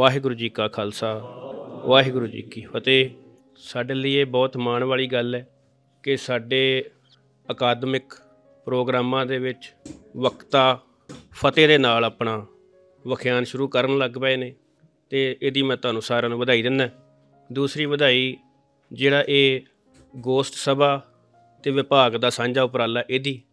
ਵਾਹਿਗੁਰੂ ਜੀ ਕਾ ਖਾਲਸਾ ਵਾਹਿਗੁਰੂ ਜੀ ਕੀ ਫਤਿਹ। ਸਾਡੇ ਲਈ ਇਹ ਬਹੁਤ ਮਾਣ ਵਾਲੀ ਗੱਲ ਹੈ ਕਿ ਸਾਡੇ ਅਕਾਦਮਿਕ ਪ੍ਰੋਗਰਾਮਾਂ ਦੇ ਵਿੱਚ ਵਕਤਾ ਫਤਿਹ ਦੇ ਨਾਲ ਆਪਣਾ ਵਿਖਿਆਨ ਸ਼ੁਰੂ ਕਰਨ ਲੱਗ ਪਏ ਨੇ ਅਤੇ ਇਹਦੀ ਮੈਂ ਤੁਹਾਨੂੰ ਸਾਰਿਆਂ ਨੂੰ ਵਧਾਈ ਦਿੰਦਾ। ਦੂਸਰੀ ਵਧਾਈ ਜਿਹੜਾ ਇਹ ਗੋਸ਼ਟ ਸਭਾ ਅਤੇ ਵਿਭਾਗ ਦਾ ਸਾਂਝਾ ਉਪਰਾਲਾ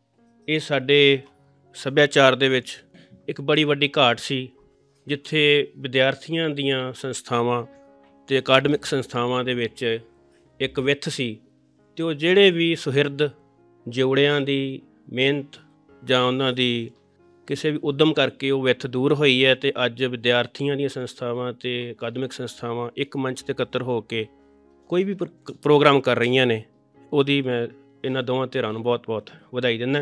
ਇਹ ਸਾਡੇ ਸੱਭਿਆਚਾਰ ਦੇ ਵਿੱਚ ਇੱਕ ਬੜੀ ਵੱਡੀ ਘਾਟ ਸੀ, ਜਿੱਥੇ ਵਿਦਿਆਰਥੀਆਂ ਦੀਆਂ ਸੰਸਥਾਵਾਂ ਅਤੇ ਅਕਾਡਮਿਕ ਸੰਸਥਾਵਾਂ ਦੇ ਵਿੱਚ ਇੱਕ ਵਿੱਥ ਸੀ ਅਤੇ ਉਹ ਜਿਹੜੇ ਵੀ ਸੁਹਿਰਦ ਜੋੜਿਆਂ ਦੀ ਮਿਹਨਤ ਜਾਂ ਉਹਨਾਂ ਦੀ ਕਿਸੇ ਵੀ ਉੱਦਮ ਕਰਕੇ ਉਹ ਵਿੱਥ ਦੂਰ ਹੋਈ ਹੈ ਅਤੇ ਅੱਜ ਵਿਦਿਆਰਥੀਆਂ ਦੀਆਂ ਸੰਸਥਾਵਾਂ ਅਤੇ ਅਕਾਦਮਿਕ ਸੰਸਥਾਵਾਂ ਇੱਕ ਮੰਚ 'ਤੇ ਇਕੱਤਰ ਹੋ ਕੇ ਕੋਈ ਵੀ ਪ੍ਰੋਗਰਾਮ ਕਰ ਰਹੀਆਂ ਨੇ। ਉਹਦੀ ਮੈਂ ਇਹਨਾਂ ਦੋਵਾਂ ਧਿਰਾਂ ਨੂੰ ਬਹੁਤ ਬਹੁਤ ਵਧਾਈ ਦਿੰਦਾ।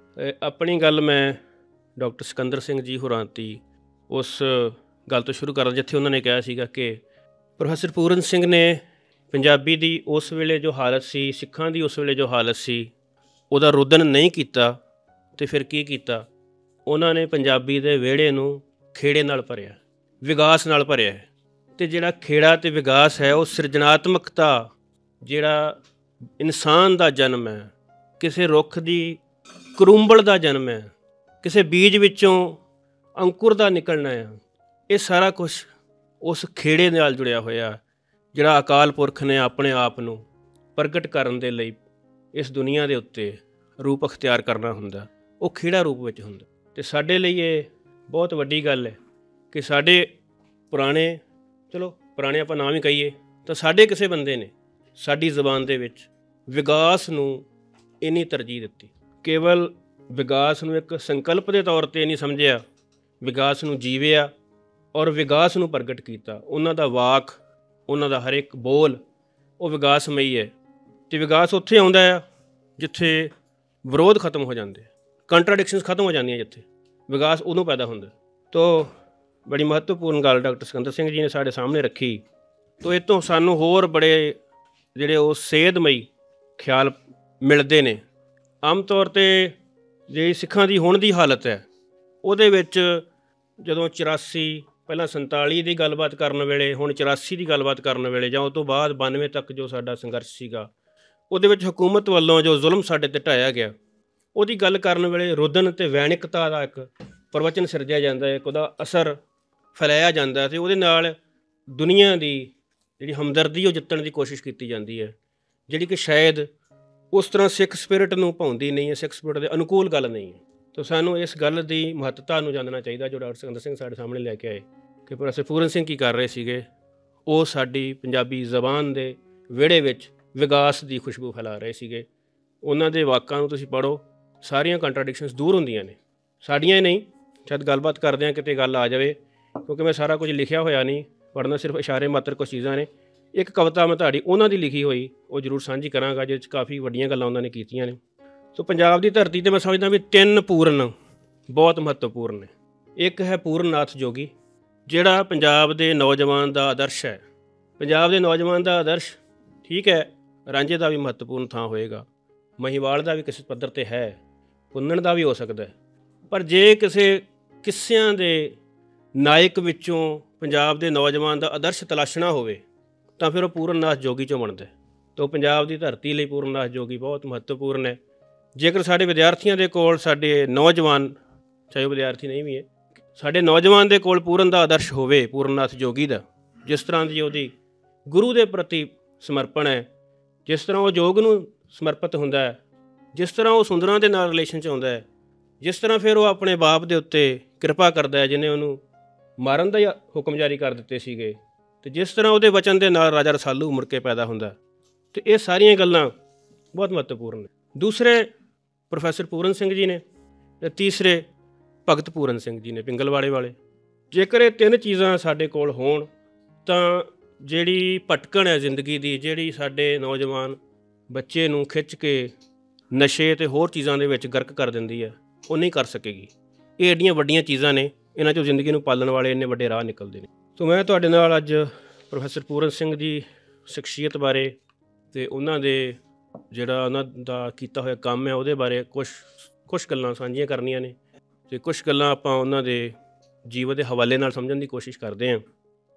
ਆਪਣੀ ਗੱਲ ਮੈਂ ਡਾਕਟਰ ਸਿਕੰਦਰ ਸਿੰਘ ਜੀ ਹੋਰਾਂ ਦੀ ਉਸ ਗੱਲ ਤੋਂ ਸ਼ੁਰੂ ਕਰਦਾ ਜਿੱਥੇ ਉਹਨਾਂ ਨੇ ਕਿਹਾ ਸੀਗਾ ਕਿ ਪ੍ਰੋਫੈਸਰ ਪੂਰਨ ਸਿੰਘ ਨੇ ਪੰਜਾਬੀ ਦੀ ਉਸ ਵੇਲੇ ਜੋ ਹਾਲਤ ਸੀ, ਸਿੱਖਾਂ ਦੀ ਉਸ ਵੇਲੇ ਜੋ ਹਾਲਤ ਸੀ, ਉਹਦਾ ਰੋਦਨ ਨਹੀਂ ਕੀਤਾ ਅਤੇ ਫਿਰ ਕੀ ਕੀਤਾ, ਉਹਨਾਂ ਨੇ ਪੰਜਾਬੀ ਦੇ ਵਿਹੜੇ ਨੂੰ ਖੇੜੇ ਨਾਲ ਭਰਿਆ, ਵਿਕਾਸ ਨਾਲ ਭਰਿਆ। ਅਤੇ ਜਿਹੜਾ ਖੇੜਾ ਅਤੇ ਵਿਕਾਸ ਹੈ ਉਹ ਸਿਰਜਣਾਤਮਕਤਾ, ਜਿਹੜਾ ਇਨਸਾਨ ਦਾ ਜਨਮ ਹੈ, ਕਿਸੇ ਰੁੱਖ ਦੀ ਕਰੂੰਬਲ ਦਾ ਜਨਮ ਹੈ, ਕਿਸੇ ਬੀਜ ਵਿੱਚੋਂ ਅੰਕੁਰ ਦਾ ਨਿਕਲਣਾ ਆ, ਇਹ ਸਾਰਾ ਕੁਛ ਉਸ ਖੇੜੇ ਨਾਲ ਜੁੜਿਆ ਹੋਇਆ, ਜਿਹੜਾ ਅਕਾਲ ਪੁਰਖ ਨੇ ਆਪਣੇ ਆਪ ਨੂੰ ਪ੍ਰਗਟ ਕਰਨ ਦੇ ਲਈ ਇਸ ਦੁਨੀਆ ਦੇ ਉੱਤੇ ਰੂਪ ਅਖਤਿਆਰ ਕਰਨਾ ਹੁੰਦਾ, ਉਹ ਖੇੜਾ ਰੂਪ ਵਿੱਚ ਹੁੰਦਾ। ਅਤੇ ਸਾਡੇ ਲਈ ਇਹ ਬਹੁਤ ਵੱਡੀ ਗੱਲ ਹੈ ਕਿ ਸਾਡੇ ਪੁਰਾਣੇ, ਚਲੋ ਪੁਰਾਣੇ ਆਪਾਂ ਨਾਮ ਹੀ ਕਹੀਏ ਤਾਂ ਸਾਡੇ ਕਿਸੇ ਬੰਦੇ ਨੇ ਸਾਡੀ ਜ਼ਬਾਨ ਦੇ ਵਿੱਚ ਵਿਕਾਸ ਨੂੰ ਇੰਨੀ ਤਰਜੀਹ ਦਿੱਤੀ। ਕੇਵਲ ਵਿਕਾਸ ਨੂੰ ਇੱਕ ਸੰਕਲਪ ਦੇ ਤੌਰ 'ਤੇ ਨਹੀਂ ਸਮਝਿਆ, ਵਿਕਾਸ ਨੂੰ ਜੀਵਿਆ ਔਰ ਵਿਕਾਸ ਨੂੰ ਪ੍ਰਗਟ ਕੀਤਾ। ਉਹਨਾਂ ਦਾ ਵਾਕ, ਉਹਨਾਂ ਦਾ ਹਰ ਇੱਕ ਬੋਲ ਉਹ ਵਿਕਾਸਮਈ ਹੈ। ਅਤੇ ਵਿਕਾਸ ਉੱਥੇ ਆਉਂਦਾ ਆ ਜਿੱਥੇ ਵਿਰੋਧ ਖਤਮ ਹੋ ਜਾਂਦੇ, ਕੰਟਰਾਡਿਕਸ਼ਨਸ ਖਤਮ ਹੋ ਜਾਂਦੀਆਂ, ਜਿੱਥੇ ਵਿਕਾਸ ਉਦੋਂ ਪੈਦਾ ਹੁੰਦਾ। ਤੋ ਬੜੀ ਮਹੱਤਵਪੂਰਨ ਗੱਲ ਡਾਕਟਰ ਸਿਕੰਦਰ ਸਿੰਘ ਜੀ ਨੇ ਸਾਡੇ ਸਾਹਮਣੇ ਰੱਖੀ। ਤੋ ਇਹ ਤੋਂ ਸਾਨੂੰ ਹੋਰ ਬੜੇ ਜਿਹੜੇ ਉਹ ਸੇਧਮਈ ਖਿਆਲ ਮਿਲਦੇ ਨੇ। ਆਮ ਤੌਰ 'ਤੇ ਜਿਹੜੀ ਸਿੱਖਾਂ ਦੀ ਹੁਣ ਦੀ ਹਾਲਤ ਹੈ ਉਹਦੇ ਵਿੱਚ ਜਦੋਂ 84 ਪਹਿਲਾਂ 47 ਦੀ ਗੱਲਬਾਤ ਕਰਨ ਵੇਲੇ, ਹੁਣ 84 ਦੀ ਗੱਲਬਾਤ ਕਰਨ ਵੇਲੇ, ਜਾਂ ਉਸ ਤੋਂ ਬਾਅਦ 92 ਤੱਕ ਜੋ ਸਾਡਾ ਸੰਘਰਸ਼ ਸੀਗਾ, ਉਹਦੇ ਵਿੱਚ ਹਕੂਮਤ ਵੱਲੋਂ ਜੋ ਜ਼ੁਲਮ ਸਾਡੇ 'ਤੇ ਢਾਇਆ ਗਿਆ, ਉਹਦੀ ਗੱਲ ਕਰਨ ਵੇਲੇ ਰੁਦਨ ਅਤੇ ਵੈਣਿਕਤਾ ਦਾ ਇੱਕ ਪ੍ਰਵਚਨ ਸਿਰਜਿਆ ਜਾਂਦਾ ਹੈ, ਇੱਕ ਉਹਦਾ ਅਸਰ ਫੈਲਾਇਆ ਜਾਂਦਾ ਅਤੇ ਉਹਦੇ ਨਾਲ ਦੁਨੀਆ ਦੀ ਜਿਹੜੀ ਹਮਦਰਦੀ ਉਹ ਜਿੱਤਣ ਦੀ ਕੋਸ਼ਿਸ਼ ਕੀਤੀ ਜਾਂਦੀ ਹੈ, ਜਿਹੜੀ ਕਿ ਸ਼ਾਇਦ ਉਸ ਤਰ੍ਹਾਂ ਸਿੱਖ ਸਪਿਰਿਟ ਨੂੰ ਭਾਉਂਦੀ ਨਹੀਂ ਹੈ, ਸਿੱਖ ਸਪਿਰਿਟ ਦੇ ਅਨੁਕੂਲ ਗੱਲ ਨਹੀਂ ਹੈ। ਤਾਂ ਸਾਨੂੰ ਇਸ ਗੱਲ ਦੀ ਮਹੱਤਤਾ ਨੂੰ ਜਾਣਨਾ ਚਾਹੀਦਾ ਜੋ ਡਾਕਟਰ ਸਿਕੰਦਰ ਸਿੰਘ ਸਾਡੇ ਸਾਹਮਣੇ ਲੈ ਕੇ ਆਏ ਕਿ ਪ੍ਰੋਫੈਸਰ ਪੂਰਨ ਸਿੰਘ ਕੀ ਕਰ ਰਹੇ ਸੀਗੇ। ਉਹ ਸਾਡੀ ਪੰਜਾਬੀ ਜ਼ਬਾਨ ਦੇ ਵਿਹੜੇ ਵਿੱਚ ਵਿਕਾਸ ਦੀ ਖੁਸ਼ਬੂ ਫੈਲਾ ਰਹੇ ਸੀਗੇ। ਉਹਨਾਂ ਦੇ ਵਾਕਾਂ ਨੂੰ ਤੁਸੀਂ ਪੜ੍ਹੋ, ਸਾਰੀਆਂ ਕੰਟਰਾਡਿਕਸ਼ਨਸ ਦੂਰ ਹੁੰਦੀਆਂ ਨੇ, ਸਾਡੀਆਂ ਹੀ ਨਹੀਂ। ਸ਼ਾਇਦ ਗੱਲਬਾਤ ਕਰਦੇ ਹਾਂ ਕਿਤੇ ਗੱਲ ਆ ਜਾਵੇ, ਕਿਉਂਕਿ ਮੈਂ ਸਾਰਾ ਕੁਝ ਲਿਖਿਆ ਹੋਇਆ ਨਹੀਂ, ਪੜ੍ਹਨਾ ਸਿਰਫ ਇਸ਼ਾਰੇ ਮਾਤਰ ਕੁਛ ਚੀਜ਼ਾਂ ਨੇ। ਇੱਕ ਕਵਿਤਾ ਮੈਂ ਤੁਹਾਡੀ ਉਹਨਾਂ ਦੀ ਲਿਖੀ ਹੋਈ ਉਹ ਜ਼ਰੂਰ ਸਾਂਝੀ ਕਰਾਂਗਾ, ਜਿਹਦੇ 'ਚ ਕਾਫੀ ਵੱਡੀਆਂ ਗੱਲਾਂ ਉਹਨਾਂ ਨੇ ਕੀਤੀਆਂ ਨੇ। ਸੋ ਪੰਜਾਬ ਦੀ ਧਰਤੀ 'ਤੇ ਮੈਂ ਸਮਝਦਾ ਵੀ 3 ਪੂਰਨ ਬਹੁਤ ਮਹੱਤਵਪੂਰਨ ਨੇ। ਇੱਕ ਹੈ ਪੂਰਨ ਨਾਥ ਜੋਗੀ, ਜਿਹੜਾ ਪੰਜਾਬ ਦੇ ਨੌਜਵਾਨ ਦਾ ਆਦਰਸ਼ ਹੈ। ਪੰਜਾਬ ਦੇ ਨੌਜਵਾਨ ਦਾ ਆਦਰਸ਼, ਠੀਕ ਹੈ, ਰਾਂਝੇ ਦਾ ਵੀ ਮਹੱਤਵਪੂਰਨ ਥਾਂ ਹੋਏਗਾ, ਮਹੀਵਾਲ ਦਾ ਵੀ ਕਿਸੇ ਪੱਧਰ 'ਤੇ ਹੈ, ਪੁੰਨਣ ਦਾ ਵੀ ਹੋ ਸਕਦਾ ਹੈ। ਪਰ ਜੇ ਕਿਸੇ ਕਿੱਸਿਆਂ ਦੇ ਨਾਇਕ ਵਿੱਚੋਂ ਪੰਜਾਬ ਦੇ ਨੌਜਵਾਨ ਦਾ ਆਦਰਸ਼ ਤਲਾਸ਼ਣਾ ਹੋਵੇ ਤਾਂ ਫਿਰ ਉਹ ਪੂਰਨ ਨਾਥ ਜੋਗੀ 'ਚੋਂ ਬਣਦਾ। ਤਾਂ ਪੰਜਾਬ ਦੀ ਧਰਤੀ ਲਈ ਪੂਰਨ ਨਾਥ ਜੋਗੀ ਬਹੁਤ ਮਹੱਤਵਪੂਰਨ ਹੈ। ਜੇਕਰ ਸਾਡੇ ਵਿਦਿਆਰਥੀਆਂ ਦੇ ਕੋਲ, ਸਾਡੇ ਨੌਜਵਾਨ, ਚਾਹੇ ਉਹ ਵਿਦਿਆਰਥੀ ਨਹੀਂ ਵੀ ਹੈ, ਸਾਡੇ ਨੌਜਵਾਨ ਦੇ ਕੋਲ ਪੂਰਨ ਦਾ ਆਦਰਸ਼ ਹੋਵੇ, ਪੂਰਨ ਨਾਥ ਜੋਗੀ ਦਾ, ਜਿਸ ਤਰ੍ਹਾਂ ਦੀ ਉਹਦੀ ਗੁਰੂ ਦੇ ਪ੍ਰਤੀ ਸਮਰਪਣ ਹੈ, ਜਿਸ ਤਰ੍ਹਾਂ ਉਹ ਯੋਗ ਨੂੰ ਸਮਰਪਿਤ ਹੁੰਦਾ ਹੈ, ਜਿਸ ਤਰ੍ਹਾਂ ਉਹ ਸੁੰਦਰਾਂ ਦੇ ਨਾਲ ਰਿਲੇਸ਼ਨ 'ਚ ਆਉਂਦਾ ਹੈ, ਜਿਸ ਤਰ੍ਹਾਂ ਫਿਰ ਉਹ ਆਪਣੇ ਬਾਪ ਦੇ ਉੱਤੇ ਕਿਰਪਾ ਕਰਦਾ ਹੈ ਜਿਹਨੇ ਉਹਨੂੰ ਮਾਰਨ ਦਾ ਹੁਕਮ ਜਾਰੀ ਕਰ ਦਿੱਤੇ ਸੀਗੇ, ਅਤੇ ਜਿਸ ਤਰ੍ਹਾਂ ਉਹਦੇ ਵਚਨ ਦੇ ਨਾਲ ਰਾਜਾ ਰਸਾਲੂ ਮੁੜ ਕੇ ਪੈਦਾ ਹੁੰਦਾ। ਅਤੇ ਇਹ ਸਾਰੀਆਂ ਗੱਲਾਂ ਬਹੁਤ ਮਹੱਤਵਪੂਰਨ ਨੇ। ਦੂਸਰੇ ਪ੍ਰੋਫੈਸਰ ਪੂਰਨ ਸਿੰਘ ਜੀ ਨੇ ਅਤੇ ਤੀਸਰੇ ਭਗਤ ਪੂਰਨ ਸਿੰਘ ਜੀ ਨੇ ਪਿੰਗਲਵਾੜੇ ਵਾਲੇ। ਜੇਕਰ ਇਹ 3 ਚੀਜ਼ਾਂ ਸਾਡੇ ਕੋਲ ਹੋਣ ਤਾਂ ਜਿਹੜੀ ਭਟਕਣ ਹੈ ਜ਼ਿੰਦਗੀ ਦੀ, ਜਿਹੜੀ ਸਾਡੇ ਨੌਜਵਾਨ ਬੱਚੇ ਨੂੰ ਖਿੱਚ ਕੇ ਨਸ਼ੇ ਅਤੇ ਹੋਰ ਚੀਜ਼ਾਂ ਦੇ ਵਿੱਚ ਗਰਕ ਕਰ ਦਿੰਦੀ ਹੈ, ਉਹ ਨਹੀਂ ਕਰ ਸਕੇਗੀ। ਇਹ ਐਡੀਆਂ ਵੱਡੀਆਂ ਚੀਜ਼ਾਂ ਨੇ, ਇਹਨਾਂ 'ਚੋਂ ਜ਼ਿੰਦਗੀ ਨੂੰ ਪਾਲਣ ਵਾਲੇ ਇੰਨੇ ਵੱਡੇ ਰਾਹ ਨਿਕਲਦੇ ਨੇ। ਸੋ ਮੈਂ ਤੁਹਾਡੇ ਨਾਲ ਅੱਜ ਪ੍ਰੋਫੈਸਰ ਪੂਰਨ ਸਿੰਘ ਦੀ ਸ਼ਖਸੀਅਤ ਬਾਰੇ ਅਤੇ ਉਹਨਾਂ ਦੇ ਜਿਹੜਾ ਉਹਨਾਂ ਦਾ ਕੀਤਾ ਹੋਇਆ ਕੰਮ ਹੈ ਉਹਦੇ ਬਾਰੇ ਕੁਛ ਗੱਲਾਂ ਸਾਂਝੀਆਂ ਕਰਨੀਆਂ ਨੇ, ਅਤੇ ਕੁਛ ਗੱਲਾਂ ਆਪਾਂ ਉਹਨਾਂ ਦੇ ਜੀਵਨ ਦੇ ਹਵਾਲੇ ਨਾਲ ਸਮਝਣ ਦੀ ਕੋਸ਼ਿਸ਼ ਕਰਦੇ ਹਾਂ।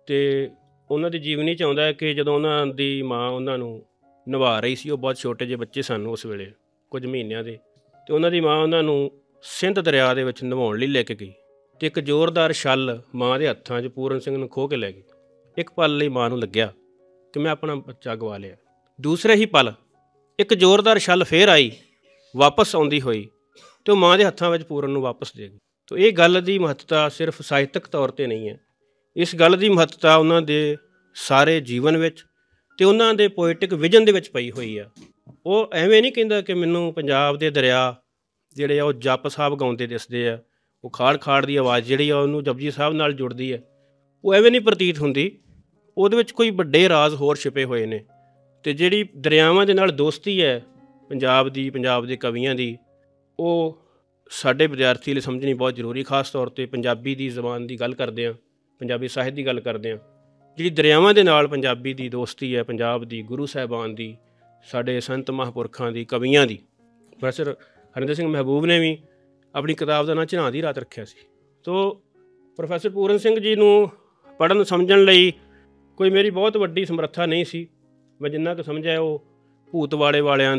ਅਤੇ ਉਹਨਾਂ ਦੀ ਜੀਵਨੀ 'ਚ ਆਉਂਦਾ ਹੈ ਕਿ ਜਦੋਂ ਉਹਨਾਂ ਦੀ ਮਾਂ ਉਹਨਾਂ ਨੂੰ ਨਵਾ ਰਹੀ ਸੀ, ਉਹ ਬਹੁਤ ਛੋਟੇ ਜਿਹੇ ਬੱਚੇ ਸਨ ਉਸ ਵੇਲੇ, ਕੁਝ ਮਹੀਨਿਆਂ ਦੇ, ਅਤੇ ਉਹਨਾਂ ਦੀ ਮਾਂ ਉਹਨਾਂ ਨੂੰ ਸਿੰਧ ਦਰਿਆ ਦੇ ਵਿੱਚ ਨਵਾਉਣ ਲਈ ਲੈ ਕੇ ਗਈ ਅਤੇ ਇੱਕ ਜ਼ੋਰਦਾਰ ਛੱਲ ਮਾਂ ਦੇ ਹੱਥਾਂ 'ਚ ਪੂਰਨ ਸਿੰਘ ਨੂੰ ਖੋਹ ਕੇ ਲੈ ਗਈ। ਇੱਕ ਪਲ ਲਈ ਮਾਂ ਨੂੰ ਲੱਗਿਆ ਕਿ ਮੈਂ ਆਪਣਾ ਬੱਚਾ ਗਵਾ ਲਿਆ। ਦੂਸਰੇ ਹੀ ਪਲ ਇੱਕ ਜ਼ੋਰਦਾਰ ਛੱਲ ਫੇਰ ਆਈ ਵਾਪਸ ਆਉਂਦੀ ਹੋਈ ਅਤੇ ਉਹ ਮਾਂ ਦੇ ਹੱਥਾਂ ਵਿੱਚ ਪੂਰਨ ਨੂੰ ਵਾਪਸ ਦੇ ਗਈ। ਤਾਂ ਇਹ ਗੱਲ ਦੀ ਮਹੱਤਤਾ ਸਿਰਫ ਸਾਹਿਤਕ ਤੌਰ 'ਤੇ ਨਹੀਂ ਹੈ, ਇਸ ਗੱਲ ਦੀ ਮਹੱਤਤਾ ਉਹਨਾਂ ਦੇ ਸਾਰੇ ਜੀਵਨ ਵਿੱਚ ਅਤੇ ਉਹਨਾਂ ਦੇ ਪੋਇਟਿਕ ਵਿਜ਼ਨ ਦੇ ਵਿੱਚ ਪਈ ਹੋਈ ਆ। ਉਹ ਐਵੇਂ ਨਹੀਂ ਕਹਿੰਦਾ ਕਿ ਮੈਨੂੰ ਪੰਜਾਬ ਦੇ ਦਰਿਆ ਜਿਹੜੇ ਆ ਉਹ ਜਪ ਸਾਹਿਬ ਗਾਉਂਦੇ ਦਿਸਦੇ ਆ, ਉਹ ਖਾੜ ਖਾੜ ਦੀ ਆਵਾਜ਼ ਜਿਹੜੀ ਆ ਉਹਨੂੰ ਜਪਜੀ ਸਾਹਿਬ ਨਾਲ ਜੁੜਦੀ ਹੈ, ਉਹ ਐਵੇਂ ਨਹੀਂ ਪ੍ਰਤੀਤ ਹੁੰਦੀ। ਉਹਦੇ ਵਿੱਚ ਕੋਈ ਵੱਡੇ ਰਾਜ਼ ਹੋਰ ਛਿਪੇ ਹੋਏ ਨੇ। ਅਤੇ ਜਿਹੜੀ ਦਰਿਆਵਾਂ ਦੇ ਨਾਲ ਦੋਸਤੀ ਹੈ ਪੰਜਾਬ ਦੀ, ਪੰਜਾਬ ਦੇ ਕਵੀਆਂ ਦੀ, ਉਹ ਸਾਡੇ ਵਿਦਿਆਰਥੀ ਲਈ ਸਮਝਣੀ ਬਹੁਤ ਜ਼ਰੂਰੀ, ਖਾਸ ਤੌਰ 'ਤੇ ਪੰਜਾਬੀ ਦੀ ਜ਼ਬਾਨ ਦੀ ਗੱਲ ਕਰਦੇ ਹਾਂ, ਪੰਜਾਬੀ ਸਾਹਿਤ ਦੀ ਗੱਲ ਕਰਦੇ ਹਾਂ। ਜਿਹੜੀ ਦਰਿਆਵਾਂ ਦੇ ਨਾਲ ਪੰਜਾਬੀ ਦੀ ਦੋਸਤੀ ਹੈ, ਪੰਜਾਬ ਦੀ, ਗੁਰੂ ਸਾਹਿਬਾਨ ਦੀ, ਸਾਡੇ ਸੰਤ ਮਹਾਂਪੁਰਖਾਂ ਦੀ, ਕਵੀਆਂ ਦੀ। ਪ੍ਰੋਫੈਸਰ ਹਰਿੰਦਰ ਸਿੰਘ ਮਹਿਬੂਬ ਨੇ ਵੀ ਆਪਣੀ ਕਿਤਾਬ ਦਾ ਨਾਂ ਝਨਾਹ ਦੀ ਰਾਤ ਰੱਖਿਆ ਸੀ। ਤੋ ਪ੍ਰੋਫੈਸਰ ਪੂਰਨ ਸਿੰਘ ਜੀ ਨੂੰ ਪੜ੍ਹਨ ਸਮਝਣ ਲਈ ਕੋਈ ਮੇਰੀ ਬਹੁਤ ਵੱਡੀ ਸਮਰੱਥਾ ਨਹੀਂ ਸੀ। ਮੈਂ ਜਿੰਨਾ ਕੁ ਸਮਝਿਆ ਉਹ ਭੂਤਵਾੜੇ ਵਾਲਿਆਂ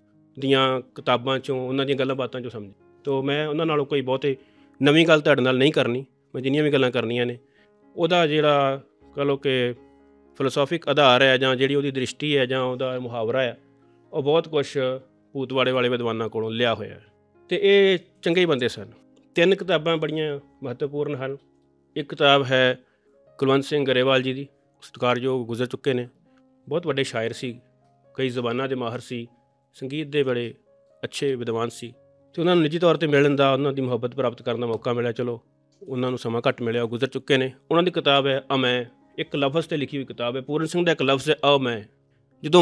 ਦੀਆਂ ਕਿਤਾਬਾਂ 'ਚੋਂ, ਉਹਨਾਂ ਦੀਆਂ ਗੱਲਾਂ ਬਾਤਾਂ 'ਚੋਂ ਸਮਝਿਆ। ਤੋ ਮੈਂ ਉਹਨਾਂ ਨਾਲੋਂ ਕੋਈ ਬਹੁਤੇ ਨਵੀਂ ਗੱਲ ਤੁਹਾਡੇ ਨਾਲ ਨਹੀਂ ਕਰਨੀ। ਮੈਂ ਜਿੰਨੀਆਂ ਵੀ ਗੱਲਾਂ ਕਰਨੀਆਂ ਨੇ ਉਹਦਾ ਜਿਹੜਾ ਕਹ ਲਓ ਕਿ ਫਿਲੋਸੋਫਿਕ ਆਧਾਰ ਹੈ, ਜਾਂ ਜਿਹੜੀ ਉਹਦੀ ਦ੍ਰਿਸ਼ਟੀ ਹੈ, ਜਾਂ ਉਹਦਾ ਮੁਹਾਵਰਾ ਹੈ, ਉਹ ਬਹੁਤ ਕੁਛ ਭੂਤਵਾੜੇ ਵਾਲੇ ਵਿਦਵਾਨਾਂ ਕੋਲੋਂ ਲਿਆ ਹੋਇਆ। ਅਤੇ ਇਹ ਚੰਗੇ ਬੰਦੇ ਸਨ। 3 ਕਿਤਾਬਾਂ ਬੜੀਆਂ ਮਹੱਤਵਪੂਰਨ ਹਨ। ਇੱਕ ਕਿਤਾਬ ਹੈ ਕੁਲਵੰਤ ਸਿੰਘ ਗਰੇਵਾਲ ਜੀ ਦੀ, ਸਤਿਕਾਰਯੋਗ, ਗੁਜ਼ਰ ਚੁੱਕੇ ਨੇ, ਬਹੁਤ ਵੱਡੇ ਸ਼ਾਇਰ ਸੀ, ਕਈ ਜ਼ਬਾਨਾਂ ਦੇ ਮਾਹਰ ਸੀ, ਸੰਗੀਤ ਦੇ ਬੜੇ ਅੱਛੇ ਵਿਦਵਾਨ ਸੀ, ਅਤੇ ਉਹਨਾਂ ਨੂੰ ਨਿੱਜੀ ਤੌਰ 'ਤੇ ਮਿਲਣ ਦਾ, ਉਹਨਾਂ ਦੀ ਮੁਹੱਬਤ ਪ੍ਰਾਪਤ ਕਰਨ ਦਾ ਮੌਕਾ ਮਿਲਿਆ। ਚਲੋ ਉਹਨਾਂ ਨੂੰ ਸਮਾਂ ਘੱਟ ਮਿਲਿਆ, ਉਹ ਗੁਜ਼ਰ ਚੁੱਕੇ ਨੇ। ਉਹਨਾਂ ਦੀ ਕਿਤਾਬ ਹੈ ਅਮੈਂ, ਇੱਕ ਲਫ਼ਜ਼ 'ਤੇ ਲਿਖੀ ਹੋਈ ਕਿਤਾਬ ਹੈ। ਪੂਰਨ ਸਿੰਘ ਦਾ ਇੱਕ ਲਫ਼ਜ਼ ਹੈ ਅਮੈਂ। ਜਦੋਂ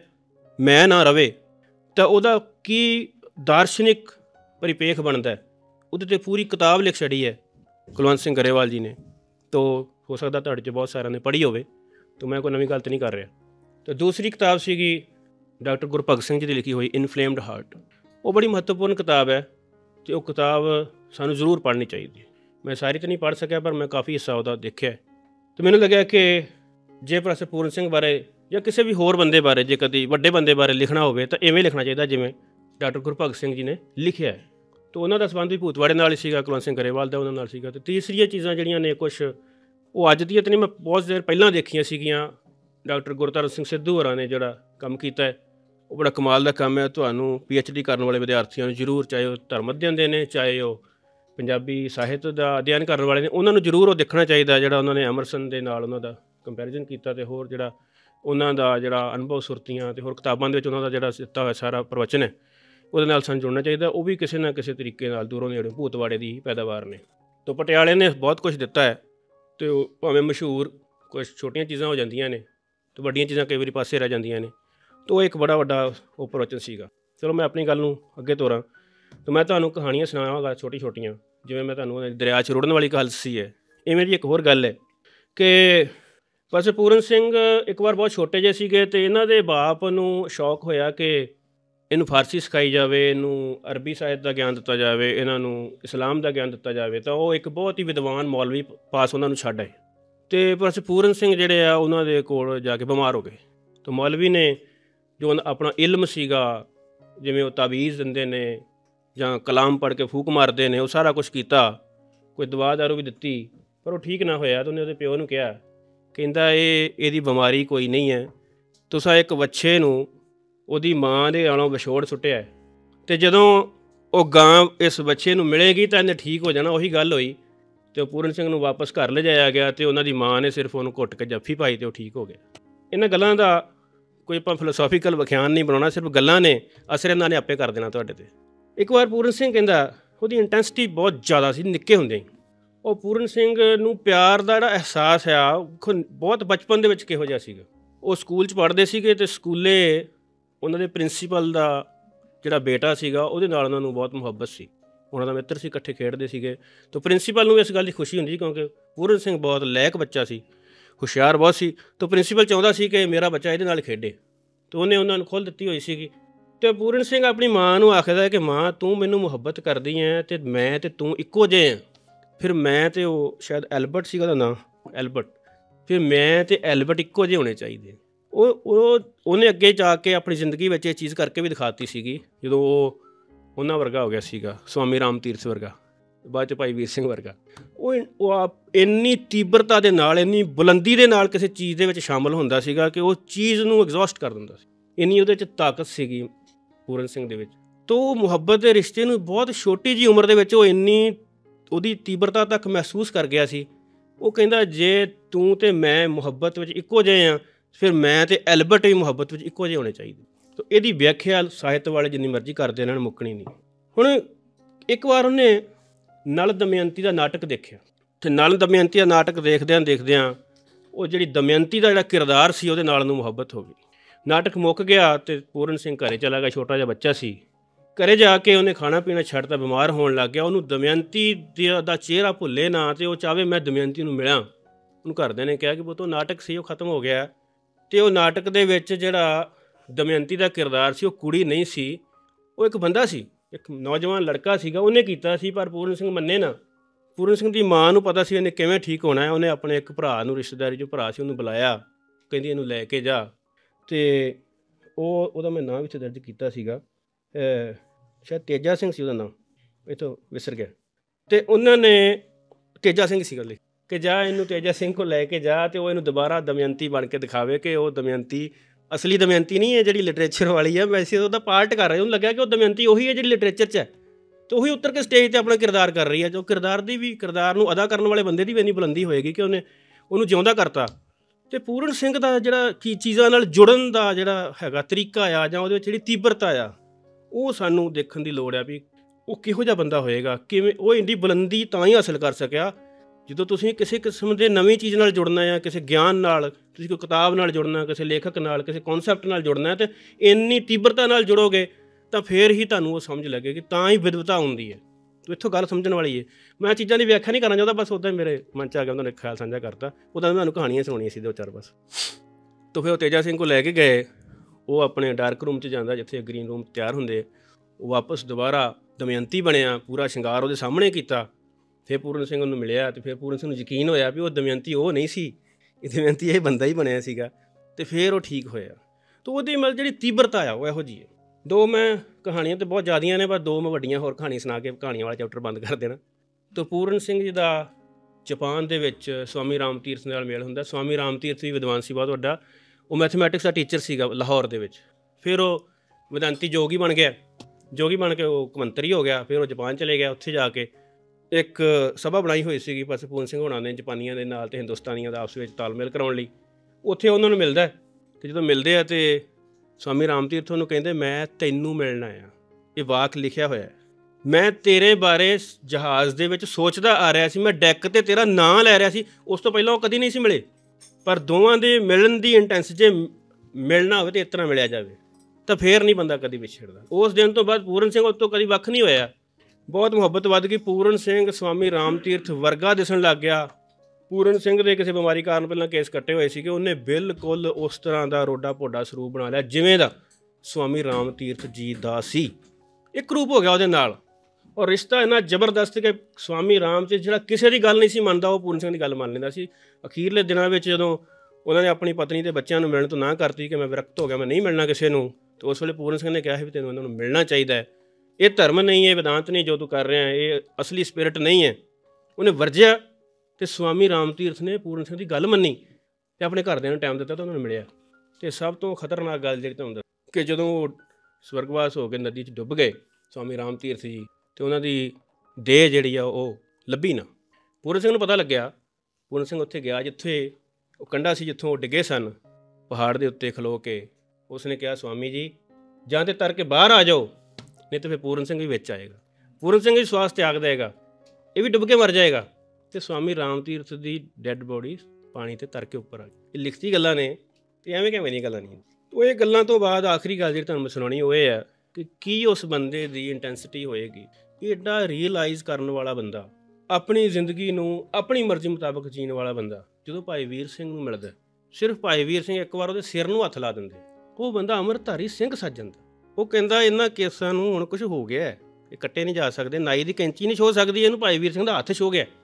ਮੈਂ ਨਾ ਰਵੇ ਤਾਂ ਉਹਦਾ ਕੀ ਦਾਰਸ਼ਨਿਕ ਪਰਿਪੇਖ ਬਣਦਾ, ਉਹਦੇ 'ਤੇ ਪੂਰੀ ਕਿਤਾਬ ਲਿਖ ਛੜੀ ਹੈ ਕੁਲਵੰਤ ਸਿੰਘ ਗਰੇਵਾਲ ਜੀ ਨੇ। ਤੋ ਹੋ ਸਕਦਾ ਤੁਹਾਡੇ 'ਚ ਬਹੁਤ ਸਾਰਿਆਂ ਨੇ ਪੜ੍ਹੀ ਹੋਵੇ, ਤਾਂ ਮੈਂ ਕੋਈ ਨਵੀਂ ਗੱਲ ਤਾਂ ਨਹੀਂ ਕਰ ਰਿਹਾ। ਅਤੇ ਦੂਸਰੀ ਕਿਤਾਬ ਸੀਗੀ ਡਾਕਟਰ ਗੁਰਭਗਤ ਸਿੰਘ ਜੀ ਦੀ ਲਿਖੀ ਹੋਈ ਇਨਫਲੇਮਡ ਹਾਰਟ। ਉਹ ਬੜੀ ਮਹੱਤਵਪੂਰਨ ਕਿਤਾਬ ਹੈ ਅਤੇ ਉਹ ਕਿਤਾਬ ਸਾਨੂੰ ਜ਼ਰੂਰ ਪੜ੍ਹਨੀ ਚਾਹੀਦੀ ਹੈ। ਮੈਂ ਸਾਰੀ ਤਾਂ ਨਹੀਂ ਪੜ੍ਹ ਸਕਿਆ, ਪਰ ਮੈਂ ਕਾਫੀ ਹਿੱਸਾ ਉਹਦਾ ਦੇਖਿਆ ਅਤੇ ਮੈਨੂੰ ਲੱਗਿਆ ਕਿ ਜੇ ਪ੍ਰੋਫੈਸਰ ਪੂਰਨ ਸਿੰਘ ਬਾਰੇ ਜਾਂ ਕਿਸੇ ਵੀ ਹੋਰ ਬੰਦੇ ਬਾਰੇ, ਜੇ ਕਦੀ ਵੱਡੇ ਬੰਦੇ ਬਾਰੇ ਲਿਖਣਾ ਹੋਵੇ ਤਾਂ ਇਵੇਂ ਲਿਖਣਾ ਚਾਹੀਦਾ ਜਿਵੇਂ ਡਾਕਟਰ ਗੁਰਭਗਤ ਸਿੰਘ ਜੀ ਨੇ ਲਿਖਿਆ ਹੈ। ਤਾਂ ਉਹਨਾਂ ਦਾ ਸੰਬੰਧ ਵੀ ਭੂਤਵਾੜੇ ਨਾਲ ਹੀ ਸੀਗਾ, ਕੁਲਵੰਤ ਸਿੰਘ ਗਰੇਵਾਲ ਦਾ ਉਹਨਾਂ ਨਾਲ ਸੀਗਾ। ਅਤੇ ਤੀਸਰੀਆਂ ਚੀਜ਼ਾਂ ਜਿਹੜੀਆਂ ਨੇ ਕੁਛ ਉਹ ਅੱਜ ਦੀਆਂ ਤਾਂ ਨਹੀਂ, ਮੈਂ ਬਹੁਤ ਦੇਰ ਪਹਿਲਾਂ ਦੇਖੀਆਂ ਸੀਗੀਆਂ। ਡਾਕਟਰ ਗੁਰਤਰਨ ਸਿੰਘ ਸਿੱਧੂ ਹੋਰਾਂ ਨੇ ਜਿਹੜਾ ਕੰਮ ਕੀਤਾ ਹੈ, ਉਹ ਬੜਾ ਕਮਾਲ ਦਾ ਕੰਮ ਹੈ। ਤੁਹਾਨੂੰ PhD ਕਰਨ ਵਾਲੇ ਵਿਦਿਆਰਥੀਆਂ ਨੂੰ ਜ਼ਰੂਰ, ਚਾਹੇ ਉਹ ਧਰਮ ਅਧਿਐਨ ਦੇ ਨੇ, ਚਾਹੇ ਉਹ ਪੰਜਾਬੀ ਸਾਹਿਤ ਦਾ ਅਧਿਐਨ ਕਰਨ ਵਾਲੇ ਨੇ, ਉਹਨਾਂ ਨੂੰ ਜ਼ਰੂਰ ਉਹ ਦੇਖਣਾ ਚਾਹੀਦਾ ਜਿਹੜਾ ਉਹਨਾਂ ਨੇ ਐਮਰਸਨ ਦੇ ਨਾਲ ਉਹਨਾਂ ਦਾ ਕੰਪੈਰੀਜ਼ਨ ਕੀਤਾ, ਅਤੇ ਹੋਰ ਜਿਹੜਾ ਉਹਨਾਂ ਦਾ ਜਿਹੜਾ ਅਨੁਭਵ ਸੁਰਤੀਆਂ ਅਤੇ ਹੋਰ ਕਿਤਾਬਾਂ ਦੇ ਵਿੱਚ ਉਹਨਾਂ ਦਾ ਜਿਹੜਾ ਦਿੱਤਾ ਹੋਇਆ ਸਾਰਾ ਪ੍ਰਵਚਨ ਹੈ, ਉਹਦੇ ਨਾਲ ਸਾਨੂੰ ਜੁੜਨਾ ਚਾਹੀਦਾ। ਉਹ ਵੀ ਕਿਸੇ ਨਾ ਕਿਸੇ ਤਰੀਕੇ ਨਾਲ ਦੂਰੋਂ ਨੇੜੇ ਭੂਤਵਾੜੇ ਦੀ ਪੈਦਾਵਾਰ ਨੇ। ਤਾਂ ਪਟਿਆਲੇ ਨੇ ਬਹੁਤ ਕੁਛ ਦਿੱਤਾ ਹੈ, ਅਤੇ ਉਹ ਭਾਵੇਂ ਮਸ਼ਹੂਰ ਕੁਛ ਛੋਟੀਆਂ ਚੀਜ਼ਾਂ ਹੋ ਜਾਂਦੀਆਂ ਨੇ ਅਤੇ ਵੱਡੀਆਂ ਚੀਜ਼ਾਂ ਕਈ ਵਾਰੀ ਪਾਸੇ ਰਹਿ ਜਾਂਦੀਆਂ ਨੇ। ਤਾਂ ਉਹ ਇੱਕ ਬੜਾ ਵੱਡਾ ਉਹ ਪ੍ਰਵਚਨ ਸੀਗਾ। ਚਲੋ ਮੈਂ ਆਪਣੀ ਗੱਲ ਨੂੰ ਅੱਗੇ ਤੋਰਾਂ ਤਾਂ ਮੈਂ ਤੁਹਾਨੂੰ ਕਹਾਣੀਆਂ ਸੁਣਾਵਾਂਗਾ ਛੋਟੀਆਂ, ਜਿਵੇਂ ਮੈਂ ਤੁਹਾਨੂੰ ਦਰਿਆ 'ਚ ਰੁੜਨ ਵਾਲੀ ਗੱਲ ਦੱਸੀ ਹੈ। ਇਵੇਂ ਦੀ ਇੱਕ ਹੋਰ ਗੱਲ ਹੈ ਕਿ ਪ੍ਰੋਫੈਸਰ ਪੂਰਨ ਸਿੰਘ ਇੱਕ ਵਾਰ ਬਹੁਤ ਛੋਟੇ ਜਿਹੇ ਸੀਗੇ, ਅਤੇ ਇਹਨਾਂ ਦੇ ਬਾਪ ਨੂੰ ਸ਼ੌਕ ਹੋਇਆ ਕਿ ਇਹਨੂੰ ਫਾਰਸੀ ਸਿਖਾਈ ਜਾਵੇ, ਇਹਨੂੰ ਅਰਬੀ ਸਾਹਿਤ ਦਾ ਗਿਆਨ ਦਿੱਤਾ ਜਾਵੇ, ਇਹਨਾਂ ਨੂੰ ਇਸਲਾਮ ਦਾ ਗਿਆਨ ਦਿੱਤਾ ਜਾਵੇ। ਤਾਂ ਉਹ ਇੱਕ ਬਹੁਤ ਹੀ ਵਿਦਵਾਨ ਮੌਲਵੀ ਪਾਸ ਉਹਨਾਂ ਨੂੰ ਛੱਡ ਆਏ, ਅਤੇ ਪ੍ਰੋਫੈਸਰ ਪੂਰਨ ਸਿੰਘ ਜਿਹੜੇ ਆ ਉਹਨਾਂ ਦੇ ਕੋਲ ਜਾ ਕੇ ਬਿਮਾਰ ਹੋ ਗਏ। ਤਾਂ ਮੌਲਵੀ ਨੇ ਜੋ ਆਪਣਾ ਇਲਮ ਸੀਗਾ, ਜਿਵੇਂ ਉਹ ਤਾਵੀਜ਼ ਦਿੰਦੇ ਨੇ ਜਾਂ ਕਲਾਮ ਪੜ੍ਹ ਕੇ ਫੂਕ ਮਾਰਦੇ ਨੇ, ਉਹ ਸਾਰਾ ਕੁਛ ਕੀਤਾ, ਕੋਈ ਦਵਾ ਦਾਰੂ ਵੀ ਦਿੱਤੀ, ਪਰ ਉਹ ਠੀਕ ਨਾ ਹੋਇਆ। ਤਾਂ ਉਹਨੇ ਉਹਦੇ ਪਿਓ ਨੂੰ ਕਿਹਾ, ਕਹਿੰਦਾ ਇਹਦੀ ਬਿਮਾਰੀ ਕੋਈ ਨਹੀਂ ਹੈ, ਤੁਸੀਂ ਇੱਕ ਵੱਛੇ ਨੂੰ ਉਹਦੀ ਮਾਂ ਦੇ ਆਲੋਂ ਵਿਛੋੜ ਸੁੱਟਿਆ, ਅਤੇ ਜਦੋਂ ਉਹ ਗਾਂ ਇਸ ਬੱਚੇ ਨੂੰ ਮਿਲੇਗੀ ਤਾਂ ਇਹਨੇ ਠੀਕ ਹੋ ਜਾਣਾ। ਉਹੀ ਗੱਲ ਹੋਈ, ਅਤੇ ਉਹ ਪੂਰਨ ਸਿੰਘ ਨੂੰ ਵਾਪਸ ਘਰ ਲਿਜਾਇਆ ਗਿਆ, ਅਤੇ ਉਹਨਾਂ ਦੀ ਮਾਂ ਨੇ ਸਿਰਫ ਉਹਨੂੰ ਘੁੱਟ ਕੇ ਜੱਫੀ ਪਾਈ ਅਤੇ ਉਹ ਠੀਕ ਹੋ ਗਿਆ। ਇਹਨਾਂ ਗੱਲਾਂ ਦਾ ਕੋਈ ਆਪਾਂ ਫਿਲੋਸੋਫੀਕਲ ਵਿਖਿਆਨ ਨਹੀਂ ਬਣਾਉਣਾ, ਸਿਰਫ ਗੱਲਾਂ ਨੇ, ਅਸਰ ਇਹਨਾਂ ਨੇ ਆਪੇ ਕਰ ਦੇਣਾ ਤੁਹਾਡੇ 'ਤੇ। ਇੱਕ ਵਾਰ ਪੂਰਨ ਸਿੰਘ ਕਹਿੰਦਾ, ਉਹਦੀ ਇੰਟੈਂਸਿਟੀ ਬਹੁਤ ਜ਼ਿਆਦਾ ਸੀ ਨਿੱਕੇ ਹੁੰਦੇ ਹੀ। ਉਹ ਪੂਰਨ ਸਿੰਘ ਨੂੰ ਪਿਆਰ ਦਾ ਜਿਹੜਾ ਅਹਿਸਾਸ ਆ ਬਹੁਤ ਬਚਪਨ ਦੇ ਵਿੱਚ ਕਿਹੋ ਜਿਹਾ ਸੀਗਾ। ਉਹ ਸਕੂਲ 'ਚ ਪੜ੍ਹਦੇ ਸੀਗੇ, ਅਤੇ ਸਕੂਲੇ ਉਹਨਾਂ ਦੇ ਪ੍ਰਿੰਸੀਪਲ ਦਾ ਜਿਹੜਾ ਬੇਟਾ ਸੀਗਾ ਉਹਦੇ ਨਾਲ ਉਹਨਾਂ ਨੂੰ ਬਹੁਤ ਮੁਹੱਬਤ ਸੀ, ਉਹਨਾਂ ਦਾ ਮਿੱਤਰ ਸੀ, ਇਕੱਠੇ ਖੇਡਦੇ ਸੀਗੇ। ਤਾਂ ਪ੍ਰਿੰਸੀਪਲ ਨੂੰ ਇਸ ਗੱਲ ਦੀ ਖੁਸ਼ੀ ਹੁੰਦੀ ਸੀ, ਕਿਉਂਕਿ ਪੂਰਨ ਸਿੰਘ ਬਹੁਤ ਲਾਇਕ ਬੱਚਾ ਸੀ, ਹੁਸ਼ਿਆਰ ਬਹੁਤ ਸੀ। ਤਾਂ ਪ੍ਰਿੰਸੀਪਲ ਚਾਹੁੰਦਾ ਸੀ ਕਿ ਮੇਰਾ ਬੱਚਾ ਇਹਦੇ ਨਾਲ ਖੇਡੇ, ਤਾਂ ਉਹਨੇ ਉਹਨਾਂ ਨੂੰ ਖੁੱਲ੍ਹ ਦਿੱਤੀ ਹੋਈ ਸੀਗੀ। ਅਤੇ ਪੂਰਨ ਸਿੰਘ ਆਪਣੀ ਮਾਂ ਨੂੰ ਆਖਦਾ ਕਿ ਮਾਂ ਤੂੰ ਮੈਨੂੰ ਮੁਹੱਬਤ ਕਰਦੀ ਹੈ, ਅਤੇ ਮੈਂ ਅਤੇ ਤੂੰ ਇੱਕੋ ਜਿਹੇ ਹਾਂ। ਫਿਰ ਮੈਂ ਅਤੇ ਉਹ ਸ਼ਾਇਦ ਐਲਬਰਟ ਸੀਗਾ ਉਹਦਾ ਨਾਂ, ਐਲਬਰਟ, ਫਿਰ ਮੈਂ ਤੇ ਐਲਬਰਟ ਇੱਕੋ ਜਿਹੇ ਹੋਣੇ ਚਾਹੀਦੇ। ਉਹਨੇ ਅੱਗੇ ਜਾ ਕੇ ਆਪਣੀ ਜ਼ਿੰਦਗੀ ਵਿੱਚ ਇਹ ਚੀਜ਼ ਕਰਕੇ ਵੀ ਦਿਖਾਤੀ ਸੀਗੀ, ਜਦੋਂ ਉਹ ਉਹਨਾਂ ਵਰਗਾ ਹੋ ਗਿਆ ਸੀਗਾ, ਸਵਾਮੀ ਰਾਮ ਤੀਰਥ ਵਰਗਾ, ਬਾਅਦ 'ਚ ਭਾਈ ਵੀਰ ਸਿੰਘ ਵਰਗਾ। ਉਹ ਆਪ ਇੰਨੀ ਤੀਬਰਤਾ ਦੇ ਨਾਲ, ਇੰਨੀ ਬੁਲੰਦੀ ਦੇ ਨਾਲ ਕਿਸੇ ਚੀਜ਼ ਦੇ ਵਿੱਚ ਸ਼ਾਮਲ ਹੁੰਦਾ ਸੀਗਾ ਕਿ ਉਹ ਚੀਜ਼ ਨੂੰ ਐਗਜ਼ੌਸਟ ਕਰ ਦਿੰਦਾ ਸੀ। ਇੰਨੀ ਉਹਦੇ 'ਚ ਤਾਕਤ ਸੀਗੀ ਪੂਰਨ ਸਿੰਘ ਦੇ ਵਿੱਚ। ਤਾਂ ਉਹ ਮੁਹੱਬਤ ਦੇ ਰਿਸ਼ਤੇ ਨੂੰ ਬਹੁਤ ਛੋਟੀ ਜਿਹੀ ਉਮਰ ਦੇ ਵਿੱਚ ਉਹ ਇੰਨੀ ਉਹਦੀ ਤੀਬਰਤਾ ਤੱਕ ਮਹਿਸੂਸ ਕਰ ਗਿਆ ਸੀ। ਉਹ ਕਹਿੰਦਾ ਜੇ ਤੂੰ ਤੇ ਮੈਂ ਮੁਹੱਬਤ ਵਿੱਚ ਇੱਕੋ ਜਿਹੇ ਹਾਂ, ਫਿਰ ਮੈਂ ਤੇ ਐਲਬਰਟ ਵੀ ਮੁਹੱਬਤ ਵਿੱਚ ਇੱਕੋ ਜਿਹੇ ਹੋਣੇ ਚਾਹੀਦੇ। ਤਾਂ ਇਹਦੀ ਵਿਆਖਿਆ ਸਾਹਿਤ ਵਾਲੇ ਜਿੰਨੀ ਮਰਜ਼ੀ ਕਰਦੇ ਇਹਨਾਂ ਨੂੰ ਮੁੱਕਣੀ ਨਹੀਂ। ਹੁਣ ਇੱਕ ਵਾਰ ਉਹਨੇ ਨਲ ਦਮਯੰਤੀ ਦਾ ਨਾਟਕ ਦੇਖਿਆ, ਅਤੇ ਨਲ ਦਮਯੰਤੀ ਦਾ ਨਾਟਕ ਦੇਖਦਿਆਂ ਉਹ ਜਿਹੜੀ ਦਮਯੰਤੀ ਦਾ ਜਿਹੜਾ ਕਿਰਦਾਰ ਸੀ ਉਹਦੇ ਨਾਲ ਨੂੰ ਮੁਹੱਬਤ ਹੋ ਗਈ। ਨਾਟਕ ਮੁੱਕ ਗਿਆ ਅਤੇ ਪੂਰਨ ਸਿੰਘ ਘਰ ਚਲਾ ਗਿਆ, ਛੋਟਾ ਜਿਹਾ ਬੱਚਾ ਸੀ। ਘਰ ਜਾ ਕੇ ਉਹਨੇ ਖਾਣਾ ਪੀਣਾ ਛੱਡਤਾ, ਬਿਮਾਰ ਹੋਣ ਲੱਗ ਗਿਆ। ਉਹਨੂੰ ਦਮਯੰਤੀ ਦਾ ਚਿਹਰਾ ਭੁੱਲੇ ਨਾ, ਅਤੇ ਉਹ ਚਾਹਵੇ ਮੈਂ ਦਮਯੰਤੀ ਨੂੰ ਮਿਲਾਂ। ਉਹਨੂੰ ਘਰਦਿਆਂ ਨੇ ਕਿਹਾ ਕਿ ਪੁੱਤ ਉਹ ਨਾਟਕ ਸੀ, ਉਹ ਖਤਮ ਹੋ ਗਿਆ। ਅਤੇ ਉਹ ਨਾਟਕ ਦੇ ਵਿੱਚ ਜਿਹੜਾ ਦਮਯੰਤੀ ਦਾ ਕਿਰਦਾਰ ਸੀ ਉਹ ਕੁੜੀ ਨਹੀਂ ਸੀ, ਉਹ ਇੱਕ ਬੰਦਾ ਸੀ, ਇੱਕ ਨੌਜਵਾਨ ਲੜਕਾ ਸੀਗਾ, ਉਹਨੇ ਕੀਤਾ ਸੀ। ਪਰ ਪੂਰਨ ਸਿੰਘ ਮੰਨੇ ਨਾ। ਪੂਰਨ ਸਿੰਘ ਦੀ ਮਾਂ ਨੂੰ ਪਤਾ ਸੀ ਇਹਨੇ ਕਿਵੇਂ ਠੀਕ ਹੋਣਾ ਹੈ। ਉਹਨੇ ਆਪਣੇ ਇੱਕ ਭਰਾ ਨੂੰ, ਰਿਸ਼ਤੇਦਾਰੀ 'ਚੋਂ ਭਰਾ ਸੀ, ਉਹਨੂੰ ਬੁਲਾਇਆ, ਕਹਿੰਦੀ ਇਹਨੂੰ ਲੈ ਕੇ ਜਾ। ਅਤੇ ਉਹਦਾ ਮੈਂ ਨਾਂ ਵਿੱਚ ਦਰਜ ਕੀਤਾ ਸੀਗਾ, ਸ਼ਾਇਦ ਤੇਜਾ ਸਿੰਘ ਸੀ ਉਹਦਾ ਨਾਂ, ਇੱਥੋਂ ਵਿਸਰ ਗਿਆ। ਅਤੇ ਉਹਨਾਂ ਨੇ ਤੇਜਾ ਸਿੰਘ ਸੀ ਗੱਲ ਕਿ ਜਾ ਇਹਨੂੰ ਤੇਜਾ ਸਿੰਘ ਕੋਲ ਲੈ ਕੇ ਜਾ, ਅਤੇ ਉਹ ਇਹਨੂੰ ਦੁਬਾਰਾ ਦਮਯੰਤੀ ਬਣ ਕੇ ਦਿਖਾਵੇ ਕਿ ਉਹ ਦਮਯੰਤੀ ਅਸਲੀ ਦਮਯੰਤੀ ਨਹੀਂ ਹੈ ਜਿਹੜੀ ਲਿਟਰੇਚਰ ਵਾਲੀ ਹੈ। ਵੈਸੇ ਉਹਦਾ ਪਾਰਟ ਕਰ ਰਿਹਾ, ਉਹਨੂੰ ਲੱਗਿਆ ਕਿ ਉਹ ਦਮਯੰਤੀ ਉਹੀ ਹੈ ਜਿਹੜੀ ਲਿਟਰੇਚਰ 'ਚ ਹੈ, ਅਤੇ ਉਹੀ ਉੱਤਰ ਕੇ ਸਟੇਜ 'ਤੇ ਆਪਣਾ ਕਿਰਦਾਰ ਕਰ ਰਹੀ ਹੈ। ਜੋ ਕਿਰਦਾਰ ਨੂੰ ਅਦਾ ਕਰਨ ਵਾਲੇ ਬੰਦੇ ਦੀ ਵੀ ਇੰਨੀ ਬੁਲੰਦੀ ਹੋਏਗੀ ਕਿ ਉਹਨੂੰ ਜਿਉਂਦਾ ਕਰਤਾ। ਅਤੇ ਪੂਰਨ ਸਿੰਘ ਦਾ ਜਿਹੜਾ ਚੀਜ਼ਾਂ ਨਾਲ ਜੁੜਨ ਦਾ ਜਿਹੜਾ ਹੈਗਾ ਤਰੀਕਾ ਆ, ਜਾਂ ਉਹਦੇ ਵਿੱਚ ਜਿਹੜੀ ਤੀਬਰਤਾ ਆ, ਉਹ ਸਾਨੂੰ ਦੇਖਣ ਦੀ ਲੋੜ ਆ ਵੀ ਉਹ ਕਿਹੋ ਜਿਹਾ ਬੰਦਾ ਹੋਏਗਾ, ਕਿਵੇਂ ਉਹ ਇੰਨੀ ਬੁਲੰਦੀ ਤਾਂ ਹੀ ਹਾਸਿਲ ਕਰ ਸਕਿਆ। ਜਦੋਂ ਤੁਸੀਂ ਕਿਸੇ ਕਿਸਮ ਦੇ ਨਵੀਂ ਚੀਜ਼ ਨਾਲ ਜੁੜਨਾ ਆ, ਕਿਸੇ ਗਿਆਨ ਨਾਲ, ਤੁਸੀਂ ਕੋਈ ਕਿਤਾਬ ਨਾਲ ਜੁੜਨਾ, ਕਿਸੇ ਲੇਖਕ ਨਾਲ, ਕਿਸੇ ਕੌਨਸੈਪਟ ਨਾਲ ਜੁੜਨਾ, ਅਤੇ ਇੰਨੀ ਤੀਬਰਤਾ ਨਾਲ ਜੁੜੋਗੇ ਤਾਂ ਫਿਰ ਹੀ ਤੁਹਾਨੂੰ ਉਹ ਸਮਝ ਲੱਗੇਗੀ, ਤਾਂ ਹੀ ਵਿਦਵਤਾ ਹੁੰਦੀ ਹੈ। ਤਾਂ ਇੱਥੋਂ ਗੱਲ ਸਮਝਣ ਵਾਲੀ ਹੈ। ਮੈਂ ਚੀਜ਼ਾਂ ਦੀ ਵਿਆਖਿਆ ਨਹੀਂ ਕਰਨਾ ਚਾਹੁੰਦਾ, ਬਸ ਉੱਦਾਂ ਹੀ ਮੇਰੇ ਮਨ 'ਚ ਆ ਗਿਆ, ਉਹਨਾਂ ਨੇ ਖਿਆਲ ਸਾਂਝਾ ਕਰਤਾ। ਉੱਦਾਂ ਤੁਹਾਨੂੰ ਕਹਾਣੀਆਂ ਸੁਣਾਉਣੀਆਂ ਸੀ 2-4 ਬਸ। ਤਾਂ ਫਿਰ ਉਹ ਤੇਜਾ ਸਿੰਘ ਕੋਲ ਲੈ ਕੇ ਗਏ। ਉਹ ਆਪਣੇ ਡਾਰਕ ਰੂਮ 'ਚ ਜਾਂਦਾ ਜਿੱਥੇ ਗ੍ਰੀਨ ਰੂਮ ਤਿਆਰ ਹੁੰਦੇ। ਉਹ ਵਾਪਸ ਦੁਬਾਰਾ ਦਮਯੰਤੀ ਬਣਿਆ, ਪੂਰਾ ਸ਼ਿੰਗਾਰ ਉਹਦੇ ਸਾਹਮਣੇ ਕੀਤਾ। ਫਿਰ ਪੂਰਨ ਸਿੰਘ ਉਹਨੂੰ ਮਿਲਿਆ, ਅਤੇ ਫਿਰ ਪੂਰਨ ਸਿੰਘ ਨੂੰ ਯਕੀਨ ਹੋਇਆ ਵੀ ਉਹ ਦਮਯੰਤੀ ਉਹ ਨਹੀਂ ਸੀ, ਇਹ ਦਮਯੰਤੀ ਇਹ ਬੰਦਾ ਹੀ ਬਣਿਆ ਸੀਗਾ। ਅਤੇ ਫਿਰ ਉਹ ਠੀਕ ਹੋਇਆ। ਤਾਂ ਉਹਦੀ ਮਤਲਬ ਜਿਹੜੀ ਤੀਬਰਤਾ ਆ ਉਹ ਇਹੋ ਜਿਹੀ ਹੈ। 2 ਮੈਂ ਕਹਾਣੀਆਂ ਤਾਂ ਬਹੁਤ ਜ਼ਿਆਦੀਆਂ ਨੇ, ਪਰ 2 ਮੈਂ ਵੱਡੀਆਂ ਹੋਰ ਕਹਾਣੀਆਂ ਸੁਣਾ ਕੇ ਕਹਾਣੀਆਂ ਵਾਲਾ ਚੈਪਟਰ ਬੰਦ ਕਰ ਦੇਣਾ। ਤਾਂ ਪੂਰਨ ਸਿੰਘ ਜੀ ਦਾ ਜਾਪਾਨ ਦੇ ਵਿੱਚ ਸਵਾਮੀ ਰਾਮ ਤੀਰਥ ਨਾਲ ਮੇਲ ਹੁੰਦਾ। ਸਵਾਮੀ ਰਾਮ ਤੀਰਥ ਵੀ ਵਿਦਵਾਨ ਸੀ ਬਹੁਤ ਵੱਡਾ, ਉਹ ਮੈਥਮੈਟਿਕਸ ਦਾ ਟੀਚਰ ਸੀਗਾ ਲਾਹੌਰ ਦੇ ਵਿੱਚ। ਫਿਰ ਉਹ ਵਿਦਾਂਤੀ ਜੋਗੀ ਬਣ ਗਿਆ, ਜੋਗੀ ਬਣ ਕੇ ਉਹ ਕਮੰਤਰੀ ਹੋ ਗਿਆ। ਫਿਰ ਉਹ ਜਾਪਾਨ ਚਲੇ ਗਿਆ। ਉੱਥੇ ਜਾ ਕੇ ਇੱਕ ਸਭਾ ਬਣਾਈ ਹੋਈ ਸੀਗੀ ਬਸ ਪੂਰਨ ਸਿੰਘ ਹੋਣਾ ਨੇ ਜਾਪਾਨੀਆਂ ਦੇ ਨਾਲ ਅਤੇ ਹਿੰਦੁਸਤਾਨੀਆਂ ਦਾ ਆਪਸ ਵਿੱਚ ਤਾਲਮੇਲ ਕਰਾਉਣ ਲਈ। ਉੱਥੇ ਉਹਨਾਂ ਨੂੰ ਮਿਲਦਾ, ਅਤੇ ਜਦੋਂ ਮਿਲਦੇ ਆ ਅਤੇ ਸਵਾਮੀ ਰਾਮ ਤੀਰਥ ਉਹਨੂੰ ਕਹਿੰਦੇ ਮੈਂ ਤੈਨੂੰ ਮਿਲਣਾ ਆ। ਇਹ ਵਾਕ ਲਿਖਿਆ ਹੋਇਆ, ਮੈਂ ਤੇਰੇ ਬਾਰੇ ਜਹਾਜ਼ ਦੇ ਵਿੱਚ ਸੋਚਦਾ ਆ ਰਿਹਾ ਸੀ, ਮੈਂ ਡੈਕ 'ਤੇ ਤੇਰਾ ਨਾਂ ਲੈ ਰਿਹਾ ਸੀ। ਉਸ ਤੋਂ ਪਹਿਲਾਂ ਉਹ ਕਦੀ ਨਹੀਂ ਸੀ ਮਿਲੇ, ਪਰ ਦੋਵਾਂ ਦੇ ਮਿਲਣ ਦੀ ਇੰਟੈਂਸ ਜੇ ਮਿਲਣਾ ਹੋਵੇ ਤਾਂ ਇਸ ਤਰ੍ਹਾਂ ਮਿਲਿਆ ਜਾਵੇ ਤਾਂ ਫਿਰ ਨਹੀਂ ਬੰਦਾ ਕਦੀ ਵਿਛੜਦਾ। ਉਸ ਦਿਨ ਤੋਂ ਬਾਅਦ ਪੂਰਨ ਸਿੰਘ ਉਸ ਤੋਂ ਕਦੀ ਵੱਖ ਨਹੀਂ ਹੋਇਆ। ਬਹੁਤ ਮੁਹੱਬਤ ਵੱਧ ਗਈ। ਪੂਰਨ ਸਿੰਘ ਸਵਾਮੀ ਰਾਮ ਤੀਰਥ ਵਰਗਾ ਦਿਸਣ ਲੱਗ ਗਿਆ। ਪੂਰਨ ਸਿੰਘ ਦੇ ਕਿਸੇ ਬਿਮਾਰੀ ਕਾਰਨ ਪਹਿਲਾਂ ਕੇਸ ਕੱਟੇ ਹੋਏ ਸੀਗੇ, ਉਹਨੇ ਬਿਲਕੁਲ ਉਸ ਤਰ੍ਹਾਂ ਦਾ ਰੋਡਾ ਪੋਡਾ ਸਰੂਪ ਬਣਾ ਲਿਆ ਜਿਵੇਂ ਦਾ ਸਵਾਮੀ ਰਾਮ ਤੀਰਥ ਜੀ ਦਾ ਸੀ। ਇੱਕ ਰੂਪ ਹੋ ਗਿਆ ਉਹਦੇ ਨਾਲ, ਔਰ ਰਿਸ਼ਤਾ ਇੰਨਾ ਜ਼ਬਰਦਸਤ ਕਿ ਸਵਾਮੀ ਰਾਮ ਤੀਰਥ ਜਿਹੜਾ ਕਿਸੇ ਦੀ ਗੱਲ ਨਹੀਂ ਸੀ ਮੰਨਦਾ, ਉਹ ਪੂਰਨ ਸਿੰਘ ਦੀ ਗੱਲ ਮੰਨ ਲੈਂਦਾ ਸੀ। ਅਖੀਰਲੇ ਦਿਨਾਂ ਵਿੱਚ ਜਦੋਂ ਉਹਨਾਂ ਨੇ ਆਪਣੀ ਪਤਨੀ ਅਤੇ ਬੱਚਿਆਂ ਨੂੰ ਮਿਲਣ ਤੋਂ ਨਾ ਕਰਤੀ ਕਿ ਮੈਂ ਵਿਰਕਤ ਹੋ ਗਿਆ, ਮੈਂ ਨਹੀਂ ਮਿਲਣਾ ਕਿਸੇ ਨੂੰ, ਤਾਂ ਉਸ ਵੇਲੇ ਪੂਰਨ ਸਿੰਘ ਨੇ ਕਿਹਾ ਸੀ ਵੀ ਤੈਨੂੰ ਇਹਨਾਂ ਨੂੰ ਮਿਲਣਾ ਚਾਹੀਦਾ ਹੈ। ਇਹ ਧਰਮ ਨਹੀਂ ਹੈ, ਵਿਦਾਂਤ ਨਹੀਂ ਜੋ ਤੂੰ ਕਰ ਰਿਹਾ, ਇਹ ਅਸਲੀ ਸਪਿਰਿਟ ਨਹੀਂ ਹੈ। ਉਹਨੇ ਵਰਜਿਆ, ਅਤੇ ਸਵਾਮੀ ਰਾਮ ਤੀਰਥ ਨੇ ਪੂਰਨ ਸਿੰਘ ਦੀ ਗੱਲ ਮੰਨੀ ਅਤੇ ਆਪਣੇ ਘਰਦਿਆਂ ਨੂੰ ਟਾਈਮ ਦਿੱਤਾ ਤਾਂ ਉਹਨਾਂ ਨੂੰ ਮਿਲਿਆ। ਅਤੇ ਸਭ ਤੋਂ ਖਤਰਨਾਕ ਗੱਲ ਜਿਹੜੀ ਤੁਹਾਨੂੰ ਦੱਸ ਕਿ ਜਦੋਂ ਉਹ ਸਵਰਗਵਾਸ ਹੋ ਕੇ ਨਦੀ 'ਚ ਡੁੱਬ ਗਏ ਸਵਾਮੀ ਰਾਮ ਤੀਰਥ ਜੀ, ਅਤੇ ਉਹਨਾਂ ਦੀ ਦੇਹ ਜਿਹੜੀ ਆ ਉਹ ਲੱਭੀ ਨਾ। ਪੂਰਨ ਸਿੰਘ ਨੂੰ ਪਤਾ ਲੱਗਿਆ। ਪੂਰਨ ਸਿੰਘ ਉੱਥੇ ਗਿਆ ਜਿੱਥੇ ਉਹ ਕੰਢਾ ਸੀ, ਜਿੱਥੋਂ ਉਹ ਡਿੱਗੇ ਸਨ ਪਹਾੜ ਦੇ ਉੱਤੇ ਖਲੋ ਕੇ। ਉਸਨੇ ਕਿਹਾ ਸਵਾਮੀ ਜੀ ਜਾਂ ਤਾਂ ਤਰ ਕੇ ਬਾਹਰ ਆ ਜਾਓ, ਨਹੀਂ ਤਾਂ ਫਿਰ ਪੂਰਨ ਸਿੰਘ ਵੀ ਵਿੱਚ ਆਏਗਾ। ਪੂਰਨ ਸਿੰਘ ਵੀ ਸਵਾਸ ਤਿਆਗ ਦੇਗਾ, ਇਹ ਵੀ ਡੁੱਬ ਕੇ ਮਰ ਜਾਏਗਾ। ਅਤੇ ਸਵਾਮੀ ਰਾਮ ਤੀਰਥ ਦੀ ਡੈੱਡ ਬੋਡੀ ਪਾਣੀ 'ਤੇ ਤਰ ਕੇ ਉੱਪਰ ਆ ਗਈ। ਇਹ ਲਿਖਤੀ ਗੱਲਾਂ ਨੇ, ਅਤੇ ਐਵੇਂ ਕਿਵੇਂ ਦੀਆਂ ਗੱਲਾਂ ਨਹੀਂ। ਉਹ ਇਹ ਗੱਲਾਂ ਤੋਂ ਬਾਅਦ ਆਖਰੀ ਗੱਲ ਜਿਹੜੀ ਤੁਹਾਨੂੰ ਮੈਂ ਸੁਣਾਉਣੀ ਉਹ ਇਹ ਹੈ ਕਿ ਕੀ ਉਸ ਬੰਦੇ ਦੀ ਇੰਟੈਂਸਿਟੀ ਹੋਏਗੀ। ਇਹ ਐਡਾ ਰੀਅਲਾਈਜ਼ ਕਰਨ ਵਾਲਾ ਬੰਦਾ, ਆਪਣੀ ਜ਼ਿੰਦਗੀ ਨੂੰ ਆਪਣੀ ਮਰਜ਼ੀ ਮੁਤਾਬਕ ਜੀਣ ਵਾਲਾ ਬੰਦਾ, ਜਦੋਂ ਭਾਈ ਵੀਰ ਸਿੰਘ ਨੂੰ ਮਿਲਦਾ, ਸਿਰਫ ਭਾਈ ਵੀਰ ਸਿੰਘ ਇੱਕ ਵਾਰ ਉਹਦੇ ਸਿਰ ਨੂੰ ਹੱਥ ਲਾ ਦਿੰਦੇ, ਉਹ ਬੰਦਾ ਅੰਮ੍ਰਿਤਧਾਰੀ ਸਿੰਘ ਸੱਜ ਜਾਂਦਾ। ਉਹ ਕਹਿੰਦਾ ਇਹਨਾਂ ਕੇਸਾਂ ਨੂੰ ਹੁਣ ਕੁਝ ਹੋ ਗਿਆ, ਇਹ ਕੱਟੇ ਨਹੀਂ ਜਾ ਸਕਦੇ, ਨਾਈ ਦੀ ਕੈਂਚੀ ਨਹੀਂ ਛੋਹ ਸਕਦੀ, ਇਹਨੂੰ ਭਾਈ ਵੀਰ ਸਿੰਘ ਦਾ ਹੱਥ ਛੋਹ ਗਿਆ।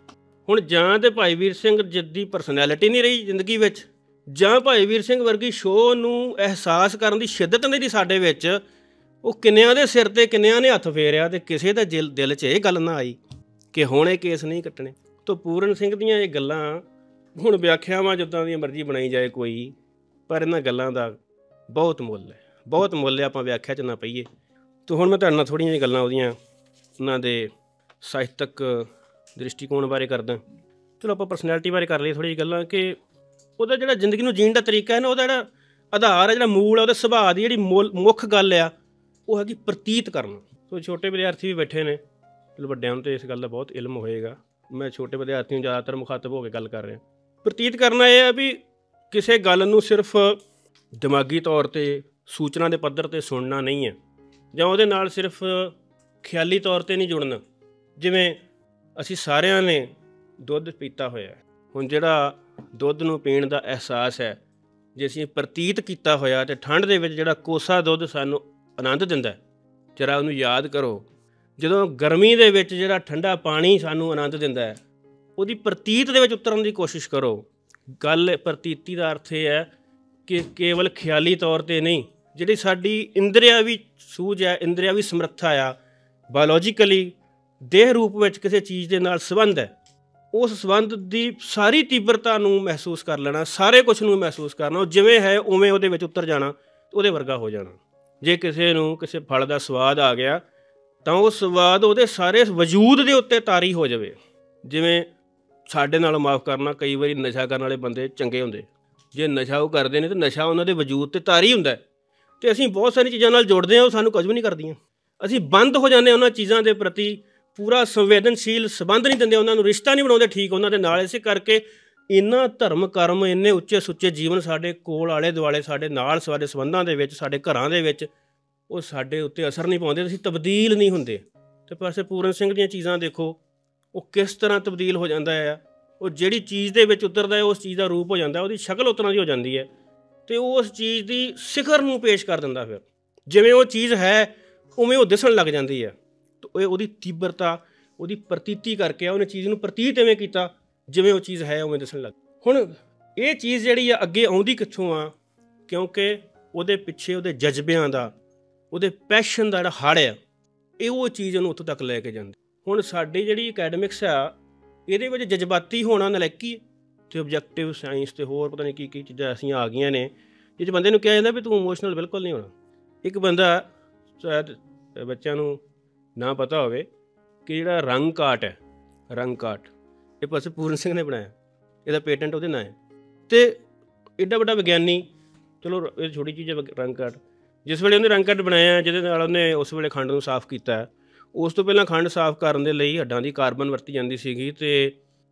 ਹੁਣ ਜਾਂ ਤਾਂ ਭਾਈ ਵੀਰ ਸਿੰਘ ਜਿੱਦੀ ਪਰਸਨੈਲਿਟੀ ਨਹੀਂ ਰਹੀ ਜ਼ਿੰਦਗੀ ਵਿੱਚ, ਜਾਂ ਭਾਈ ਵੀਰ ਸਿੰਘ ਵਰਗੀ ਸ਼ੋਅ ਨੂੰ ਅਹਿਸਾਸ ਕਰਨ ਦੀ ਸ਼ਿੱਦਤ ਨਹੀਂ ਰਹੀ ਸਾਡੇ ਵਿੱਚ। ਉਹ ਕਿੰਨਿਆਂ ਦੇ ਸਿਰ 'ਤੇ ਕਿੰਨਿਆਂ ਨੇ ਹੱਥ ਫੇਰਿਆ ਅਤੇ ਕਿਸੇ ਦਾ ਦਿਲ 'ਚ ਇਹ ਗੱਲ ਨਾ ਆਈ ਕਿ ਹੁਣ ਇਹ ਕੇਸ ਨਹੀਂ ਕੱਟਣੇ। ਤਾਂ ਪੂਰਨ ਸਿੰਘ ਦੀਆਂ ਇਹ ਗੱਲਾਂ ਹੁਣ ਵਿਆਖਿਆਵਾਂ ਜਿੱਦਾਂ ਦੀਆਂ ਮਰਜ਼ੀ ਬਣਾਈ ਜਾਏ ਕੋਈ, ਪਰ ਇਹਨਾਂ ਗੱਲਾਂ ਦਾ ਬਹੁਤ ਮੁੱਲ ਹੈ, ਬਹੁਤ ਮੁੱਲ ਹੈ। ਆਪਾਂ ਵਿਆਖਿਆ 'ਚ ਨਾ ਪਈਏ। ਤਾਂ ਹੁਣ ਮੈਂ ਤੁਹਾਡੇ ਨਾਲ ਥੋੜ੍ਹੀਆਂ ਜਿਹੀਆਂ ਗੱਲਾਂ ਉਹਦੀਆਂ ਉਹਨਾਂ ਦੇ ਸਾਹਿਤਕ ਦ੍ਰਿਸ਼ਟੀਕੋਣ ਬਾਰੇ ਕਰਦਾ। ਚਲੋ ਆਪਾਂ ਪਰਸਨੈਲਿਟੀ ਬਾਰੇ ਕਰ ਲਈਏ ਥੋੜ੍ਹੀ ਜਿਹੀ ਗੱਲਾਂ ਕਿ ਉਹਦਾ ਜਿਹੜਾ ਜ਼ਿੰਦਗੀ ਨੂੰ ਜੀਣ ਦਾ ਤਰੀਕਾ ਹੈ ਨਾ, ਉਹਦਾ ਜਿਹੜਾ ਆਧਾਰ ਹੈ, ਜਿਹੜਾ ਮੂਲ ਹੈ, ਉਹਦੇ ਸੁਭਾਅ ਦੀ ਜਿਹੜੀ ਮੁੱਖ ਗੱਲ ਆ ਉਹ ਹੈਗੀ ਪ੍ਰਤੀਤ ਕਰਨਾ। ਸੋ ਛੋਟੇ ਵਿਦਿਆਰਥੀ ਵੀ ਬੈਠੇ ਨੇ, ਚਲੋ ਵੱਡਿਆਂ ਨੂੰ ਤਾਂ ਇਸ ਗੱਲ ਦਾ ਬਹੁਤ ਇਲਮ ਹੋਏਗਾ, ਮੈਂ ਛੋਟੇ ਵਿਦਿਆਰਥੀ ਨੂੰ ਜ਼ਿਆਦਾਤਰ ਮੁਖਾਤਬ ਹੋ ਕੇ ਗੱਲ ਕਰ ਰਿਹਾ। ਪ੍ਰਤੀਤ ਕਰਨਾ ਇਹ ਹੈ ਵੀ ਕਿਸੇ ਗੱਲ ਨੂੰ ਸਿਰਫ ਦਿਮਾਗੀ ਤੌਰ 'ਤੇ ਸੂਚਨਾ ਦੇ ਪੱਧਰ 'ਤੇ ਸੁਣਨਾ ਨਹੀਂ ਹੈ, ਜਾਂ ਉਹਦੇ ਨਾਲ ਸਿਰਫ ਖਿਆਲੀ ਤੌਰ 'ਤੇ ਨਹੀਂ ਜੁੜਨਾ। ਜਿਵੇਂ ਅਸੀਂ ਸਾਰਿਆਂ ਨੇ ਦੁੱਧ ਪੀਤਾ ਹੋਇਆ, ਹੁਣ ਜਿਹੜਾ ਦੁੱਧ ਨੂੰ ਪੀਣ ਦਾ ਅਹਿਸਾਸ ਹੈ ਜੇ ਅਸੀਂ ਪ੍ਰਤੀਤ ਕੀਤਾ ਹੋਇਆ, ਅਤੇ ਠੰਡ ਦੇ ਵਿੱਚ ਜਿਹੜਾ ਕੋਸਾ ਦੁੱਧ ਸਾਨੂੰ ਆਨੰਦ ਦਿੰਦਾ, ਜਰਾ ਉਹਨੂੰ ਯਾਦ ਕਰੋ। ਜਦੋਂ ਗਰਮੀ ਦੇ ਵਿੱਚ ਜਿਹੜਾ ਠੰਡਾ ਪਾਣੀ ਸਾਨੂੰ ਆਨੰਦ ਦਿੰਦਾ ਹੈ, ਉਹਦੀ ਪ੍ਰਤੀਤ ਦੇ ਵਿੱਚ ਉਤਰਨ ਦੀ ਕੋਸ਼ਿਸ਼ ਕਰੋ। ਗੱਲ ਪ੍ਰਤੀਤੀ ਦਾ ਅਰਥ ਇਹ ਹੈ ਕਿ ਕੇਵਲ ਖਿਆਲੀ ਤੌਰ 'ਤੇ ਨਹੀਂ, ਜਿਹੜੀ ਸਾਡੀ ਇੰਦਰੀਆਵੀ ਸੂਝ ਹੈ, ਇੰਦਰੀਆਵੀ ਸਮਰੱਥਾ ਆ, ਬਾਇਓਲੋਜੀਕਲੀ ਦੇਹ ਰੂਪ ਵਿੱਚ ਕਿਸੇ ਚੀਜ਼ ਦੇ ਨਾਲ ਸੰਬੰਧ ਹੈ, ਉਸ ਸੰਬੰਧ ਦੀ ਸਾਰੀ ਤੀਬਰਤਾ ਨੂੰ ਮਹਿਸੂਸ ਕਰ ਲੈਣਾ, ਸਾਰੇ ਕੁਛ ਨੂੰ ਮਹਿਸੂਸ ਕਰਨਾ, ਉਹ ਜਿਵੇਂ ਹੈ ਉਵੇਂ ਉਹਦੇ ਵਿੱਚ ਉਤਰ ਜਾਣਾ, ਉਹਦੇ ਵਰਗਾ ਹੋ ਜਾਣਾ। ਜੇ ਕਿਸੇ ਨੂੰ ਕਿਸੇ ਫਲ ਦਾ ਸਵਾਦ ਆ ਗਿਆ ਤਾਂ ਉਹ ਸਵਾਦ ਉਹਦੇ ਸਾਰੇ ਵਜੂਦ ਦੇ ਉੱਤੇ ਤਾਰੀ ਹੋ ਜਾਵੇ। ਜਿਵੇਂ ਸਾਡੇ ਨਾਲ ਮਾਫ਼ ਕਰਨਾ, ਕਈ ਵਾਰੀ ਨਸ਼ਾ ਕਰਨ ਵਾਲੇ ਬੰਦੇ ਚੰਗੇ ਹੁੰਦੇ, ਜੇ ਨਸ਼ਾ ਉਹ ਕਰਦੇ ਨੇ ਤਾਂ ਨਸ਼ਾ ਉਹਨਾਂ ਦੇ ਵਜੂਦ 'ਤੇ ਤਾਰੀ ਹੁੰਦਾ, ਅਤੇ ਅਸੀਂ ਬਹੁਤ ਸਾਰੀ ਚੀਜ਼ਾਂ ਨਾਲ ਜੁੜਦੇ ਹਾਂ, ਉਹ ਸਾਨੂੰ ਕੁਝ ਵੀ ਨਹੀਂ ਕਰਦੀਆਂ। ਅਸੀਂ ਬੰਦ ਹੋ ਜਾਂਦੇ ਉਹਨਾਂ ਚੀਜ਼ਾਂ ਦੇ ਪ੍ਰਤੀ, ਪੂਰਾ ਸੰਵੇਦਨਸ਼ੀਲ ਸੰਬੰਧ ਨਹੀਂ ਦਿੰਦੇ, ਉਹਨਾਂ ਨੂੰ ਰਿਸ਼ਤਾ ਨਹੀਂ ਬਣਾਉਂਦੇ ਠੀਕ ਉਹਨਾਂ ਦੇ ਨਾਲ। ਇਸੇ ਕਰਕੇ ਇੰਨਾ ਧਰਮ ਕਰਮ, ਇੰਨੇ ਉੱਚੇ ਸੁੱਚੇ ਜੀਵਨ ਸਾਡੇ ਕੋਲ ਆਲੇ ਦੁਆਲੇ, ਸਾਡੇ ਨਾਲ, ਸਾਡੇ ਸੰਬੰਧਾਂ ਦੇ ਵਿੱਚ, ਸਾਡੇ ਘਰਾਂ ਦੇ ਵਿੱਚ, ਉਹ ਸਾਡੇ ਉੱਤੇ ਅਸਰ ਨਹੀਂ ਪਾਉਂਦੇ, ਅਸੀਂ ਤਬਦੀਲ ਨਹੀਂ ਹੁੰਦੇ। ਅਤੇ ਪਾਸੇ ਪੂਰਨ ਸਿੰਘ ਦੀਆਂ ਚੀਜ਼ਾਂ ਦੇਖੋ, ਉਹ ਕਿਸ ਤਰ੍ਹਾਂ ਤਬਦੀਲ ਹੋ ਜਾਂਦਾ ਹੈ। ਉਹ ਜਿਹੜੀ ਚੀਜ਼ ਦੇ ਵਿੱਚ ਉਤਰਦਾ ਹੈ ਉਸ ਚੀਜ਼ ਦਾ ਰੂਪ ਹੋ ਜਾਂਦਾ, ਉਹਦੀ ਸ਼ਕਲ ਉਸ ਤਰ੍ਹਾਂ ਦੀ ਹੋ ਜਾਂਦੀ ਹੈ, ਅਤੇ ਉਸ ਚੀਜ਼ ਦੀ ਸਿਖਰ ਨੂੰ ਪੇਸ਼ ਕਰ ਦਿੰਦਾ। ਫਿਰ ਜਿਵੇਂ ਉਹ ਚੀਜ਼ ਹੈ ਉਵੇਂ ਉਹ ਦਿਸਣ ਲੱਗ ਜਾਂਦੀ ਹੈ। ਤਾਂ ਉਹਦੀ ਤੀਬਰਤਾ, ਉਹਦੀ ਪ੍ਰਤੀਤੀ ਕਰਕੇ ਉਹਨੇ ਚੀਜ਼ ਨੂੰ ਪ੍ਰਤੀਤ ਇਵੇਂ ਕੀਤਾ ਜਿਵੇਂ ਉਹ ਚੀਜ਼ ਹੈ ਉਵੇਂ ਦਿਸਣ ਲੱਗ। ਹੁਣ ਇਹ ਚੀਜ਼ ਜਿਹੜੀ ਆ ਅੱਗੇ ਆਉਂਦੀ ਕਿੱਥੋਂ ਆ? ਕਿਉਂਕਿ ਉਹਦੇ ਪਿੱਛੇ ਉਹਦੇ ਜਜ਼ਬਿਆਂ ਦਾ, ਉਹਦੇ ਪੈਸ਼ਨ ਦਾ ਜਿਹੜਾ ਹੜ੍ਹ ਆ, ਇਹ ਉਹ ਚੀਜ਼ ਉਹਨੂੰ ਉੱਥੋਂ ਤੱਕ ਲੈ ਕੇ ਜਾਂਦੀ। ਹੁਣ ਸਾਡੀ ਜਿਹੜੀ ਅਕੈਡਮਿਕਸ ਆ, ਇਹਦੇ ਵਿੱਚ ਜਜ਼ਬਾਤੀ ਹੋਣਾ ਨਲਾਇਕੀ ਹੈ, ਅਤੇ ਓਬਜੈਕਟਿਵ ਸਾਇੰਸ ਅਤੇ ਹੋਰ ਪਤਾ ਨਹੀਂ ਕੀ ਕੀ ਚੀਜ਼ਾਂ ਐਸੀਆਂ ਆ ਗਈਆਂ ਨੇ ਜਿਹ 'ਚ ਬੰਦੇ ਨੂੰ ਕਿਹਾ ਜਾਂਦਾ ਵੀ ਤੂੰ ਇਮੋਸ਼ਨਲ ਬਿਲਕੁਲ ਨਹੀਂ ਹੋਣਾ। ਇੱਕ ਬੰਦਾ, ਸ਼ਾਇਦ ਬੱਚਿਆਂ ਨੂੰ ਨਾ ਪਤਾ ਹੋਵੇ ਕਿ ਜਿਹੜਾ ਰੰਗ ਕਾਟ ਹੈ, ਰੰਗ ਕਾਟ, ਇਹ ਪਾਸੇ ਪੂਰਨ ਸਿੰਘ ਨੇ ਬਣਾਇਆ, ਇਹਦਾ ਪੇਟੈਂਟ ਉਹਦੇ ਨਾਂ ਹੈ। ਅਤੇ ਐਡਾ ਵੱਡਾ ਵਿਗਿਆਨੀ, ਚਲੋ ਇਹ ਛੋਟੀ ਚੀਜ਼ ਹੈ ਰੰਗ ਕਾਟ। ਜਿਸ ਵੇਲੇ ਉਹਨੇ ਰੰਗ ਕਾਟ ਬਣਾਇਆ, ਜਿਹਦੇ ਨਾਲ ਉਹਨੇ ਉਸ ਵੇਲੇ ਖੰਡ ਨੂੰ ਸਾਫ਼ ਕੀਤਾ, ਉਸ ਤੋਂ ਪਹਿਲਾਂ ਖੰਡ ਸਾਫ਼ ਕਰਨ ਦੇ ਲਈ ਹੱਡਾਂ ਦੀ ਕਾਰਬਨ ਵਰਤੀ ਜਾਂਦੀ ਸੀਗੀ, ਅਤੇ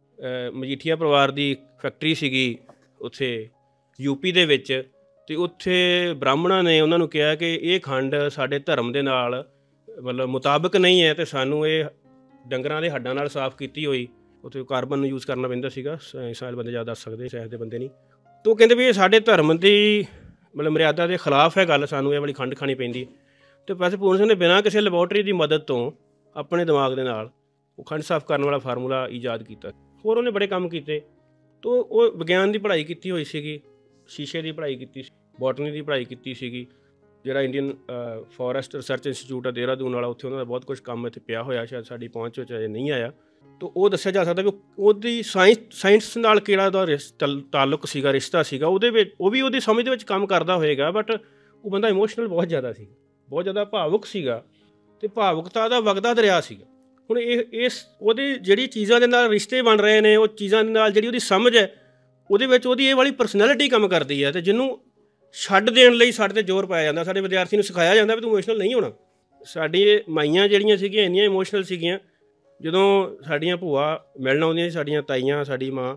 ਮਜੀਠੀਆ ਪਰਿਵਾਰ ਦੀ ਫੈਕਟਰੀ ਸੀਗੀ ਉੱਥੇ ਯੂਪੀ ਦੇ ਵਿੱਚ, ਅਤੇ ਉੱਥੇ ਬ੍ਰਾਹਮਣਾਂ ਨੇ ਉਹਨਾਂ ਨੂੰ ਕਿਹਾ ਕਿ ਇਹ ਖੰਡ ਸਾਡੇ ਧਰਮ ਦੇ ਨਾਲ ਮਤਲਬ ਮੁਤਾਬਕ ਨਹੀਂ ਹੈ, ਅਤੇ ਸਾਨੂੰ ਇਹ ਡੰਗਰਾਂ ਦੇ ਹੱਡਾਂ ਨਾਲ ਸਾਫ਼ ਕੀਤੀ ਹੋਈ, ਉੱਥੇ ਕਾਰਬਨ ਨੂੰ ਯੂਜ਼ ਕਰਨਾ ਪੈਂਦਾ ਸੀਗਾ। ਸਾਇੰਸ ਵਾਲੇ ਬੰਦੇ ਜ਼ਿਆਦਾ ਦੱਸ ਸਕਦੇ, ਸਾਇੰਸ ਦੇ ਬੰਦੇ ਨਹੀਂ। ਤਾਂ ਉਹ ਕਹਿੰਦੇ ਵੀ ਇਹ ਸਾਡੇ ਧਰਮ ਦੀ ਮਤਲਬ ਮਰਿਆਦਾ ਦੇ ਖਿਲਾਫ ਹੈ ਗੱਲ, ਸਾਨੂੰ ਇਹ ਵਾਲੀ ਖੰਡ ਖਾਣੀ ਪੈਂਦੀ। ਅਤੇ ਵੈਸੇ ਪੂਰਨ ਸਿੰਘ ਨੇ ਬਿਨਾਂ ਕਿਸੇ ਲੈਬੋਰਟਰੀ ਦੀ ਮਦਦ ਤੋਂ ਆਪਣੇ ਦਿਮਾਗ ਦੇ ਨਾਲ ਉਹ ਖੰਡ ਸਾਫ਼ ਕਰਨ ਵਾਲਾ ਫਾਰਮੂਲਾ ਈਜਾਦ ਕੀਤਾ। ਹੋਰ ਉਹਨੇ ਬੜੇ ਕੰਮ ਕੀਤੇ। ਤਾਂ ਉਹ ਵਿਗਿਆਨ ਦੀ ਪੜ੍ਹਾਈ ਕੀਤੀ ਹੋਈ ਸੀਗੀ, ਸ਼ੀਸ਼ੇ ਦੀ ਪੜ੍ਹਾਈ ਕੀਤੀ ਸੀ, ਬੋਟਨੀ ਦੀ ਪੜ੍ਹਾਈ ਕੀਤੀ ਸੀਗੀ, ਜਿਹੜਾ ਇੰਡੀਅਨ ਫੋਰੈਸਟ ਰਿਸਰਚ ਇੰਸਟੀਚਿਊਟ ਆ ਦੇਹਰਾਦੂਨ ਵਾਲਾ, ਉੱਥੇ ਉਹਨਾਂ ਦਾ ਬਹੁਤ ਕੁਛ ਕੰਮ ਇੱਥੇ ਪਿਆ ਹੋਇਆ, ਸ਼ਾਇਦ ਸਾਡੀ ਪਹੁੰਚ ਵਿੱਚ ਅਜੇ ਨਹੀਂ ਆਇਆ। ਤਾਂ ਉਹ ਦੱਸਿਆ ਜਾ ਸਕਦਾ ਵੀ ਉਹਦੀ ਸਾਇੰਸ ਨਾਲ ਕਿਹੜਾ ਉਹਦਾ ਤਾਲੁਕ ਸੀਗਾ, ਰਿਸ਼ਤਾ ਸੀਗਾ, ਉਹਦੇ ਵਿੱਚ ਉਹ ਵੀ ਉਹਦੀ ਸਮਝ ਦੇ ਵਿੱਚ ਕੰਮ ਕਰਦਾ ਹੋਏਗਾ। ਬਟ ਉਹ ਬੰਦਾ ਇਮੋਸ਼ਨਲ ਬਹੁਤ ਜ਼ਿਆਦਾ ਸੀ, ਬਹੁਤ ਜ਼ਿਆਦਾ ਭਾਵੁਕ ਸੀਗਾ, ਅਤੇ ਭਾਵੁਕਤਾ ਦਾ ਵਗਦਾ ਦਰਿਆ ਸੀਗਾ। ਹੁਣ ਉਹਦੀ ਜਿਹੜੀ ਚੀਜ਼ਾਂ ਦੇ ਨਾਲ ਰਿਸ਼ਤੇ ਬਣ ਰਹੇ ਨੇ, ਉਹ ਚੀਜ਼ਾਂ ਦੇ ਨਾਲ ਜਿਹੜੀ ਉਹਦੀ ਸਮਝ ਹੈ, ਉਹਦੇ ਵਿੱਚ ਉਹਦੀ ਇਹ ਵਾਲੀ ਪਰਸਨੈਲਿਟੀ ਕੰਮ ਕਰਦੀ ਹੈ, ਅਤੇ ਜਿਹਨੂੰ ਛੱਡ ਦੇਣ ਲਈ ਸਾਡੇ 'ਤੇ ਜ਼ੋਰ ਪਾਇਆ ਜਾਂਦਾ। ਸਾਡੇ ਵਿਦਿਆਰਥੀ ਨੂੰ ਸਿਖਾਇਆ ਜਾਂਦਾ ਵੀ ਤੂੰ ਇਮੋਸ਼ਨਲ ਨਹੀਂ ਹੋਣਾ। ਸਾਡੀ ਮਾਈਆਂ ਜਿਹੜੀਆਂ ਸੀਗੀਆਂ ਇੰਨੀਆਂ ਇਮੋਸ਼ਨਲ ਸੀਗੀਆਂ, ਜਦੋਂ ਸਾਡੀਆਂ ਭੂਆ ਮਿਲਣ ਆਉਂਦੀਆਂ ਸੀ, ਸਾਡੀਆਂ ਤਾਈਆਂ, ਸਾਡੀ ਮਾਂ,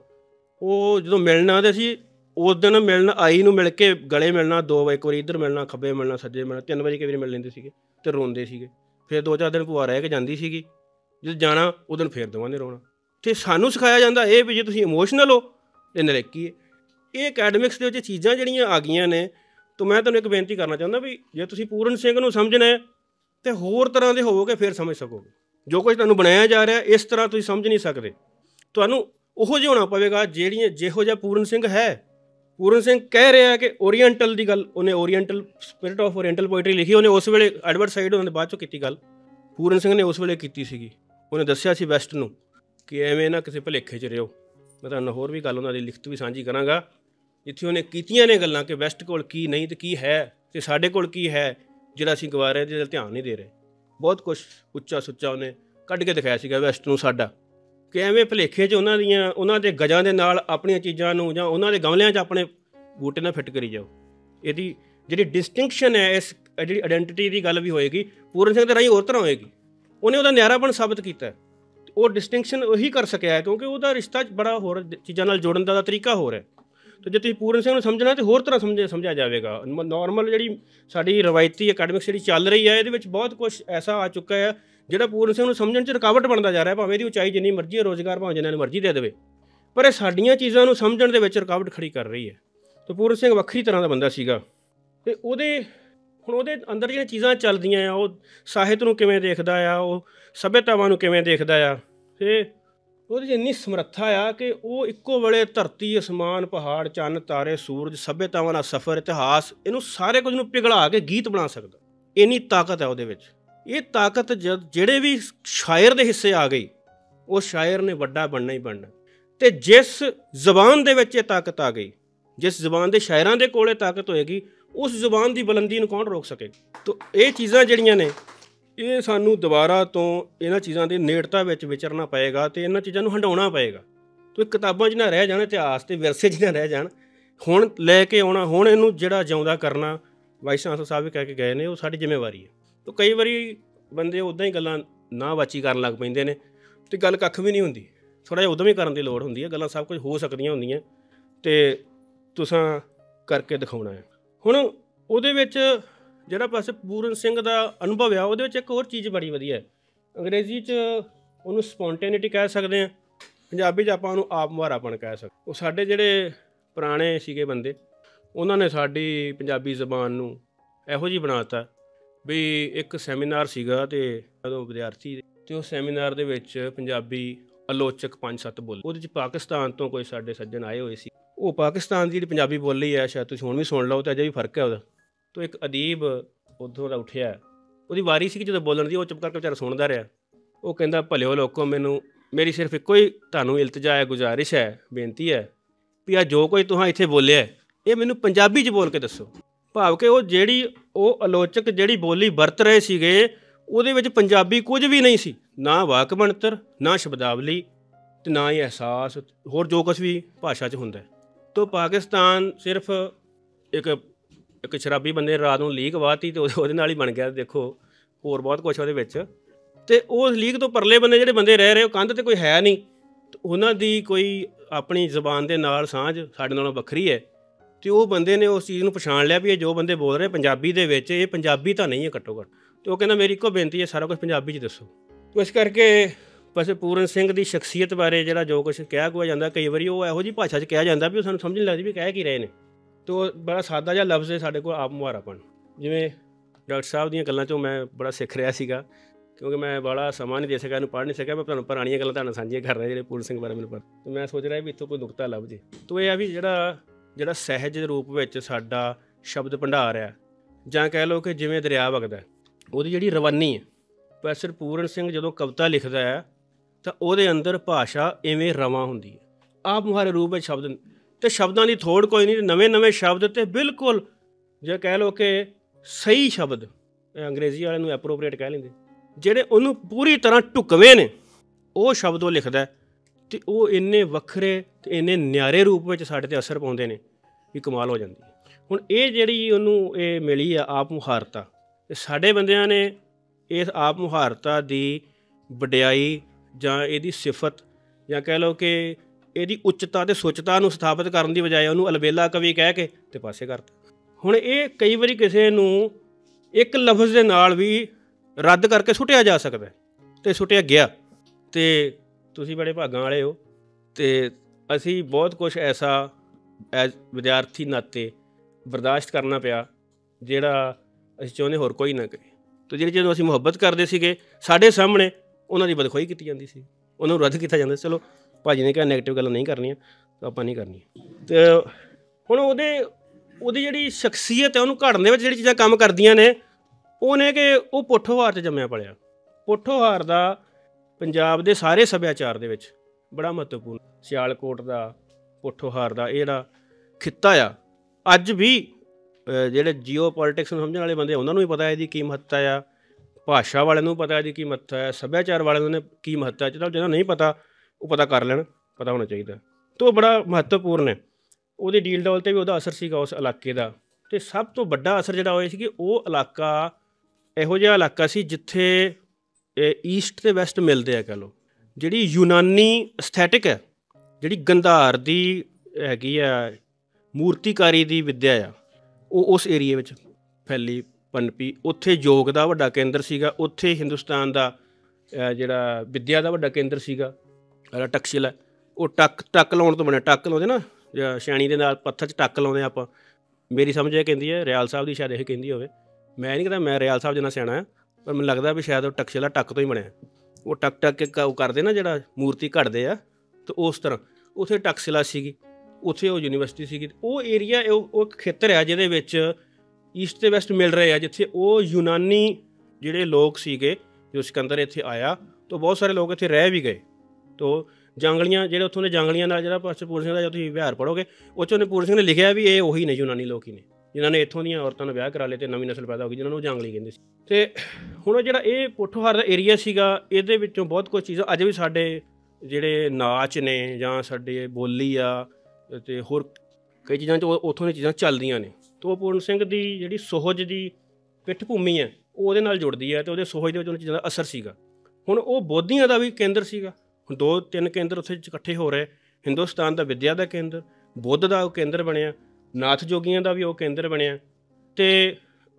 ਉਹ ਜਦੋਂ ਮਿਲਣਾ ਤਾਂ ਅਸੀਂ ਉਸ ਦਿਨ ਮਿਲਣ ਆਈ ਨੂੰ ਮਿਲ ਕੇ ਗਲੇ ਮਿਲਣਾ, ਇੱਕ ਵਾਰੀ ਇੱਧਰ ਮਿਲਣਾ, ਖੱਬੇ ਮਿਲਣਾ, ਸੱਜੇ ਮਿਲਣਾ, 3 ਵਾਰੀ ਕਈ ਵਾਰੀ ਮਿਲ ਲੈਂਦੇ ਸੀਗੇ, ਅਤੇ ਰੋਂਦੇ ਸੀਗੇ। ਫਿਰ 2-4 ਦਿਨ ਭੂਆ ਰਹਿ ਕੇ ਜਾਂਦੀ ਸੀਗੀ, ਜਦੋਂ ਜਾਣਾ ਉਹ ਦਿਨ ਫਿਰ ਦੋਵਾਂ ਨੇ ਰੋਣਾ। ਅਤੇ ਸਾਨੂੰ ਸਿਖਾਇਆ ਜਾਂਦਾ ਇਹ ਵੀ ਜੇ ਤੁਸੀਂ ਇਮੋਸ਼ਨਲ ਹੋ ਇਹ ਨਲਾਇਕੀ ਹੈ। ਇਹ ਅਕੈਡਮਿਕਸ ਦੇ ਵਿੱਚ ਚੀਜ਼ਾਂ ਜਿਹੜੀਆਂ ਆ ਗਈਆਂ ਨੇ। ਤਾਂ ਮੈਂ ਤੁਹਾਨੂੰ ਇੱਕ ਬੇਨਤੀ ਕਰਨਾ ਚਾਹੁੰਦਾ ਵੀ ਜੇ ਤੁਸੀਂ ਪੂਰਨ ਸਿੰਘ ਨੂੰ ਸਮਝਣਾ ਹੈ ਤਾਂ ਹੋਰ ਤਰ੍ਹਾਂ ਦੇ ਹੋਵੋਗੇ, ਫਿਰ ਸਮਝ ਸਕੋਗੇ। ਜੋ ਕੁਝ ਤੁਹਾਨੂੰ ਬਣਾਇਆ ਜਾ ਰਿਹਾ ਇਸ ਤਰ੍ਹਾਂ ਤੁਸੀਂ ਸਮਝ ਨਹੀਂ ਸਕਦੇ। ਤੁਹਾਨੂੰ ਉਹੋ ਜਿਹਾ ਹੋਣਾ ਪਵੇਗਾ ਜਿਹੋ ਜਿਹਾ ਪੂਰਨ ਸਿੰਘ ਹੈ। ਪੂਰਨ ਸਿੰਘ ਕਹਿ ਰਿਹਾ ਕਿ ਓਰੀਐਂਟਲ ਦੀ ਗੱਲ, ਉਹਨੇ oriental spirit of oriental poetry ਲਿਖੀ, ਉਹਨੇ ਉਸ ਵੇਲੇ ਐਡਵਰਡ ਸਾਈਡ ਉਹਨਾਂ ਨੇ ਬਾਅਦ 'ਚੋਂ ਕੀਤੀ ਗੱਲ, ਪੂਰਨ ਸਿੰਘ ਨੇ ਉਸ ਵੇਲੇ ਕੀਤੀ ਸੀਗੀ। ਉਹਨੇ ਦੱਸਿਆ ਸੀ ਵੈਸਟ ਨੂੰ ਕਿ ਐਵੇਂ ਨਾ ਕਿਸੇ ਭੁਲੇਖੇ 'ਚ ਰਿਹੋ। ਮੈਂ ਤੁਹਾਨੂੰ ਹੋਰ ਵੀ ਗੱਲ ਉਹਨਾਂ ਦੀ ਲਿਖਤ ਵੀ ਸਾਂਝੀ ਕਰਾਂਗਾ, ਜਿੱਥੇ ਉਹਨੇ ਕੀਤੀਆਂ ਨੇ ਗੱਲਾਂ ਕਿ ਵੈਸਟ ਕੋਲ ਕੀ ਨਹੀਂ ਤੇ ਕੀ ਹੈ ਅਤੇ ਸਾਡੇ ਕੋਲ ਕੀ ਹੈ ਜਿਹੜਾ ਅਸੀਂ ਗਵਾ ਰਹੇ, ਜਿਹਦਾ ਧਿਆਨ ਨਹੀਂ ਦੇ ਰਹੇ। ਬਹੁਤ ਕੁਛ ਉੱਚਾ ਸੁੱਚਾ ਉਹਨੇ ਕੱਢ ਕੇ ਦਿਖਾਇਆ ਸੀਗਾ ਵੈਸਟ ਨੂੰ ਸਾਡਾ, ਕਿ ਐਵੇਂ ਭੁਲੇਖੇ 'ਚ ਉਹਨਾਂ ਦੇ ਗਜ਼ਾਂ ਦੇ ਨਾਲ ਆਪਣੀਆਂ ਚੀਜ਼ਾਂ ਨੂੰ ਜਾਂ ਉਹਨਾਂ ਦੇ ਗਮਲਿਆਂ 'ਚ ਆਪਣੇ ਬੂਟੇ ਨਾਲ ਫਿੱਟ ਕਰੀ ਜਾਓ। ਇਹਦੀ ਜਿਹੜੀ ਡਿਸਟਿੰਕਸ਼ਨ ਹੈ, ਇਸ ਜਿਹੜੀ ਆਇਡੈਂਟੀਟੀ ਦੀ ਗੱਲ ਵੀ ਹੋਏਗੀ, ਪੂਰਨ ਸਿੰਘ ਦੇ ਰਾਹੀਂ ਹੋਰ ਤਰ੍ਹਾਂ ਹੋਏਗੀ। ਉਹਨੇ ਉਹਦਾ ਨਿਆਰਾਪਣ ਸਾਬਤ ਕੀਤਾ। ਉਹ ਡਿਸਟਿੰਕਸ਼ਨ ਉਹੀ ਕਰ ਸਕਿਆ ਕਿਉਂਕਿ ਉਹਦਾ ਰਿਸ਼ਤਾ ਬੜਾ ਹੋਰ ਚੀਜ਼ਾਂ ਨਾਲ ਜੋੜਨ ਦਾ ਤਰੀਕਾ ਹੋਰ ਹੈ। ਅਤੇ ਜੇ ਤੁਸੀਂ ਪੂਰਨ ਸਿੰਘ ਨੂੰ ਸਮਝਣਾ ਤਾਂ ਹੋਰ ਤਰ੍ਹਾਂ ਸਮਝਿਆ ਜਾਵੇਗਾ। ਨੋਰਮਲ ਜਿਹੜੀ ਸਾਡੀ ਰਵਾਇਤੀ ਅਕੈਡਮਿਕਸ ਜਿਹੜੀ ਚੱਲ ਰਹੀ ਹੈ, ਇਹਦੇ ਵਿੱਚ ਬਹੁਤ ਕੁਛ ਐਸਾ ਆ ਚੁੱਕਾ ਹੈ ਜਿਹੜਾ ਪੂਰਨ ਸਿੰਘ ਨੂੰ ਸਮਝਣ 'ਚ ਰੁਕਾਵਟ ਬਣਦਾ ਜਾ ਰਿਹਾ। ਭਾਵੇਂ ਇਹਦੀ ਉਚਾਈ ਜਿੰਨੀ ਮਰਜ਼ੀ ਹੈ, ਰੋਜ਼ਗਾਰ ਭਾਵੇਂ ਜਿੰਨਾ ਮਰਜ਼ੀ ਦੇ ਦੇਵੇ, ਪਰ ਇਹ ਸਾਡੀਆਂ ਚੀਜ਼ਾਂ ਨੂੰ ਸਮਝਣ ਦੇ ਵਿੱਚ ਰੁਕਾਵਟ ਖੜੀ ਕਰ ਰਹੀ ਹੈ। ਅਤੇ ਪੂਰਨ ਸਿੰਘ ਵੱਖਰੀ ਤਰ੍ਹਾਂ ਦਾ ਬੰਦਾ ਸੀਗਾ। ਅਤੇ ਹੁਣ ਉਹਦੇ ਅੰਦਰ ਜਿਹੜੀਆਂ ਚੀਜ਼ਾਂ ਚੱਲਦੀਆਂ ਆ, ਉਹ ਸਾਹਿਤ ਨੂੰ ਕਿਵੇਂ ਦੇਖਦਾ ਆ, ਉਹ ਸੱਭਿਅਤਾਵਾਂ ਨੂੰ ਕਿਵੇਂ ਦੇਖਦਾ ਆ, ਅਤੇ ਉਹਦੇ 'ਚ ਇੰਨੀ ਸਮਰੱਥਾ ਆ ਕਿ ਉਹ ਇੱਕੋ ਵੇਲੇ ਧਰਤੀ, ਅਸਮਾਨ, ਪਹਾੜ, ਚੰਨ, ਤਾਰੇ, ਸੂਰਜ, ਸੱਭਿਅਤਾਵਾਂ ਦਾ ਸਫ਼ਰ, ਇਤਿਹਾਸ, ਇਹਨੂੰ ਸਾਰੇ ਕੁਝ ਨੂੰ ਪਿਘਲਾ ਕੇ ਗੀਤ ਬਣਾ ਸਕਦਾ। ਇੰਨੀ ਤਾਕਤ ਹੈ ਉਹਦੇ ਵਿੱਚ। ਇਹ ਤਾਕਤ ਜਿਹੜੇ ਵੀ ਸ਼ਾਇਰ ਦੇ ਹਿੱਸੇ ਆ ਗਈ, ਉਹ ਸ਼ਾਇਰ ਨੇ ਵੱਡਾ ਬਣਨਾ ਹੀ ਬਣਨਾ। ਅਤੇ ਜਿਸ ਜ਼ੁਬਾਨ ਦੇ ਵਿੱਚ ਇਹ ਤਾਕਤ ਆ ਗਈ, ਜਿਸ ਜ਼ੁਬਾਨ ਦੇ ਸ਼ਾਇਰਾਂ ਦੇ ਕੋਲ ਇਹ ਤਾਕਤ ਹੋਏਗੀ, ਉਸ ਜ਼ੁਬਾਨ ਦੀ ਬੁਲੰਦੀ ਨੂੰ ਕੌਣ ਰੋਕ ਸਕੇ। ਤਾਂ ਇਹ ਚੀਜ਼ਾਂ ਜਿਹੜੀਆਂ ਨੇ, ਇਹ ਸਾਨੂੰ ਦੁਬਾਰਾ ਤੋਂ ਇਹਨਾਂ ਚੀਜ਼ਾਂ ਦੀ ਨੇੜਤਾ ਵਿੱਚ ਵਿਚਰਨਾ ਪਏਗਾ ਅਤੇ ਇਹਨਾਂ ਚੀਜ਼ਾਂ ਨੂੰ ਹੰਡਾਉਣਾ ਪਏਗਾ। ਤਾਂ ਕਿਤਾਬਾਂ 'ਚ ਨਾ ਰਹਿ ਜਾਣ, ਇਤਿਹਾਸ ਅਤੇ ਵਿਰਸੇ 'ਚ ਨਾ ਰਹਿ ਜਾਣ। ਹੁਣ ਲੈ ਕੇ ਆਉਣਾ, ਹੁਣ ਇਹਨੂੰ ਜਿਹੜਾ ਜਿਉਂਦਾ ਕਰਨਾ, ਵਾਈਸ ਚਾਂਸਲਰ ਸਾਹਿਬ ਵੀ ਕਹਿ ਕੇ ਗਏ ਨੇ, ਉਹ ਸਾਡੀ ਜ਼ਿੰਮੇਵਾਰੀ ਹੈ। ਤਾਂ ਕਈ ਵਾਰੀ ਬੰਦੇ ਉੱਦਾਂ ਹੀ ਗੱਲਾਂ ਨਾ ਵਾਚੀ ਕਰਨ ਲੱਗ ਪੈਂਦੇ ਨੇ ਅਤੇ ਗੱਲ ਕੱਖ ਵੀ ਨਹੀਂ ਹੁੰਦੀ। ਥੋੜ੍ਹਾ ਜਿਹਾ ਉਦੋਂ ਵੀ ਕਰਨ ਦੀ ਲੋੜ ਹੁੰਦੀ ਹੈ। ਗੱਲਾਂ ਸਭ ਕੁਝ ਹੋ ਸਕਦੀਆਂ ਹੁੰਦੀਆਂ ਅਤੇ ਤੁਸੀਂ ਕਰਕੇ ਦਿਖਾਉਣਾ ਹੈ। ਹੁਣ ਉਹਦੇ ਵਿੱਚ ਜਿਹੜਾ ਪਾਸੇ ਪੂਰਨ ਸਿੰਘ ਦਾ ਅਨੁਭਵ ਆ, ਉਹਦੇ ਵਿੱਚ ਇੱਕ ਹੋਰ ਚੀਜ਼ ਬੜੀ ਵਧੀਆ ਹੈ। ਅੰਗਰੇਜ਼ੀ 'ਚ ਉਹਨੂੰ ਸਪੌਂਟੇਨਿਟੀ ਕਹਿ ਸਕਦੇ ਹਾਂ, ਪੰਜਾਬੀ 'ਚ ਆਪਾਂ ਉਹਨੂੰ ਆਪ ਮੁਹਾਰਾਪਣ ਕਹਿ ਸਕਦੇ। ਉਹ ਸਾਡੇ ਜਿਹੜੇ ਪੁਰਾਣੇ ਸੀਗੇ ਬੰਦੇ, ਉਹਨਾਂ ਨੇ ਸਾਡੀ ਪੰਜਾਬੀ ਜ਼ਬਾਨ ਨੂੰ ਇਹੋ ਜਿਹੀ ਬਣਾ ਦਿੱਤਾ ਵੀ ਇੱਕ ਸੈਮੀਨਾਰ ਸੀਗਾ ਅਤੇ ਜਦੋਂ ਵਿਦਿਆਰਥੀ, ਅਤੇ ਉਹ ਸੈਮੀਨਾਰ ਦੇ ਵਿੱਚ ਪੰਜਾਬੀ ਆਲੋਚਕ 5-7 ਬੋਲੇ। ਉਹਦੇ 'ਚ ਪਾਕਿਸਤਾਨ ਤੋਂ ਕੋਈ ਸਾਡੇ ਸੱਜਣ ਆਏ ਹੋਏ ਸੀ। ਉਹ ਪਾਕਿਸਤਾਨ ਦੀ ਜਿਹੜੀ ਪੰਜਾਬੀ ਬੋਲੀ ਹੈ, ਸ਼ਾਇਦ ਤੁਸੀਂ ਹੁਣ ਵੀ ਸੁਣ ਲਓ, ਅਤੇ ਅਜੇ ਵੀ ਫਰਕ ਹੈ ਉਹਦਾ। ਤਾਂ ਇੱਕ ਅਦੀਬ ਉੱਥੋਂ ਦਾ ਉੱਠਿਆ, ਉਹਦੀ ਵਾਰੀ ਸੀ ਜਦੋਂ ਬੋਲਣ ਦੀ, ਉਹ ਚੁੱਪ ਕਰਕੇ ਵਿਚਾਰਾ ਸੁਣਦਾ ਰਿਹਾ। ਉਹ ਕਹਿੰਦਾ, ਭਲਿਓ ਲੋਕੋ, ਮੇਰੀ ਸਿਰਫ ਇੱਕੋ ਹੀ ਤੁਹਾਨੂੰ ਇਲਤਜਾ ਹੈ, ਗੁਜ਼ਾਰਿਸ਼ ਹੈ, ਬੇਨਤੀ ਹੈ ਵੀ ਆ ਜੋ ਕੋਈ ਤੁਸੀਂ ਇੱਥੇ ਬੋਲਿਆ, ਇਹ ਮੈਨੂੰ ਪੰਜਾਬੀ 'ਚ ਬੋਲ ਕੇ ਦੱਸੋ। ਭਾਵ ਕਿ ਉਹ ਆਲੋਚਕ ਜਿਹੜੀ ਬੋਲੀ ਵਰਤ ਰਹੇ ਸੀਗੇ, ਉਹਦੇ ਵਿੱਚ ਪੰਜਾਬੀ ਕੁਝ ਵੀ ਨਹੀਂ ਸੀ, ਨਾ ਵਾਕ ਬਣਤਰ, ਨਾ ਸ਼ਬਦਾਵਲੀ, ਅਤੇ ਨਾ ਹੀ ਅਹਿਸਾਸ, ਹੋਰ ਜੋ ਕੁਛ ਵੀ ਭਾਸ਼ਾ 'ਚ ਹੁੰਦਾ। ਤਾਂ ਪਾਕਿਸਤਾਨ ਸਿਰਫ ਇੱਕ ਸ਼ਰਾਬੀ ਬੰਦੇ ਨੇ ਰਾਤ ਨੂੰ ਲੀਕ ਵਾਹਤੀ ਅਤੇ ਉਹਦੇ ਨਾਲ ਹੀ ਬਣ ਗਿਆ। ਦੇਖੋ ਹੋਰ ਬਹੁਤ ਕੁਛ ਉਹਦੇ ਵਿੱਚ। ਅਤੇ ਉਹ ਲੀਕ ਤੋਂ ਪਰਲੇ ਬੰਦੇ ਜਿਹੜੇ ਬੰਦੇ ਰਹਿ ਰਹੇ, ਉਹ ਕੰਧ 'ਤੇ ਕੋਈ ਹੈ ਨਹੀਂ, ਉਹਨਾਂ ਦੀ ਕੋਈ ਆਪਣੀ ਜ਼ਬਾਨ ਦੇ ਨਾਲ ਸਾਂਝ ਸਾਡੇ ਨਾਲੋਂ ਵੱਖਰੀ ਹੈ। ਅਤੇ ਉਹ ਬੰਦੇ ਨੇ ਉਸ ਚੀਜ਼ ਨੂੰ ਪਛਾਣ ਲਿਆ ਵੀ ਇਹ ਜੋ ਬੰਦੇ ਬੋਲ ਰਹੇ ਪੰਜਾਬੀ ਦੇ ਵਿੱਚ, ਇਹ ਪੰਜਾਬੀ ਤਾਂ ਨਹੀਂ ਹੈ ਘੱਟੋ ਘੱਟ। ਅਤੇ ਉਹ ਕਹਿੰਦਾ, ਮੇਰੀ ਇੱਕੋ ਬੇਨਤੀ ਹੈ, ਸਾਰਾ ਕੁਛ ਪੰਜਾਬੀ 'ਚ ਦੱਸੋ। ਇਸ ਕਰਕੇ ਬਸ ਪੂਰਨ ਸਿੰਘ ਦੀ ਸ਼ਖਸੀਅਤ ਬਾਰੇ ਜਿਹੜਾ ਜੋ ਕੁਛ ਕਿਹਾ ਕੁਆ ਜਾਂਦਾ, ਕਈ ਵਾਰੀ ਉਹ ਇਹੋ ਜਿਹੀ ਭਾਸ਼ਾ 'ਚ ਕਿਹਾ ਜਾਂਦਾ ਵੀ ਉਹ ਸਾਨੂੰ ਸਮਝ ਨਹੀਂ ਲੱਗਦੀ ਵੀ ਕਹਿ ਕੀ ਰਹੇ ਨੇ। ਅਤੇ ਉਹ ਬੜਾ ਸਾਦਾ ਜਿਹਾ ਲਫ਼ਜ਼ ਹੈ ਸਾਡੇ ਕੋਲ, ਆਪ ਮੁਹਾਰਾਪਣ। ਜਿਵੇਂ ਡਾਕਟਰ ਸਾਹਿਬ ਦੀਆਂ ਗੱਲਾਂ 'ਚੋਂ ਮੈਂ ਬੜਾ ਸਿੱਖ ਰਿਹਾ ਸੀਗਾ, ਕਿਉਂਕਿ ਮੈਂ ਬੜਾ ਸਮਾਂ ਨਹੀਂ ਦੇ ਸਕਿਆ, ਇਹਨੂੰ ਪੜ੍ਹ ਨਹੀਂ ਸਕਿਆ। ਮੈਂ ਤੁਹਾਨੂੰ ਪੁਰਾਣੀਆਂ ਗੱਲਾਂ ਤੁਹਾਡੇ ਨਾਲ ਸਾਂਝੀਆਂ ਕਰ ਰਿਹਾ ਜਿਹੜੇ ਪੂਰਨ ਸਿੰਘ ਬਾਰੇ ਮੈਨੂੰ ਪਤਾ। ਅਤੇ ਮੈਂ ਸੋਚ ਰਿਹਾ ਵੀ ਇੱਥੋਂ ਕੋਈ ਨੁਕਤਾ ਲੱਭ ਜੇ। ਤਾਂ ਇਹ ਆ ਵੀ ਜਿਹੜਾ ਸਹਿਜ ਰੂਪ ਵਿੱਚ ਸਾਡਾ ਸ਼ਬਦ ਭੰਡਾਰ ਆ, ਜਾਂ ਕਹਿ ਲਓ ਕਿ ਜਿਵੇਂ ਦਰਿਆ ਵਗਦਾ, ਉਹਦੀ ਜਿਹੜੀ ਰਵਾਨੀ ਹੈ। ਪ੍ਰੋਫੈਸਰ ਪੂਰਨ ਸਿੰਘ ਜਦੋਂ ਕਵਿਤਾ ਲਿਖਦਾ ਹੈ ਤਾਂ ਉਹਦੇ ਅੰਦਰ ਭਾਸ਼ਾ ਇਵੇਂ ਰਵਾਂ ਹੁੰਦੀ ਹੈ, ਆਪ ਮੁਹਾਰੇ ਰੂਪ ਵਿੱਚ ਸ਼ਬਦ, ਅਤੇ ਸ਼ਬਦਾਂ ਦੀ ਥੋੜ ਕੋਈ ਨਹੀਂ, ਨਵੇਂ ਸ਼ਬਦ, ਅਤੇ ਬਿਲਕੁਲ ਜੇ ਕਹਿ ਲਓ ਕਿ ਸਹੀ ਸ਼ਬਦ, ਅੰਗਰੇਜ਼ੀ ਵਾਲੇ ਨੂੰ ਐਪਰੋਪਰੀਏਟ ਕਹਿ ਲੈਂਦੇ, ਜਿਹੜੇ ਉਹਨੂੰ ਪੂਰੀ ਤਰ੍ਹਾਂ ਢੁਕਵੇਂ ਨੇ, ਉਹ ਸ਼ਬਦ ਉਹ ਲਿਖਦਾ। ਅਤੇ ਉਹ ਇੰਨੇ ਵੱਖਰੇ ਅਤੇ ਇੰਨੇ ਨਿਆਰੇ ਰੂਪ ਵਿੱਚ ਸਾਡੇ 'ਤੇ ਅਸਰ ਪਾਉਂਦੇ ਨੇ ਵੀ ਕਮਾਲ ਹੋ ਜਾਂਦੀ ਹੈ। ਹੁਣ ਇਹ ਜਿਹੜੀ ਉਹਨੂੰ ਇਹ ਮਿਲੀ ਆ ਆਪ ਮੁਹਾਰਤਾ, ਅਤੇ ਸਾਡੇ ਬੰਦਿਆਂ ਨੇ ਇਸ ਆਪ ਮੁਹਾਰਤਾ ਦੀ ਵਡਿਆਈ ਜਾਂ ਇਹਦੀ ਸਿਫਤ, ਜਾਂ ਕਹਿ ਲਓ ਕਿ ਇਹਦੀ ਉੱਚਤਾ ਅਤੇ ਸੁੱਚਤਾ ਨੂੰ ਸਥਾਪਿਤ ਕਰਨ ਦੀ ਬਜਾਏ ਉਹਨੂੰ ਅਲਬੇਲਾ ਕਵੀ ਕਹਿ ਕੇ ਅਤੇ ਪਾਸੇ ਕਰਤਾ। ਹੁਣ ਇਹ ਕਈ ਵਾਰੀ ਕਿਸੇ ਨੂੰ ਇੱਕ ਲਫ਼ਜ਼ ਦੇ ਨਾਲ ਵੀ ਰੱਦ ਕਰਕੇ ਸੁੱਟਿਆ ਜਾ ਸਕਦਾ, ਅਤੇ ਸੁੱਟਿਆ ਗਿਆ। ਅਤੇ ਤੁਸੀਂ ਬੜੇ ਭਾਗਾਂ ਵਾਲੇ ਹੋ, ਅਤੇ ਅਸੀਂ ਬਹੁਤ ਕੁਛ ਐਸਾ ਐਜ਼ ਵਿਦਿਆਰਥੀ ਨਾਤੇ ਬਰਦਾਸ਼ਤ ਕਰਨਾ ਪਿਆ ਜਿਹੜਾ ਅਸੀਂ ਚਾਹੁੰਦੇ ਹੋਰ ਕੋਈ ਨਾ ਕਰੇ। ਅਤੇ ਜਿਹੜੀ ਜਦੋਂ ਅਸੀਂ ਮੁਹੱਬਤ ਕਰਦੇ ਸੀਗੇ, ਸਾਡੇ ਸਾਹਮਣੇ ਉਹਨਾਂ ਦੀ ਬਦਖੋਈ ਕੀਤੀ ਜਾਂਦੀ ਸੀ, ਉਹਨਾਂ ਨੂੰ ਰੱਦ ਕੀਤਾ ਜਾਂਦਾ। ਚਲੋ ਭਾਜੀ ਨੇ ਕਿਹਾ ਨੈਗੇਟਿਵ ਗੱਲਾਂ ਨਹੀਂ ਕਰਨੀਆਂ ਤਾਂ ਆਪਾਂ ਨਹੀਂ ਕਰਨੀਆਂ। ਅਤੇ ਹੁਣ ਉਹਦੀ ਜਿਹੜੀ ਸ਼ਖਸੀਅਤ ਹੈ ਉਹਨੂੰ ਘੜਨ ਦੇ ਵਿੱਚ ਜਿਹੜੀ ਚੀਜ਼ਾਂ ਕੰਮ ਕਰਦੀਆਂ ਨੇ ਉਹ ਨੇ ਕਿ ਉਹ ਪੋਠੋਹਾਰ 'ਚ ਜੰਮਿਆ ਪਲਿਆ। ਪੋਠੋਹਾਰ ਦਾ ਪੰਜਾਬ ਦੇ ਸਾਰੇ ਸੱਭਿਆਚਾਰ ਦੇ ਵਿੱਚ ਬੜਾ ਮਹੱਤਵਪੂਰਨ, ਸਿਆਲਕੋਟ ਦਾ, ਪੋਠੋਹਾਰ ਦਾ ਇਹ ਜਿਹੜਾ ਖਿੱਤਾ ਆ ਅੱਜ ਵੀ ਜਿਹੜੇ ਜੀਓ ਪੋਲੀਟਿਕਸ ਨੂੰ ਸਮਝਣ ਵਾਲੇ ਬੰਦੇ ਉਹਨਾਂ ਨੂੰ ਵੀ ਪਤਾ ਇਹਦੀ ਕੀ ਮਹੱਤਤਾ ਆ, ਭਾਸ਼ਾ ਵਾਲਿਆਂ ਨੂੰ ਪਤਾ ਇਹਦੀ ਕੀ ਮਹੱਤਤਾ ਹੈ, ਸੱਭਿਆਚਾਰ ਵਾਲਿਆਂ ਨੂੰ ਕੀ ਮਹੱਤਤਾ, ਜਿਹਨਾਂ ਨਹੀਂ ਪਤਾ ਉਹ ਪਤਾ ਕਰ ਲੈਣ, ਪਤਾ ਹੋਣਾ ਚਾਹੀਦਾ। ਅਤੇ ਉਹ ਬੜਾ ਮਹੱਤਵਪੂਰਨ ਹੈ। ਉਹਦੀ ਡੀਲ ਡੋਲ 'ਤੇ ਵੀ ਉਹਦਾ ਅਸਰ ਸੀਗਾ ਉਸ ਇਲਾਕੇ ਦਾ। ਅਤੇ ਸਭ ਤੋਂ ਵੱਡਾ ਅਸਰ ਜਿਹੜਾ ਹੋਇਆ ਸੀ ਕਿ ਉਹ ਇਲਾਕਾ ਇਹੋ ਜਿਹਾ ਇਲਾਕਾ ਸੀ ਜਿੱਥੇ ਈਸਟ ਅਤੇ ਵੈਸਟ ਮਿਲਦੇ ਆ। ਕਹਿ ਲਓ ਜਿਹੜੀ ਯੂਨਾਨੀ ਅਸਥੈਟਿਕ ਹੈ, ਜਿਹੜੀ ਗੰਧਾਰ ਦੀ ਹੈਗੀ ਆ ਮੂਰਤੀਕਾਰੀ ਦੀ ਵਿੱਦਿਆ ਆ, ਉਹ ਉਸ ਏਰੀਏ ਵਿੱਚ ਫੈਲੀ ਪਨਪੀ। ਉੱਥੇ ਯੋਗ ਦਾ ਵੱਡਾ ਕੇਂਦਰ ਸੀਗਾ। ਉੱਥੇ ਹਿੰਦੁਸਤਾਨ ਦਾ ਜਿਹੜਾ ਵਿੱਦਿਆ ਦਾ ਵੱਡਾ ਕੇਂਦਰ ਸੀਗਾ ਟਕਸ਼ਿਲਾ। ਉਹ ਟੱਕ ਲਾਉਣ ਤੋਂ ਬਣਿਆ। ਟੱਕ ਲਾਉਂਦੇ ਨਾ ਛੈਣੀ ਦੇ ਨਾਲ ਪੱਥਰ 'ਚ ਟੱਕ ਲਾਉਂਦੇ ਆਪਾਂ। ਮੇਰੀ ਸਮਝ ਇਹ ਕਹਿੰਦੀ ਹੈ, ਰਿਆਲ ਸਾਹਿਬ ਦੀ ਸ਼ਾਇਦ ਇਹ ਕਹਿੰਦੀ ਹੋਵੇ, ਮੈਂ ਨਹੀਂ ਕਹਿੰਦਾ ਮੈਂ ਰਿਆਲ ਸਾਹਿਬ ਜਿੰਨਾ ਸਿਆਣਾ ਹੈ, ਪਰ ਮੈਨੂੰ ਲੱਗਦਾ ਵੀ ਸ਼ਾਇਦ ਉਹ ਟਕਸ਼ਿਲਾ ਟੱਕ ਤੋਂ ਹੀ ਬਣਿਆ। ਉਹ ਟੱਕ ਕੇ ਉਹ ਕਰਦੇ ਨਾ ਜਿਹੜਾ ਮੂਰਤੀ ਘੜਦੇ ਆ, ਅਤੇ ਉਸ ਤਰ੍ਹਾਂ ਉੱਥੇ ਟਕਸ਼ਿਲਾ ਸੀਗੀ, ਉੱਥੇ ਉਹ ਯੂਨੀਵਰਸਿਟੀ ਸੀਗੀ। ਉਹ ਏਰੀਆ ਉਹ ਇੱਕ ਖੇਤਰ ਆ ਜਿਹਦੇ ਵਿੱਚ ਈਸਟ ਅਤੇ ਵੈਸਟ ਮਿਲ ਰਹੇ ਆ, ਜਿੱਥੇ ਉਹ ਯੂਨਾਨੀ ਜਿਹੜੇ ਲੋਕ ਸੀਗੇ, ਜੋ ਸਿਕੰਦਰ ਇੱਥੇ ਆਇਆ ਤਾਂ ਬਹੁਤ ਸਾਰੇ ਲੋਕ ਇੱਥੇ ਰਹਿ ਵੀ ਗਏ। ਤਾਂ ਜਾਂਗਲੀਆਂ ਜਿਹੜੇ ਉੱਥੋਂ ਦੇ ਜਾਂਗਲੀਆਂ ਨਾਲ ਜਿਹੜਾ ਪਾਸਟਰ ਪੂਰਨ ਸਿੰਘ ਦਾ ਤੁਸੀਂ ਵਿਹਾਰ ਪੜ੍ਹੋਗੇ ਉਹ 'ਚ ਉਹਨੇ ਪੂਰਨ ਸਿੰਘ ਨੇ ਲਿਖਿਆ ਵੀ ਇਹ ਉਹੀ ਨੇ ਯੂਨਾਨੀ ਲੋਕ ਹੀ ਨੇ ਜਿਨ੍ਹਾਂ ਨੇ ਇੱਥੋਂ ਦੀਆਂ ਔਰਤਾਂ ਨੂੰ ਵਿਆਹ ਕਰਾ ਲਏ ਅਤੇ ਨਵੀਂ ਨਸਲ ਪੈਦਾ ਹੋ ਗਈ ਜਿਹਨਾਂ ਨੂੰ ਜਾਂਗਲੀ ਕਹਿੰਦੇ ਸੀ। ਅਤੇ ਹੁਣ ਜਿਹੜਾ ਇਹ ਪੋਠੋਹਾਰ ਦਾ ਏਰੀਆ ਸੀਗਾ, ਇਹਦੇ ਵਿੱਚੋਂ ਬਹੁਤ ਕੁਝ ਚੀਜ਼ਾਂ ਅਜੇ ਵੀ ਸਾਡੇ ਜਿਹੜੇ ਨਾਚ ਨੇ ਜਾਂ ਸਾਡੇ ਬੋਲੀ ਆ ਅਤੇ ਹੋਰ ਕਈ ਚੀਜ਼ਾਂ 'ਚ ਉੱਥੋਂ ਦੀਆਂ ਚੀਜ਼ਾਂ ਚੱਲਦੀਆਂ ਨੇ। ਅਤੇ ਉਹ ਪੂਰਨ ਸਿੰਘ ਦੀ ਜਿਹੜੀ ਸੋਹਜ ਦੀ ਪਿੱਠ ਭੂਮੀ ਹੈ ਉਹ ਉਹਦੇ ਨਾਲ ਜੁੜਦੀ ਹੈ ਅਤੇ ਉਹਦੇ ਸੋਹਜ ਦੇ ਵਿੱਚ ਉਹਨਾਂ ਚੀਜ਼ਾਂ ਦਾ ਅਸਰ ਸੀਗਾ। ਹੁਣ ਉਹ ਬੋਧੀਆਂ ਦਾ ਵੀ ਕੇਂਦਰ ਸੀਗਾ। ਹੁਣ 2-3 ਕੇਂਦਰ ਉੱਥੇ ਇਕੱਠੇ ਹੋ ਰਹੇ। ਹਿੰਦੁਸਤਾਨ ਦਾ ਵਿੱਦਿਆ ਦਾ ਕੇਂਦਰ, ਬੁੱਧ ਦਾ ਉਹ ਕੇਂਦਰ ਬਣਿਆ, ਨਾਥ ਜੋਗੀਆਂ ਦਾ ਵੀ ਉਹ ਕੇਂਦਰ ਬਣਿਆ, ਅਤੇ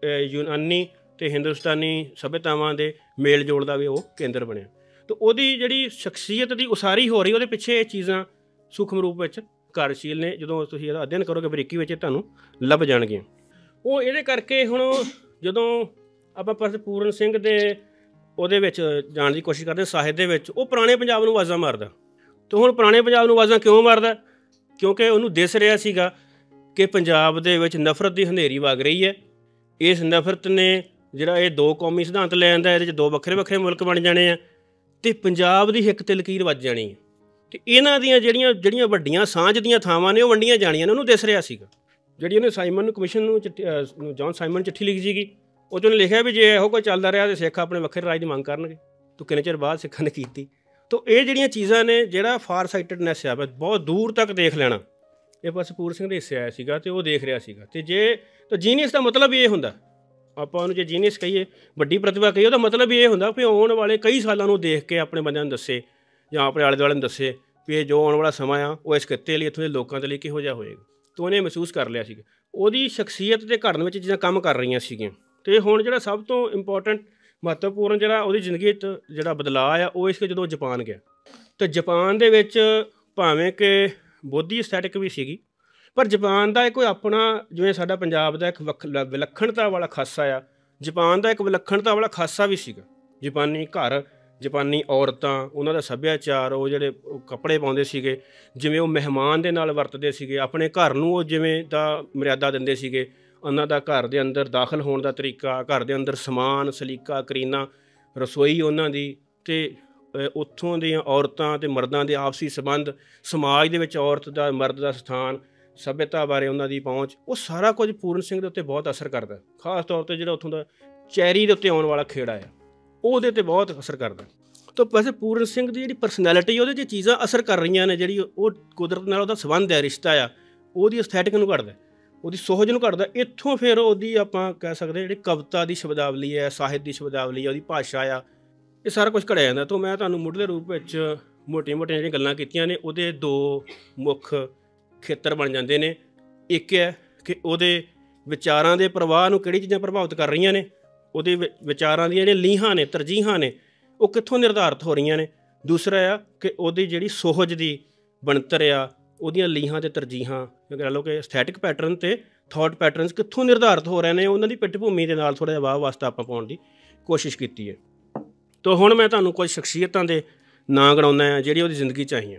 ਯੂਨਾਨੀ ਅਤੇ ਹਿੰਦੁਸਤਾਨੀ ਸੱਭਿਅਤਾਵਾਂ ਦੇ ਮੇਲ ਜੋਲ ਦਾ ਵੀ ਉਹ ਕੇਂਦਰ ਬਣਿਆ। ਅਤੇ ਉਹਦੀ ਜਿਹੜੀ ਸ਼ਖਸੀਅਤ ਦੀ ਉਸਾਰੀ ਹੋ ਰਹੀ ਉਹਦੇ ਪਿੱਛੇ ਇਹ ਚੀਜ਼ਾਂ ਸੂਖਮ ਰੂਪ ਵਿੱਚ ਕਾਰਜਸ਼ੀਲ ਨੇ। ਜਦੋਂ ਤੁਸੀਂ ਇਹਦਾ ਅਧਿਐਨ ਕਰੋਗੇ ਬਰੀਕੀ ਵਿੱਚ ਤੁਹਾਨੂੰ ਲੱਭ ਜਾਣਗੀਆਂ। ਉਹ ਇਹਦੇ ਕਰਕੇ ਹੁਣ ਜਦੋਂ ਆਪਾਂ ਪੂਰਨ ਸਿੰਘ ਦੇ ਉਹਦੇ ਵਿੱਚ ਜਾਣ ਦੀ ਕੋਸ਼ਿਸ਼ ਕਰਦੇ ਸਾਹਿਤ ਦੇ ਵਿੱਚ, ਉਹ ਪੁਰਾਣੇ ਪੰਜਾਬ ਨੂੰ ਆਵਾਜ਼ਾਂ ਮਾਰਦਾ। ਅਤੇ ਹੁਣ ਪੁਰਾਣੇ ਪੰਜਾਬ ਨੂੰ ਆਵਾਜ਼ਾਂ ਕਿਉਂ ਮਾਰਦਾ? ਕਿਉਂਕਿ ਉਹਨੂੰ ਦਿਸ ਰਿਹਾ ਸੀਗਾ ਕਿ ਪੰਜਾਬ ਦੇ ਵਿੱਚ ਨਫ਼ਰਤ ਦੀ ਹਨੇਰੀ ਵਗ ਰਹੀ ਹੈ। ਇਸ ਨਫ਼ਰਤ ਨੇ ਜਿਹੜਾ ਇਹ 2 ਕੌਮੀ ਸਿਧਾਂਤ ਲੈ ਆਂਦਾ, ਇਹਦੇ 'ਚ 2 ਵੱਖਰੇ ਵੱਖਰੇ ਮੁਲਕ ਬਣ ਜਾਣੇ ਆ ਅਤੇ ਪੰਜਾਬ ਦੀ ਹਿੱਕ 'ਤੇ ਲਕੀਰ ਵੱਜ ਜਾਣੀ ਹੈ। ਅਤੇ ਇਹਨਾਂ ਦੀਆਂ ਜਿਹੜੀਆਂ ਵੱਡੀਆਂ ਸਾਂਝ ਦੀਆਂ ਥਾਵਾਂ ਨੇ ਉਹ ਵੰਡੀਆਂ ਜਾਣੀਆਂ ਨੇ। ਉਹਨੂੰ ਦਿਸ ਰਿਹਾ ਸੀਗਾ। ਜਿਹੜੀ ਉਹਨੇ ਸਾਈਮਨ ਨੂੰ ਕਮਿਸ਼ਨ ਨੂੰ ਜੌਨ ਸਾਈਮਨ ਚਿੱਠੀ ਲਿਖੀ ਸੀਗੀ, ਉਹ 'ਚ ਉਹਨੇ ਲਿਖਿਆ ਵੀ ਜੇ ਇਹੋ ਕੋਈ ਚੱਲਦਾ ਰਿਹਾ ਤਾਂ ਸਿੱਖ ਆਪਣੇ ਵੱਖਰੇ ਰਾਜ ਦੀ ਮੰਗ ਕਰਨਗੇ। ਤਾਂ ਕਿੰਨੇ ਚਿਰ ਬਾਅਦ ਸਿੱਖਾਂ ਨੇ ਕੀਤੀ। ਤਾਂ ਇਹ ਜਿਹੜੀਆਂ ਚੀਜ਼ਾਂ ਨੇ, ਜਿਹੜਾ ਫਾਰ ਸਾਈਟਡਨੈਸ ਆ, ਬਹੁਤ ਦੂਰ ਤੱਕ ਦੇਖ ਲੈਣਾ, ਇਹ ਬਸ ਪੂਰਨ ਸਿੰਘ ਦੇ ਹਿੱਸੇ ਆਇਆ ਸੀਗਾ ਅਤੇ ਉਹ ਦੇਖ ਰਿਹਾ ਸੀਗਾ। ਅਤੇ ਤਾਂ ਜੀਨੀਅਸ ਦਾ ਮਤਲਬ ਇਹ ਹੁੰਦਾ, ਆਪਾਂ ਉਹਨੂੰ ਜੇ ਜੀਨੀਅਸ ਕਹੀਏ, ਵੱਡੀ ਪ੍ਰਤਿਭਾ ਕਹੀਏ, ਉਹਦਾ ਮਤਲਬ ਇਹ ਹੁੰਦਾ ਵੀ ਆਉਣ ਵਾਲੇ ਕਈ ਸਾਲਾਂ ਨੂੰ ਦੇਖ ਕੇ ਆਪਣੇ ਬੰਦਿਆਂ ਨੂੰ ਦੱਸੇ ਜਾਂ ਆਪਣੇ ਆਲੇ ਦੁਆਲੇ ਨੂੰ ਦੱਸੇ ਵੀ ਇਹ ਜੋ ਆਉਣ ਵਾਲਾ ਸਮਾਂ ਆ ਉਹ ਇਸ ਖਿੱਤੇ ਲਈ, ਇੱਥੋਂ ਦੇ ਲੋਕਾਂ ਦੇ ਲਈ ਕਿਹੋ ਜਿਹਾ ਹੋਏਗਾ। ਤਾਂ ਉਹਨੇ ਮਹਿਸੂਸ ਕਰ ਲਿਆ ਸੀਗਾ। ਉਹਦੀ ਸ਼ਖਸੀਅਤ ਦੇ ਘੜਨ ਵਿੱਚ ਚੀਜ਼ਾਂ ਕੰਮ ਕਰ ਰਹੀਆਂ ਸੀਗੀਆਂ। ਅਤੇ ਹੁਣ ਜਿਹੜਾ ਸਭ ਤੋਂ ਇੰਪੋਰਟੈਂਟ ਮਹੱਤਵਪੂਰਨ ਜਿਹੜਾ ਉਹਦੀ ਜ਼ਿੰਦਗੀ 'ਚ ਜਿਹੜਾ ਬਦਲਾਅ ਆ ਉਹ ਇਸ ਜਦੋਂ ਜਪਾਨ ਗਿਆ। ਅਤੇ ਜਪਾਨ ਦੇ ਵਿੱਚ ਭਾਵੇਂ ਕਿ ਬੋਧੀ ਅਸਥੈਟਿਕ ਵੀ ਸੀਗੀ, ਪਰ ਜਪਾਨ ਦਾ ਕੋਈ ਆਪਣਾ, ਜਿਵੇਂ ਸਾਡਾ ਪੰਜਾਬ ਦਾ ਇੱਕ ਵਿਲੱਖਣਤਾ ਵਾਲਾ ਖਾਸਾ ਆ, ਜਪਾਨ ਦਾ ਇੱਕ ਵਿਲੱਖਣਤਾ ਵਾਲਾ ਖਾਸਾ ਵੀ ਸੀਗਾ। ਜਪਾਨੀ ਘਰ, ਜਪਾਨੀ ਔਰਤਾਂ, ਉਹਨਾਂ ਦਾ ਸੱਭਿਆਚਾਰ, ਉਹ ਜਿਹੜੇ ਕੱਪੜੇ ਪਾਉਂਦੇ ਸੀਗੇ, ਜਿਵੇਂ ਉਹ ਮਹਿਮਾਨ ਦੇ ਨਾਲ ਵਰਤਦੇ ਸੀਗੇ, ਆਪਣੇ ਘਰ ਨੂੰ ਉਹ ਜਿਵੇਂ ਦਾ ਮਰਿਆਦਾ ਦਿੰਦੇ ਸੀਗੇ, ਉਹਨਾਂ ਦਾ ਘਰ ਦੇ ਅੰਦਰ ਦਾਖਲ ਹੋਣ ਦਾ ਤਰੀਕਾ, ਘਰ ਦੇ ਅੰਦਰ ਸਮਾਨ, ਸਲੀਕਾ, ਕਰੀਨਾ, ਰਸੋਈ ਉਹਨਾਂ ਦੀ, ਅਤੇ ਉੱਥੋਂ ਦੀਆਂ ਔਰਤਾਂ ਅਤੇ ਮਰਦਾਂ ਦੇ ਆਪਸੀ ਸੰਬੰਧ, ਸਮਾਜ ਦੇ ਵਿੱਚ ਔਰਤ ਦਾ ਮਰਦ ਦਾ ਸਥਾਨ, ਸੱਭਿਅਤਾ ਬਾਰੇ ਉਹਨਾਂ ਦੀ ਪਹੁੰਚ, ਉਹ ਸਾਰਾ ਕੁਝ ਪੂਰਨ ਸਿੰਘ ਦੇ ਉੱਤੇ ਬਹੁਤ ਅਸਰ ਕਰਦਾ। ਖਾਸ ਤੌਰ 'ਤੇ ਜਿਹੜਾ ਉੱਥੋਂ ਦਾ ਚੈਰੀ ਦੇ ਉੱਤੇ ਆਉਣ ਵਾਲਾ ਖੇੜਾ ਆ, ਉਹਦੇ 'ਤੇ ਬਹੁਤ ਅਸਰ ਕਰਦਾ। ਤਾਂ ਵੈਸੇ ਪੂਰਨ ਸਿੰਘ ਦੀ ਜਿਹੜੀ ਪਰਸਨੈਲਿਟੀ, ਉਹਦੇ 'ਚ ਚੀਜ਼ਾਂ ਅਸਰ ਕਰ ਰਹੀਆਂ ਨੇ। ਜਿਹੜੀ ਉਹ ਕੁਦਰਤ ਨਾਲ ਉਹਦਾ ਸੰਬੰਧ ਹੈ, ਰਿਸ਼ਤਾ ਆ, ਉਹਦੀ ਅਸਥੈਟਿਕ ਨੂੰ ਘੜਦਾ, ਉਹਦੀ ਸੋਹਜ ਨੂੰ ਘੜਦਾ। ਇੱਥੋਂ ਫਿਰ ਉਹਦੀ ਆਪਾਂ ਕਹਿ ਸਕਦੇ ਜਿਹੜੀ ਕਵਿਤਾ ਦੀ ਸ਼ਬਦਾਵਲੀ ਹੈ, ਸਾਹਿਤ ਦੀ ਸ਼ਬਦਾਵਲੀ ਹੈ, ਉਹਦੀ ਭਾਸ਼ਾ ਆ, ਇਹ ਸਾਰਾ ਕੁਝ ਘੜਿਆ ਜਾਂਦਾ। ਤਾਂ ਮੈਂ ਤੁਹਾਨੂੰ ਮੁੱਢਲੇ ਰੂਪ ਵਿੱਚ ਮੋਟੀਆਂ-ਮੋਟੀਆਂ ਜਿਹੜੀਆਂ ਗੱਲਾਂ ਕੀਤੀਆਂ ਨੇ, ਉਹਦੇ 2 ਮੁੱਖ ਖੇਤਰ ਬਣ ਜਾਂਦੇ ਨੇ। ਇੱਕ ਹੈ ਕਿ ਉਹਦੇ ਵਿਚਾਰਾਂ ਦੇ ਪ੍ਰਵਾਹ ਨੂੰ ਕਿਹੜੀ ਚੀਜ਼ਾਂ ਪ੍ਰਭਾਵਿਤ ਕਰ ਰਹੀਆਂ ਨੇ, ਉਹਦੇ ਵਿਚਾਰਾਂ ਦੀਆਂ ਜਿਹੜੀਆਂ ਲੀਹਾਂ ਨੇ, ਤਰਜੀਹਾਂ ਨੇ, ਉਹ ਕਿੱਥੋਂ ਨਿਰਧਾਰਿਤ ਹੋ ਰਹੀਆਂ ਨੇ। ਦੂਸਰਾ ਆ ਕਿ ਉਹਦੀ ਜਿਹੜੀ ਸੋਹਜ ਦੀ ਬਣਤਰ ਆ, ਉਹਦੀਆਂ ਲੀਹਾਂ ਅਤੇ ਤਰਜੀਹਾਂ, ਕਹਿ ਲਓ ਕਿ ਅਸਥੈਟਿਕ ਪੈਟਰਨ ਅਤੇ ਥੋਟ ਪੈਟਰਨਸ ਕਿੱਥੋਂ ਨਿਰਧਾਰਿਤ ਹੋ ਰਹੇ ਨੇ, ਉਹਨਾਂ ਦੀ ਪਿੱਠ ਭੂਮੀ ਦੇ ਨਾਲ ਥੋੜ੍ਹਾ ਜਿਹਾ ਵਾਹ ਵਾਸਤਾ ਆਪਾਂ ਪਾਉਣ ਦੀ ਕੋਸ਼ਿਸ਼ ਕੀਤੀ ਹੈ। ਤਾਂ ਹੁਣ ਮੈਂ ਤੁਹਾਨੂੰ ਕੁਝ ਸ਼ਖਸੀਅਤਾਂ ਦੇ ਨਾਂ ਗਿਣਾਉਂਦਾ ਹਾਂ ਜਿਹੜੀ ਉਹਦੀ ਜ਼ਿੰਦਗੀ 'ਚ ਆਈਆਂ।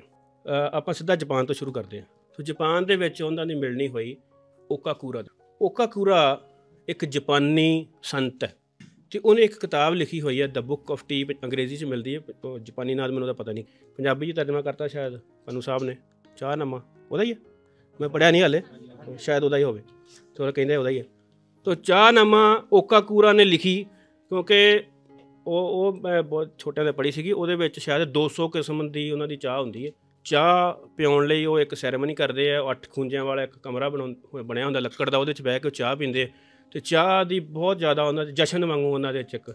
ਆਪਾਂ ਸਿੱਧਾ ਜਾਪਾਨ ਤੋਂ ਸ਼ੁਰੂ ਕਰਦੇ ਹਾਂ। ਸੋ ਜਾਪਾਨ ਦੇ ਵਿੱਚ ਉਹਨਾਂ ਦੀ ਮਿਲਣੀ ਹੋਈ ਓਕਾਕੂਰਾ। ਓਕਾਕੂਰਾ ਇੱਕ ਜਾਪਾਨੀ ਸੰਤ ਹੈ ਅਤੇ ਉਹਨੇ ਇੱਕ ਕਿਤਾਬ ਲਿਖੀ ਹੋਈ ਹੈ ਦ ਬੁੱਕ ਆਫ ਟੀ, ਅੰਗਰੇਜ਼ੀ 'ਚ ਮਿਲਦੀ ਹੈ, ਜਾਪਾਨੀ ਨਾਮ ਮੈਨੂੰ ਉਹਦਾ ਪਤਾ ਨਹੀਂ, ਪੰਜਾਬੀ 'ਚ ਤਰਜਮਾ ਕਰਤਾ ਸ਼ਾਇਦ ਪੰਨੂ ਸਾਹਿਬ ਨੇ, ਚਾਹਨਾਮਾ ਉਹਦਾ ਹੀ ਹੈ, ਮੈਂ ਪੜ੍ਹਿਆ ਨਹੀਂ ਹਾਲੇ, ਸ਼ਾਇਦ ਉਹਦਾ ਹੀ ਹੋਵੇ, ਥੋੜ੍ਹਾ ਕਹਿੰਦੇ ਉਹਦਾ ਹੀ ਹੈ। ਤੋ ਚਾਹਨਾਮਾ ਓਕਾਕੂਰਾ ਨੇ ਲਿਖੀ, ਕਿਉਂਕਿ ਉਹ ਮੈਂ ਬਹੁਤ ਛੋਟਿਆਂ ਦੇ ਪੜ੍ਹੀ ਸੀਗੀ। ਉਹਦੇ ਵਿੱਚ ਸ਼ਾਇਦ 200 ਕਿਸਮ ਦੀ ਉਹਨਾਂ ਦੀ ਚਾਹ ਹੁੰਦੀ ਹੈ। ਚਾਹ ਪਿਆਉਣ ਲਈ ਉਹ ਇੱਕ ਸੈਰੇਮਨੀ ਕਰਦੇ ਆ, 8 ਖੂੰਜਿਆਂ ਵਾਲਾ ਇੱਕ ਕਮਰਾ ਬਣਿਆ ਹੁੰਦਾ ਲੱਕੜ ਦਾ, ਉਹਦੇ 'ਚ ਬਹਿ ਕੇ ਉਹ ਚਾਹ ਪੀਂਦੇ, ਅਤੇ ਚਾਹ ਦੀ ਬਹੁਤ ਜ਼ਿਆਦਾ ਉਹਨਾਂ ਦੇ ਜਸ਼ਨ ਵਾਂਗੂ ਉਹਨਾਂ ਦੇ 'ਚ ਇੱਕ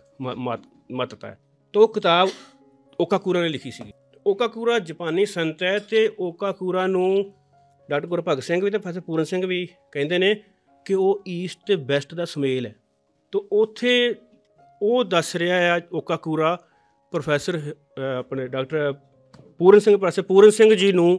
ਮਹੱਤਤਾ ਹੈ। ਤਾਂ ਉਹ ਕਿਤਾਬ ਓਕਾਕੂਰਾ ਨੇ ਲਿਖੀ ਸੀਗੀ। ਓਕਾਕੂਰਾ ਜਾਪਾਨੀ ਸੰਤ ਹੈ ਅਤੇ ਓਕਾਕੂਰਾ ਨੂੰ ਡਾਕਟਰ ਗੁਰਭਗਤ ਸਿੰਘ ਵੀ ਅਤੇ ਪ੍ਰੋਫੈਸਰ ਪੂਰਨ ਸਿੰਘ ਵੀ ਕਹਿੰਦੇ ਨੇ ਕਿ ਉਹ ਈਸਟ ਅਤੇ ਵੈਸਟ ਦਾ ਸੁਮੇਲ ਹੈ। ਤਾਂ ਉੱਥੇ ਉਹ ਦੱਸ ਰਿਹਾ ਆ ਓਕਾਕੂਰਾ ਪ੍ਰੋਫੈਸਰ ਆਪਣੇ ਡਾਕਟਰ ਪੂਰਨ ਸਿੰਘ, ਪ੍ਰੋਫੈਸਰ ਪੂਰਨ ਸਿੰਘ ਜੀ ਨੂੰ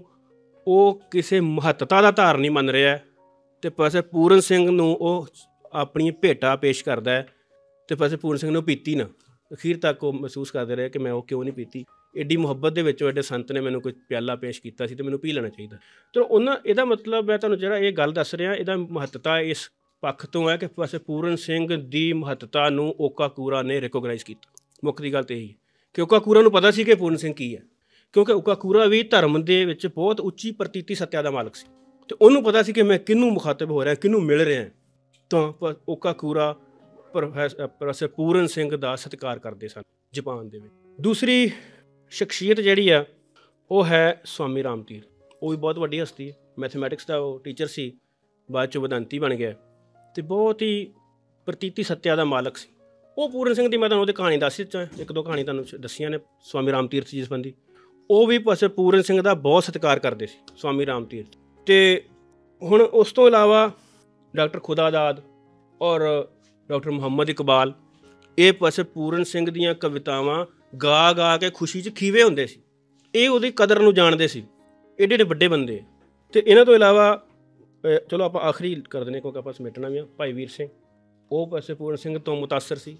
ਉਹ ਕਿਸੇ ਮਹੱਤਤਾ ਦਾ ਧਾਰਨੀ ਮੰਨ ਰਿਹਾ, ਅਤੇ ਪ੍ਰੋਫੈਸਰ ਪੂਰਨ ਸਿੰਘ ਨੂੰ ਉਹ ਆਪਣੀ ਭੇਟਾ ਪੇਸ਼ ਕਰਦਾ ਹੈ, ਅਤੇ ਪ੍ਰੋਫੈਸਰ ਪੂਰਨ ਸਿੰਘ ਨੇ ਉਹ ਪੀਤੀ ਨਾ। ਅਖੀਰ ਤੱਕ ਉਹ ਮਹਿਸੂਸ ਕਰਦੇ ਰਹੇ ਕਿ ਮੈਂ ਉਹ ਕਿਉਂ ਨਹੀਂ ਪੀਤੀ, ਐਡੀ ਮੁਹੱਬਤ ਦੇ ਵਿੱਚ ਐਡੇ ਸੰਤ ਨੇ ਮੈਨੂੰ ਕੋਈ ਪਿਆਲਾ ਪੇਸ਼ ਕੀਤਾ ਸੀ ਅਤੇ ਮੈਨੂੰ ਪੀ ਲੈਣਾ ਚਾਹੀਦਾ। ਚਲੋ ਇਹਦਾ ਮਤਲਬ ਮੈਂ ਤੁਹਾਨੂੰ ਜਿਹੜਾ ਇਹ ਗੱਲ ਦੱਸ ਰਿਹਾ, ਇਹਦਾ ਮਹੱਤਤਾ ਇਸ ਪੱਖ ਤੋਂ ਹੈ ਕਿ ਪ੍ਰੋਫੈਸਰ ਪੂਰਨ ਸਿੰਘ ਦੀ ਮਹੱਤਤਾ ਨੂੰ ਓਕਾਕੂਰਾ ਨੇ ਰਿਕੋਗਨਾਈਜ਼ ਕੀਤਾ। ਮੁੱਖ ਦੀ ਗੱਲ ਤਾਂ ਇਹੀ ਹੈ ਕਿ ਓਕਾਕੂਰਾ ਨੂੰ ਪਤਾ ਸੀ ਕਿ ਪੂਰਨ ਸਿੰਘ ਕੀ ਹੈ, ਕਿਉਂਕਿ ਓਕਾਕੂਰਾ ਵੀ ਧਰਮ ਦੇ ਵਿੱਚ ਬਹੁਤ ਉੱਚੀ ਪ੍ਰਤੀਤੀ ਸੱਤਿਆ ਦਾ ਮਾਲਕ ਸੀ, ਅਤੇ ਉਹਨੂੰ ਪਤਾ ਸੀ ਕਿ ਮੈਂ ਕਿਹਨੂੰ ਮੁਖਾਤਬ ਹੋ ਰਿਹਾ, ਕਿਹਨੂੰ ਮਿਲ ਰਿਹਾ। ਤਾਂ ਓਕਾਕੂਰਾ ਪ੍ਰੋਫੈਸਰ ਪੂਰਨ ਸਿੰਘ ਦਾ ਸਤਿਕਾਰ ਕਰਦੇ ਸਨ ਜਾਪਾਨ ਦੇ ਵਿੱਚ। ਦੂਸਰੀ ਸ਼ਖਸੀਅਤ ਜਿਹੜੀ ਆ ਉਹ ਹੈ ਸਵਾਮੀ ਰਾਮ ਤੀਰਥ। ਉਹ ਵੀ ਬਹੁਤ ਵੱਡੀ ਹਸਤੀ ਹੈ, ਮੈਥਮੈਟਿਕਸ ਦਾ ਉਹ ਟੀਚਰ ਸੀ, ਬਾਅਦ 'ਚੋਂ ਵਿਦੰਤੀ ਬਣ ਗਿਆ, ਅਤੇ ਬਹੁਤ ਹੀ ਪ੍ਰਤੀਤੀ ਸੱਤਿਆ ਦਾ ਮਾਲਕ ਸੀ। ਉਹ ਪੂਰਨ ਸਿੰਘ ਦੀ ਮੈਂ ਤੁਹਾਨੂੰ ਉਹਦੀ ਕਹਾਣੀ ਦੱਸ ਦਿੱਤਾ, ਇੱਕ ਦੋ ਕਹਾਣੀ ਤੁਹਾਨੂੰ ਦੱਸੀਆਂ ਨੇ ਸਵਾਮੀ ਰਾਮ ਤੀਰਥ ਜੀ ਸੰਬੰਧੀ। ਉਹ ਵੀ ਪ੍ਰੋਫੈਸਰ ਪੂਰਨ ਸਿੰਘ ਦਾ ਬਹੁਤ ਸਤਿਕਾਰ ਕਰਦੇ ਸੀ ਸਵਾਮੀ ਰਾਮ ਤੀਰਥ। ਅਤੇ ਹੁਣ ਉਸ ਤੋਂ ਇਲਾਵਾ ਡਾਕਟਰ ਖੁਦਾਦਾਦ ਔਰ ਡਾਕਟਰ ਮੁਹੰਮਦ ਇਕਬਾਲ, ਇਹ ਪ੍ਰੋਫੈਸਰ ਪੂਰਨ ਸਿੰਘ ਦੀਆਂ ਕਵਿਤਾਵਾਂ ਗਾ ਗਾ ਕੇ ਖੁਸ਼ੀ 'ਚ ਖੀਵੇ ਹੁੰਦੇ ਸੀ। ਇਹ ਉਹਦੀ ਕਦਰ ਨੂੰ ਜਾਣਦੇ ਸੀ, ਏਡੇ ਏਡੇ ਵੱਡੇ ਬੰਦੇ। ਅਤੇ ਇਹਨਾਂ ਤੋਂ ਇਲਾਵਾ ਚਲੋ ਆਪਾਂ ਆਖਰੀ ਕਰ ਦਿੰਦੇ ਕਿਉਂਕਿ ਆਪਾਂ ਸਮੇਟਣਾ ਵੀ ਆ, ਭਾਈ ਵੀਰ ਸਿੰਘ, ਉਹ ਪ੍ਰੋਫੈਸਰ ਪੂਰਨ ਸਿੰਘ ਤੋਂ ਮੁਤਾਸਰ ਸੀ,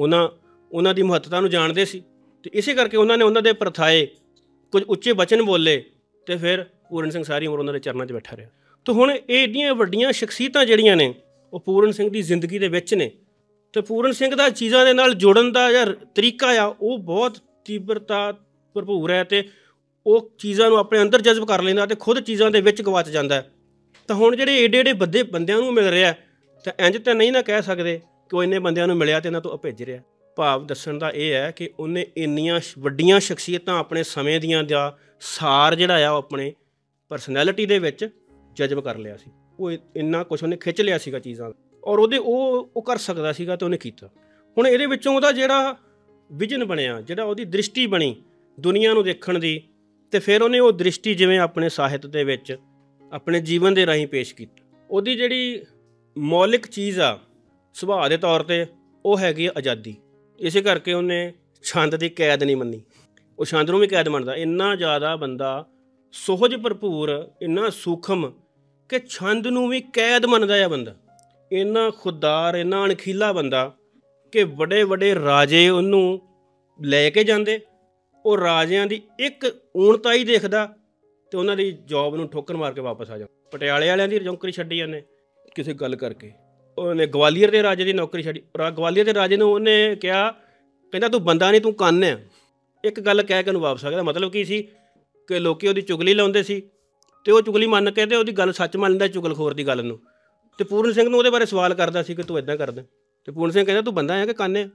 ਉਹਨਾਂ ਦੀ ਮਹੱਤਤਾ ਨੂੰ ਜਾਣਦੇ ਸੀ, ਅਤੇ ਇਸੇ ਕਰਕੇ ਉਹਨਾਂ ਨੇ ਉਹਨਾਂ ਦੇ ਪ੍ਰਥਾਏ ਕੁਝ ਉੱਚੇ ਬਚਨ ਬੋਲੇ, ਅਤੇ ਫਿਰ ਪੂਰਨ ਸਿੰਘ ਸਾਰੀ ਉਮਰ ਉਹਨਾਂ ਦੇ ਚਰਨਾਂ 'ਚ ਬੈਠਾ ਰਿਹਾ। ਤਾਂ ਹੁਣ ਇਹ ਏਡੀਆਂ ਵੱਡੀਆਂ ਸ਼ਖਸੀਅਤਾਂ ਜਿਹੜੀਆਂ ਨੇ ਉਹ ਪੂਰਨ ਸਿੰਘ ਦੀ ਜ਼ਿੰਦਗੀ ਦੇ ਵਿੱਚ ਨੇ, ਅਤੇ ਪੂਰਨ ਸਿੰਘ ਦਾ ਚੀਜ਼ਾਂ ਦੇ ਨਾਲ ਜੁੜਨ ਦਾ ਜਿਹੜਾ ਤਰੀਕਾ ਆ ਉਹ ਬਹੁਤ ਤੀਬਰਤਾ ਭਰਪੂਰ ਹੈ, ਅਤੇ ਉਹ ਚੀਜ਼ਾਂ ਨੂੰ ਆਪਣੇ ਅੰਦਰ ਜਜ਼ਬ ਕਰ ਲੈਂਦਾ ਅਤੇ ਖੁਦ ਚੀਜ਼ਾਂ ਦੇ ਵਿੱਚ ਗਵਾਚ ਜਾਂਦਾ। ਤਾਂ ਹੁਣ ਜਿਹੜੇ ਏਡੇ ਏਡੇ ਵੱਡੇ ਬੰਦਿਆਂ ਨੂੰ ਮਿਲ ਰਿਹਾ, ਤਾਂ ਇੰਝ ਤਾਂ ਨਹੀਂ ਨਾ ਕਹਿ ਸਕਦੇ ਕਿ ਉਹ ਇੰਨੇ ਬੰਦਿਆਂ ਨੂੰ ਮਿਲਿਆ ਅਤੇ ਇਹਨਾਂ ਤੋਂ ਭੇਜ ਰਿਹਾ। ਭਾਵ ਦੱਸਣ ਦਾ ਇਹ ਹੈ ਕਿ ਉਹਨੇ ਇੰਨੀਆਂ ਵੱਡੀਆਂ ਸ਼ਖਸੀਅਤਾਂ ਆਪਣੇ ਸਮੇਂ ਦੀਆਂ ਦਾ ਸਾਰ ਜਿਹੜਾ ਆ ਉਹ ਆਪਣੇ ਪਰਸਨੈਲਿਟੀ ਦੇ ਵਿੱਚ ਜਜ਼ਬ ਕਰ ਲਿਆ ਸੀ। ਉਹ ਇੰਨਾ ਕੁਛ ਉਹਨੇ ਖਿੱਚ ਲਿਆ ਸੀਗਾ ਚੀਜ਼ਾਂ, ਔਰ ਉਹ ਕਰ ਸਕਦਾ ਸੀਗਾ ਅਤੇ ਉਹਨੇ ਕੀਤਾ। ਹੁਣ ਇਹਦੇ ਵਿੱਚੋਂ ਉਹਦਾ ਜਿਹੜਾ ਵਿਜ਼ਨ ਬਣਿਆ, ਜਿਹੜਾ ਉਹਦੀ ਦ੍ਰਿਸ਼ਟੀ ਬਣੀ ਦੁਨੀਆ ਨੂੰ ਦੇਖਣ ਦੀ, ਅਤੇ ਫਿਰ ਉਹਨੇ ਉਹ ਦ੍ਰਿਸ਼ਟੀ ਜਿਵੇਂ ਆਪਣੇ ਸਾਹਿਤ ਦੇ ਵਿੱਚ ਆਪਣੇ ਜੀਵਨ ਦੇ ਰਾਹੀਂ ਪੇਸ਼ ਕੀਤੀ। ਉਹਦੀ ਜਿਹੜੀ ਮੌਲਿਕ ਚੀਜ਼ ਆ ਸੁਭਾਅ ਦੇ ਤੌਰ 'ਤੇ ਉਹ ਹੈਗੀ ਆ ਆਜ਼ਾਦੀ। ਇਸੇ ਕਰਕੇ ਉਹਨੇ ਛੰਦ ਦੀ ਕੈਦ ਨਹੀਂ ਮੰਨੀ, ਉਹ ਛੰਦ ਨੂੰ ਵੀ ਕੈਦ ਮੰਨਦਾ। ਇੰਨਾ ਜ਼ਿਆਦਾ ਬੰਦਾ ਸੁਹਜ ਭਰਪੂਰ, ਇੰਨਾ ਸੂਖਮ ਕਿ ਛੰਦ ਨੂੰ ਵੀ ਕੈਦ ਮੰਨਦਾ ਆ ਬੰਦਾ, ਇੰਨਾ ਖੁਦਦਾਰ, ਇੰਨਾ ਅਣਖੀਲਾ ਬੰਦਾ ਕਿ ਵੱਡੇ ਵੱਡੇ ਰਾਜੇ ਉਹਨੂੰ ਲੈ ਕੇ ਜਾਂਦੇ, ਉਹ ਰਾਜਿਆਂ ਦੀ ਇੱਕ ਊਣਤਾ ਹੀ ਦੇਖਦਾ ਅਤੇ ਉਹਨਾਂ ਦੀ ਜੋਬ ਨੂੰ ਠੋਕਰ ਮਾਰ ਕੇ ਵਾਪਸ ਆ ਜਾਂਦਾ। ਪਟਿਆਲੇ ਵਾਲਿਆਂ ਦੀ ਨੌਕਰੀ ਛੱਡੀ ਉਹਨੇ ਕਿਸੇ ਗੱਲ ਕਰਕੇ, ਉਹਨੇ ਗਵਾਲੀਅਰ ਦੇ ਰਾਜੇ ਦੀ ਨੌਕਰੀ ਛੱਡੀ। ਗਵਾਲੀਅਰ ਦੇ ਰਾਜੇ ਨੂੰ ਉਹਨੇ ਕਿਹਾ, ਕਹਿੰਦਾ ਤੂੰ ਬੰਦਾ ਨਹੀਂ, ਤੂੰ ਕੰਨ ਆ। ਇੱਕ ਗੱਲ ਕਹਿ ਕੇ ਉਹਨੂੰ ਵਾਪਸ ਆ ਗਿਆ। ਮਤਲਬ ਕੀ ਸੀ ਕਿ ਲੋਕ ਉਹਦੀ ਚੁਗਲੀ ਲਾਉਂਦੇ ਸੀ, ਅਤੇ ਉਹ ਚੁਗਲੀ ਮੰਨ ਕੇ ਅਤੇ ਉਹਦੀ ਗੱਲ ਸੱਚ ਮੰਨ ਲੈਂਦਾ ਚੁਗਲਖੋਰ ਦੀ ਗੱਲ ਨੂੰ, ਅਤੇ ਪੂਰਨ ਸਿੰਘ ਨੂੰ ਉਹਦੇ ਬਾਰੇ ਸਵਾਲ ਕਰਦਾ ਸੀ ਕਿ ਤੂੰ ਇੱਦਾਂ ਕਰਦਾ, ਅਤੇ ਪੂਰਨ ਸਿੰਘ ਕਹਿੰਦਾ ਤੂੰ ਬੰਦਾ ਹੈ ਕਿ ਕੰਨ ਆ,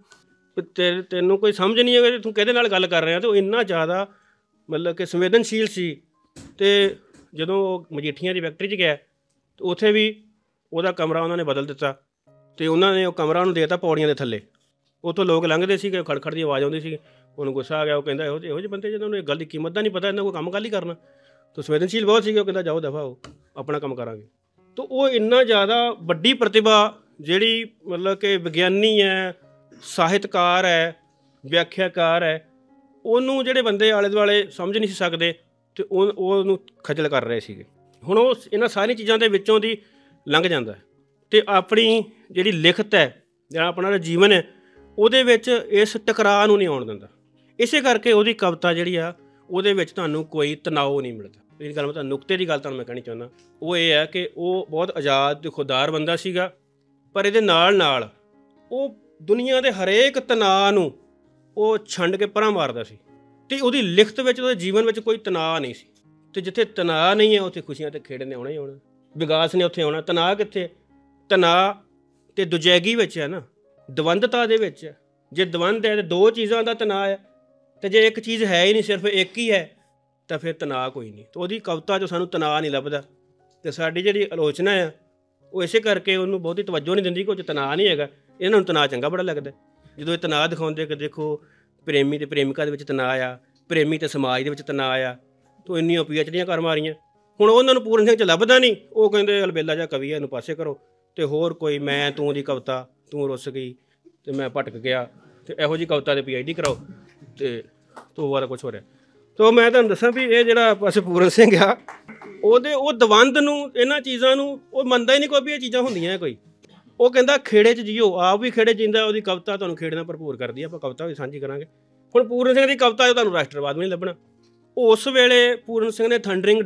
ਤੈਨੂੰ ਕੋਈ ਸਮਝ ਨਹੀਂ ਹੈ ਤੂੰ ਕਿਹਦੇ ਨਾਲ ਗੱਲ ਕਰ ਰਿਹਾ। ਅਤੇ ਉਹ ਇੰਨਾ ਜ਼ਿਆਦਾ ਮਤਲਬ ਕਿ ਸੰਵੇਦਨਸ਼ੀਲ ਸੀ। ਅਤੇ ਜਦੋਂ ਉਹ ਮਜੀਠੀਆਂ ਦੀ ਫੈਕਟਰੀ 'ਚ ਗਿਆ, ਤਾਂ ਉੱਥੇ ਵੀ ਉਹਦਾ ਕਮਰਾ ਉਹਨਾਂ ਨੇ ਬਦਲ ਦਿੱਤਾ, ਅਤੇ ਉਹਨਾਂ ਨੇ ਉਹ ਕਮਰਾ ਉਹਨੂੰ ਦੇ ਦਿੱਤਾ ਪੌੜੀਆਂ ਦੇ ਥੱਲੇ। ਉੱਥੋਂ ਲੋਕ ਲੰਘਦੇ ਸੀਗੇ, ਖੜਖੜ ਦੀ ਆਵਾਜ਼ ਆਉਂਦੀ ਸੀ, ਉਹਨੂੰ ਗੁੱਸਾ ਆ ਗਿਆ। ਉਹ ਕਹਿੰਦਾ ਇਹੋ ਜਿਹੇ ਬੰਦੇ ਜਿਹਨਾਂ ਨੂੰ ਇਹ ਗੱਲ ਦੀ ਕੀਮਤ ਦਾ ਨਹੀਂ ਪਤਾ, ਇਹਨਾਂ ਕੋਈ ਕੰਮ ਕੱਲ੍ਹ ਹੀ ਕਰਨਾ। ਤਾਂ ਸੰਵੇਦਨਸ਼ੀਲ ਬਹੁਤ ਸੀਗੇ, ਉਹ ਕਹਿੰਦਾ ਜਾਓ ਦਫਾ ਹੋ, ਆਪਣਾ ਕੰਮ ਕਰਾਂਗੇ। ਤਾਂ ਉਹ ਇੰਨਾ ਜ਼ਿਆਦਾ ਵੱਡੀ ਪ੍ਰਤਿਭਾ ਜਿਹੜੀ ਮਤਲਬ ਕਿ ਵਿਗਿਆਨੀ ਹੈ, ਸਾਹਿਤਕਾਰ ਹੈ, ਵਿਆਖਿਆਕਾਰ ਹੈ, ਉਹਨੂੰ ਜਿਹੜੇ ਬੰਦੇ ਆਲੇ ਦੁਆਲੇ ਸਮਝ ਨਹੀਂ ਸੀ ਸਕਦੇ, ਅਤੇ ਉਹਨੂੰ ਖੱਜਲ ਕਰ ਰਹੇ ਸੀਗੇ। ਹੁਣ ਉਹ ਇਹਨਾਂ ਸਾਰੀਆਂ ਚੀਜ਼ਾਂ ਦੇ ਵਿੱਚੋਂ ਦੀ ਲੰਘ ਜਾਂਦਾ, ਅਤੇ ਆਪਣੀ ਜਿਹੜੀ ਲਿਖਤ ਹੈ, ਜਿਹੜਾ ਆਪਣਾ ਜੀਵਨ ਹੈ, ਉਹਦੇ ਵਿੱਚ ਇਸ ਟਕਰਾਅ ਨੂੰ ਨਹੀਂ ਆਉਣ ਦਿੰਦਾ। ਇਸੇ ਕਰਕੇ ਉਹਦੀ ਕਵਿਤਾ ਜਿਹੜੀ ਆ ਉਹਦੇ ਵਿੱਚ ਤੁਹਾਨੂੰ ਕੋਈ ਤਣਾਅ ਨਹੀਂ ਮਿਲਦਾ। ਇਹ ਗੱਲ ਮੈਂ ਤੁਹਾਨੂੰ ਨੁਕਤੇ ਦੀ ਗੱਲ ਤੁਹਾਨੂੰ ਮੈਂ ਕਹਿਣੀ ਚਾਹੁੰਦਾ, ਉਹ ਇਹ ਹੈ ਕਿ ਉਹ ਬਹੁਤ ਆਜ਼ਾਦ ਤੇ ਖੁਦਦਾਰ ਬੰਦਾ ਸੀਗਾ, ਪਰ ਇਹਦੇ ਨਾਲ ਨਾਲ ਉਹ ਦੁਨੀਆ ਦੇ ਹਰੇਕ ਤਣਾਅ ਨੂੰ ਉਹ ਛੰਡ ਕੇ ਪਰਾਂ ਮਾਰਦਾ ਸੀ। ਅਤੇ ਉਹਦੀ ਲਿਖਤ ਵਿੱਚ, ਉਹਦੇ ਜੀਵਨ ਵਿੱਚ ਕੋਈ ਤਣਾਅ ਨਹੀਂ ਸੀ। ਅਤੇ ਜਿੱਥੇ ਤਣਾਅ ਨਹੀਂ ਹੈ ਉੱਥੇ ਖੁਸ਼ੀਆਂ ਅਤੇ ਖੇੜੇ ਨੇ ਆਉਣਾ ਹੀ ਆਉਣਾ, ਵਿਕਾਸ ਨੇ ਉੱਥੇ ਆਉਣਾ। ਤਣਾਅ ਕਿੱਥੇ? ਤਣਾਅ ਅਤੇ ਦੁਜੈਗੀ ਵਿੱਚ ਹੈ ਨਾ, ਦਵੰਦਤਾ ਦੇ ਵਿੱਚ ਹੈ। ਜੇ ਦਵੰਦ ਹੈ ਤਾਂ ਦੋ ਚੀਜ਼ਾਂ ਦਾ ਤਣਾਅ ਹੈ, ਅਤੇ ਜੇ ਇੱਕ ਚੀਜ਼ ਹੈ ਹੀ ਨਹੀਂ, ਸਿਰਫ ਇੱਕ ਹੀ ਹੈ, ਤਾਂ ਫਿਰ ਤਣਾਅ ਕੋਈ ਨਹੀਂ। ਤਾਂ ਉਹਦੀ ਕਵਿਤਾ 'ਚੋਂ ਸਾਨੂੰ ਤਣਾਅ ਨਹੀਂ ਲੱਭਦਾ। ਅਤੇ ਸਾਡੀ ਜਿਹੜੀ ਆਲੋਚਨਾ ਆ ਉਹ ਇਸੇ ਕਰਕੇ ਉਹਨੂੰ ਬਹੁਤੀ ਤਵੱਜੋ ਨਹੀਂ ਦਿੰਦੀ ਕਿ ਉਹ 'ਚ ਤਣਾਅ ਨਹੀਂ ਹੈਗਾ। ਇਹਨਾਂ ਨੂੰ ਤਣਾਅ ਚੰਗਾ ਬੜਾ ਲੱਗਦਾ ਜਦੋਂ ਇਹ ਤਣਾਅ ਦਿਖਾਉਂਦੇ ਕਿ ਦੇਖੋ ਪ੍ਰੇਮੀ ਅਤੇ ਪ੍ਰੇਮਿਕਾ ਦੇ ਵਿੱਚ ਤਣਾਅ ਆ, ਪ੍ਰੇਮੀ ਅਤੇ ਸਮਾਜ ਦੇ ਵਿੱਚ ਤਣਾਅ ਆ। ਤੋ ਇੰਨੀਆਂ PhDs ਕਰ ਮਾਰੀਆਂ, ਹੁਣ ਉਹਨਾਂ ਨੂੰ ਪੂਰਨ ਸਿੰਘ 'ਚ ਲੱਭਦਾ ਨਹੀਂ। ਉਹ ਕਹਿੰਦੇ ਅਲਬੇਲਾ ਜਿਹਾ ਕਵੀ ਹੈ, ਇਹਨੂੰ ਪਾਸੇ ਕਰੋ। ਅਤੇ ਹੋਰ ਕੋਈ ਮੈਂ ਤੂੰ ਦੀ ਕਵਿਤਾ, ਤੂੰ ਰੁੱਸ ਗਈ ਅਤੇ ਮੈਂ ਭਟਕ ਗਿਆ, ਅਤੇ ਇਹੋ ਜਿਹੀ ਕਵਿਤਾ 'ਤੇ PhD ਕਰਾਓ, ਅਤੇ ਤੋਂ ਬਾਅਦ ਕੁਛ ਹੋ ਰਿਹਾ। ਤੋ ਮੈਂ ਤੁਹਾਨੂੰ ਦੱਸਾਂ ਵੀ ਇਹ ਜਿਹੜਾ ਪਾਸੇ ਪੂਰਨ ਸਿੰਘ ਆ, ਉਹ ਦਵੰਦ ਨੂੰ, ਇਹਨਾਂ ਚੀਜ਼ਾਂ ਨੂੰ ਉਹ ਮੰਨਦਾ ਹੀ ਨਹੀਂ ਕੋਈ ਵੀ ਇਹ ਚੀਜ਼ਾਂ ਹੁੰਦੀਆਂ ਕੋਈ। ਉਹ ਕਹਿੰਦਾ ਖੇੜੇ 'ਚ ਜੀਓ, ਆਪ ਵੀ ਖੇੜੇ ਜੀਂਦਾ। ਉਹਦੀ ਕਵਿਤਾ ਤੁਹਾਨੂੰ ਖੇੜੇ ਨਾਲ ਭਰਪੂਰ ਕਰਦੀ ਆ, ਆਪਾਂ ਕਵਿਤਾ ਵੀ ਸਾਂਝੀ ਕਰਾਂਗੇ। ਹੁਣ ਪੂਰਨ ਸਿੰਘ ਦੀ ਕਵਿਤਾ 'ਚ ਤੁਹਾਨੂੰ ਰਾਸ਼ਟਰਵਾਦ ਵੀ ਨਹੀਂ ਲੱਭਣਾ। ਉਸ ਵੇਲੇ ਪੂਰਨ ਸਿੰਘ ਨੇ ਥੰਡਰਿੰਗ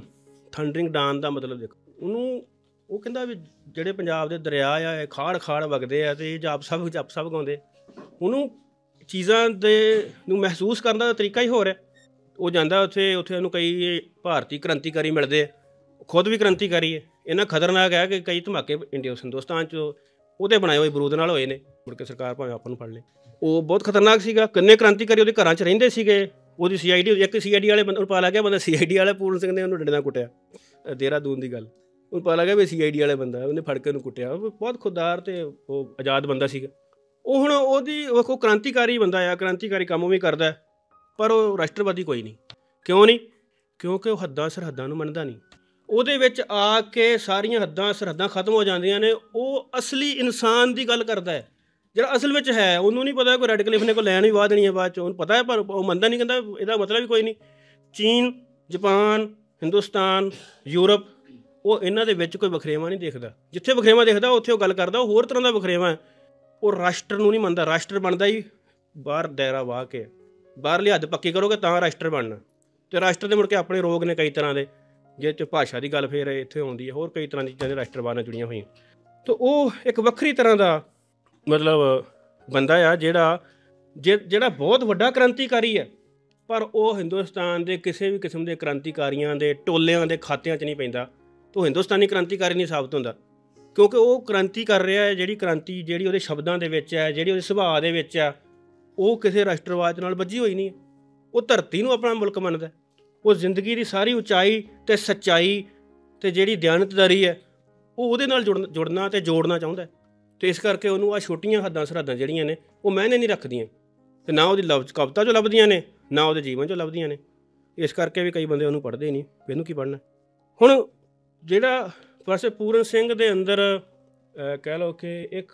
ਡਾਨ ਦਾ ਮਤਲਬ ਦੇਖੋ ਉਹਨੂੰ, ਉਹ ਕਹਿੰਦਾ ਵੀ ਜਿਹੜੇ ਪੰਜਾਬ ਦੇ ਦਰਿਆ ਆ ਇਹ ਖਾੜ ਵਗਦੇ ਆ, ਅਤੇ ਇਹ ਜਪ ਸਭ ਗਾਉਂਦੇ। ਉਹਨੂੰ ਚੀਜ਼ਾਂ ਦੇ ਨੂੰ ਮਹਿਸੂਸ ਕਰਨ ਦਾ ਤਰੀਕਾ ਹੀ ਹੋਰ ਹੈ। ਉਹ ਜਾਂਦਾ ਉੱਥੇ ਉਹਨੂੰ ਕਈ ਭਾਰਤੀ ਕ੍ਰਾਂਤੀਕਾਰੀ ਮਿਲਦੇ ਆ, ਖੁਦ ਵੀ ਕ੍ਰਾਂਤੀਕਾਰੀ ਹੈ। ਇੰਨਾ ਖਤਰਨਾਕ ਹੈ ਕਿ ਕਈ ਧਮਾਕੇ ਹਿੰਦੁਸਤਾਨ 'ਚ ਉਹਦੇ ਬਣਾਏ ਹੋਏ ਬਰੂਦ ਨਾਲ ਹੋਏ ਨੇ, ਮੁੜ ਕੇ ਸਰਕਾਰ ਭਾਵੇਂ ਆਪਾਂ ਨੂੰ ਫੜ ਲਏ। ਉਹ ਬਹੁਤ ਖਤਰਨਾਕ ਸੀਗਾ। ਕਿੰਨੇ ਕ੍ਰਾਂਤੀਕਾਰੀ ਉਹਦੇ ਘਰਾਂ 'ਚ ਰਹਿੰਦੇ ਸੀਗੇ। ਉਹਦੀ CID, ਇੱਕ CID ਵਾਲੇ ਬੰਦੇ ਨੂੰ ਪਤਾ ਲੱਗਿਆ, ਬੰਦਾ CID ਵਾਲਾ ਪੂਰਨ ਸਿੰਘ ਨੇ ਉਹਨੂੰ ਡੰਡੇ ਨਾਲ ਕੁੱਟਿਆ। ਦੇਹਰਾਦੂਨ ਦੀ ਗੱਲ, ਉਹਨੂੰ ਪਤਾ ਲੱਗਿਆ ਵੀ CID ਵਾਲੇ ਬੰਦਾ, ਉਹਨੇ ਫੜ ਕੇ ਉਹਨੂੰ ਕੁੱਟਿਆ। ਉਹ ਬਹੁਤ ਖੁਦਦਾਰ ਅਤੇ ਉਹ ਆਜ਼ਾਦ ਬੰਦਾ ਸੀਗਾ। ਉਹ ਹੁਣ ਉਹਦੀ ਵੇਖੋ ਕ੍ਰਾਂਤੀਕਾਰੀ ਬੰਦਾ ਆ, ਕ੍ਰਾਂਤੀਕਾਰੀ ਕੰਮ ਵੀ ਕਰਦਾ, ਪਰ ਉਹ ਰਾਸ਼ਟਰਵਾਦੀ ਕੋਈ ਨਹੀਂ। ਕਿਉਂ ਨਹੀਂ? ਕਿਉਂਕਿ ਉਹ ਹੱਦਾਂ ਸਰਹੱਦਾਂ ਨੂੰ ਮੰਨਦਾ ਨਹੀਂ। ਉਹਦੇ ਵਿੱਚ ਆ ਕੇ ਸਾਰੀਆਂ ਹੱਦਾਂ ਸਰਹੱਦਾਂ ਖਤਮ ਹੋ ਜਾਂਦੀਆਂ ਨੇ। ਉਹ ਅਸਲੀ ਇਨਸਾਨ ਦੀ ਗੱਲ ਕਰਦਾ ਹੈ, ਜਿਹੜਾ ਅਸਲ ਵਿੱਚ ਹੈ। ਉਹਨੂੰ ਨਹੀਂ ਪਤਾ ਕੋਈ ਰੈੱਡ ਕਲਿਫ ਨੇ ਕੋਈ ਲੈਣ ਵੀ ਵਾਹ ਦੇਣੀ ਹੈ ਬਾਅਦ 'ਚ, ਉਹਨੂੰ ਪਤਾ ਹੈ, ਪਰ ਉਹ ਮੰਨਦਾ ਨਹੀਂ। ਕਹਿੰਦਾ ਇਹਦਾ ਮਤਲਬ ਵੀ ਕੋਈ ਨਹੀਂ। ਚੀਨ, ਜਾਪਾਨ, ਹਿੰਦੁਸਤਾਨ, ਯੂਰਪ, ਉਹ ਇਹਨਾਂ ਦੇ ਵਿੱਚ ਕੋਈ ਵਖਰੇਵਾਂ ਨਹੀਂ ਦੇਖਦਾ। ਜਿੱਥੇ ਵਖਰੇਵਾਂ ਦੇਖਦਾ ਉੱਥੇ ਉਹ ਗੱਲ ਕਰਦਾ ਉਹ ਹੋਰ ਤਰ੍ਹਾਂ ਦਾ ਵਖਰੇਵਾਂ ਹੈ। ਉਹ ਰਾਸ਼ਟਰ ਨੂੰ ਨਹੀਂ ਮੰਨਦਾ। ਰਾਸ਼ਟਰ ਬਣਦਾ ਹੀ ਬਾਹਰ ਦਾਇਰਾ ਵਾਹ ਕੇ, ਬਾਹਰਲੀ ਹੱਦ ਪੱਕੀ ਕਰੋਗੇ ਤਾਂ ਰਾਸ਼ਟਰ ਬਣਨਾ। ਅਤੇ ਰਾਸ਼ਟਰ ਦੇ ਮੁੜ ਕੇ ਆਪਣੇ ਰੋਗ ਨੇ ਕਈ ਤਰ੍ਹਾਂ ਦੇ, ਜਿਹ 'ਚ ਭਾਸ਼ਾ ਦੀ ਗੱਲ ਫਿਰ ਇੱਥੇ ਆਉਂਦੀ ਹੈ, ਹੋਰ ਕਈ ਤਰ੍ਹਾਂ ਦੀ ਚੀਜ਼ਾਂ ਦੇ ਰਾਸ਼ਟਰਵਾਦ ਨਾਲ ਜੁੜੀਆਂ ਹੋਈਆਂ। ਤਾਂ ਉਹ ਇੱਕ ਵੱਖਰੀ ਤਰ੍ਹਾਂ ਦਾ ਮਤਲਬ ਬੰਦਾ ਆ ਜਿਹੜਾ ਬਹੁਤ ਵੱਡਾ ਕ੍ਰਾਂਤੀਕਾਰੀ ਹੈ, ਪਰ ਉਹ ਹਿੰਦੁਸਤਾਨ ਦੇ ਕਿਸੇ ਵੀ ਕਿਸਮ ਦੇ ਕ੍ਰਾਂਤੀਕਾਰੀਆਂ ਦੇ ਟੋਲਿਆਂ ਦੇ ਖਾਤਿਆਂ 'ਚ ਨਹੀਂ ਪੈਂਦਾ। ਤਾਂ ਉਹ ਹਿੰਦੁਸਤਾਨੀ ਕ੍ਰਾਂਤੀਕਾਰੀ ਨਹੀਂ ਸਾਬਤ ਹੁੰਦਾ, ਕਿਉਂਕਿ ਉਹ ਕ੍ਰਾਂਤੀ ਕਰ ਰਿਹਾ ਹੈ। ਜਿਹੜੀ ਕ੍ਰਾਂਤੀ ਜਿਹੜੀ ਉਹਦੇ ਸ਼ਬਦਾਂ ਦੇ ਵਿੱਚ ਹੈ, ਜਿਹੜੀ ਉਹਦੇ ਸੁਭਾਅ ਦੇ ਵਿੱਚ ਆ, ਉਹ ਕਿਸੇ ਰਾਸ਼ਟਰਵਾਦ ਨਾਲ ਬੱਝੀ ਹੋਈ ਨਹੀਂ ਹੈ। ਉਹ ਧਰਤੀ ਨੂੰ ਆਪਣਾ ਮੁਲਕ ਮੰਨਦਾ। ਉਹ ਜ਼ਿੰਦਗੀ ਦੀ ਸਾਰੀ ਉਚਾਈ ਅਤੇ ਸੱਚਾਈ ਅਤੇ ਜਿਹੜੀ ਦਿਆਨਤਦਾਰੀ ਹੈ, ਉਹ ਉਹਦੇ ਨਾਲ ਜੁੜਨਾ ਅਤੇ ਜੋੜਨਾ ਚਾਹੁੰਦਾ। ਅਤੇ ਇਸ ਕਰਕੇ ਉਹਨੂੰ ਆਹ ਛੋਟੀਆਂ ਹੱਦਾਂ ਸਰਹੱਦਾਂ ਜਿਹੜੀਆਂ ਨੇ ਉਹ ਮਾਇਨੇ ਨਹੀਂ ਰੱਖਦੀਆਂ, ਅਤੇ ਨਾ ਉਹਦੀ ਕਵਿਤਾ 'ਚੋਂ ਲੱਭਦੀਆਂ ਨੇ, ਨਾ ਉਹਦੇ ਜੀਵਨ 'ਚੋਂ ਲੱਭਦੀਆਂ ਨੇ। ਇਸ ਕਰਕੇ ਵੀ ਕਈ ਬੰਦੇ ਉਹਨੂੰ ਪੜ੍ਹਦੇ ਹੀ ਨਹੀਂ, ਇਹਨੂੰ ਕੀ ਪੜ੍ਹਨਾ। ਹੁਣ ਜਿਹੜਾ ਪਾਸੇ ਪੂਰਨ ਸਿੰਘ ਦੇ ਅੰਦਰ ਕਹਿ ਲਓ ਕਿ ਇੱਕ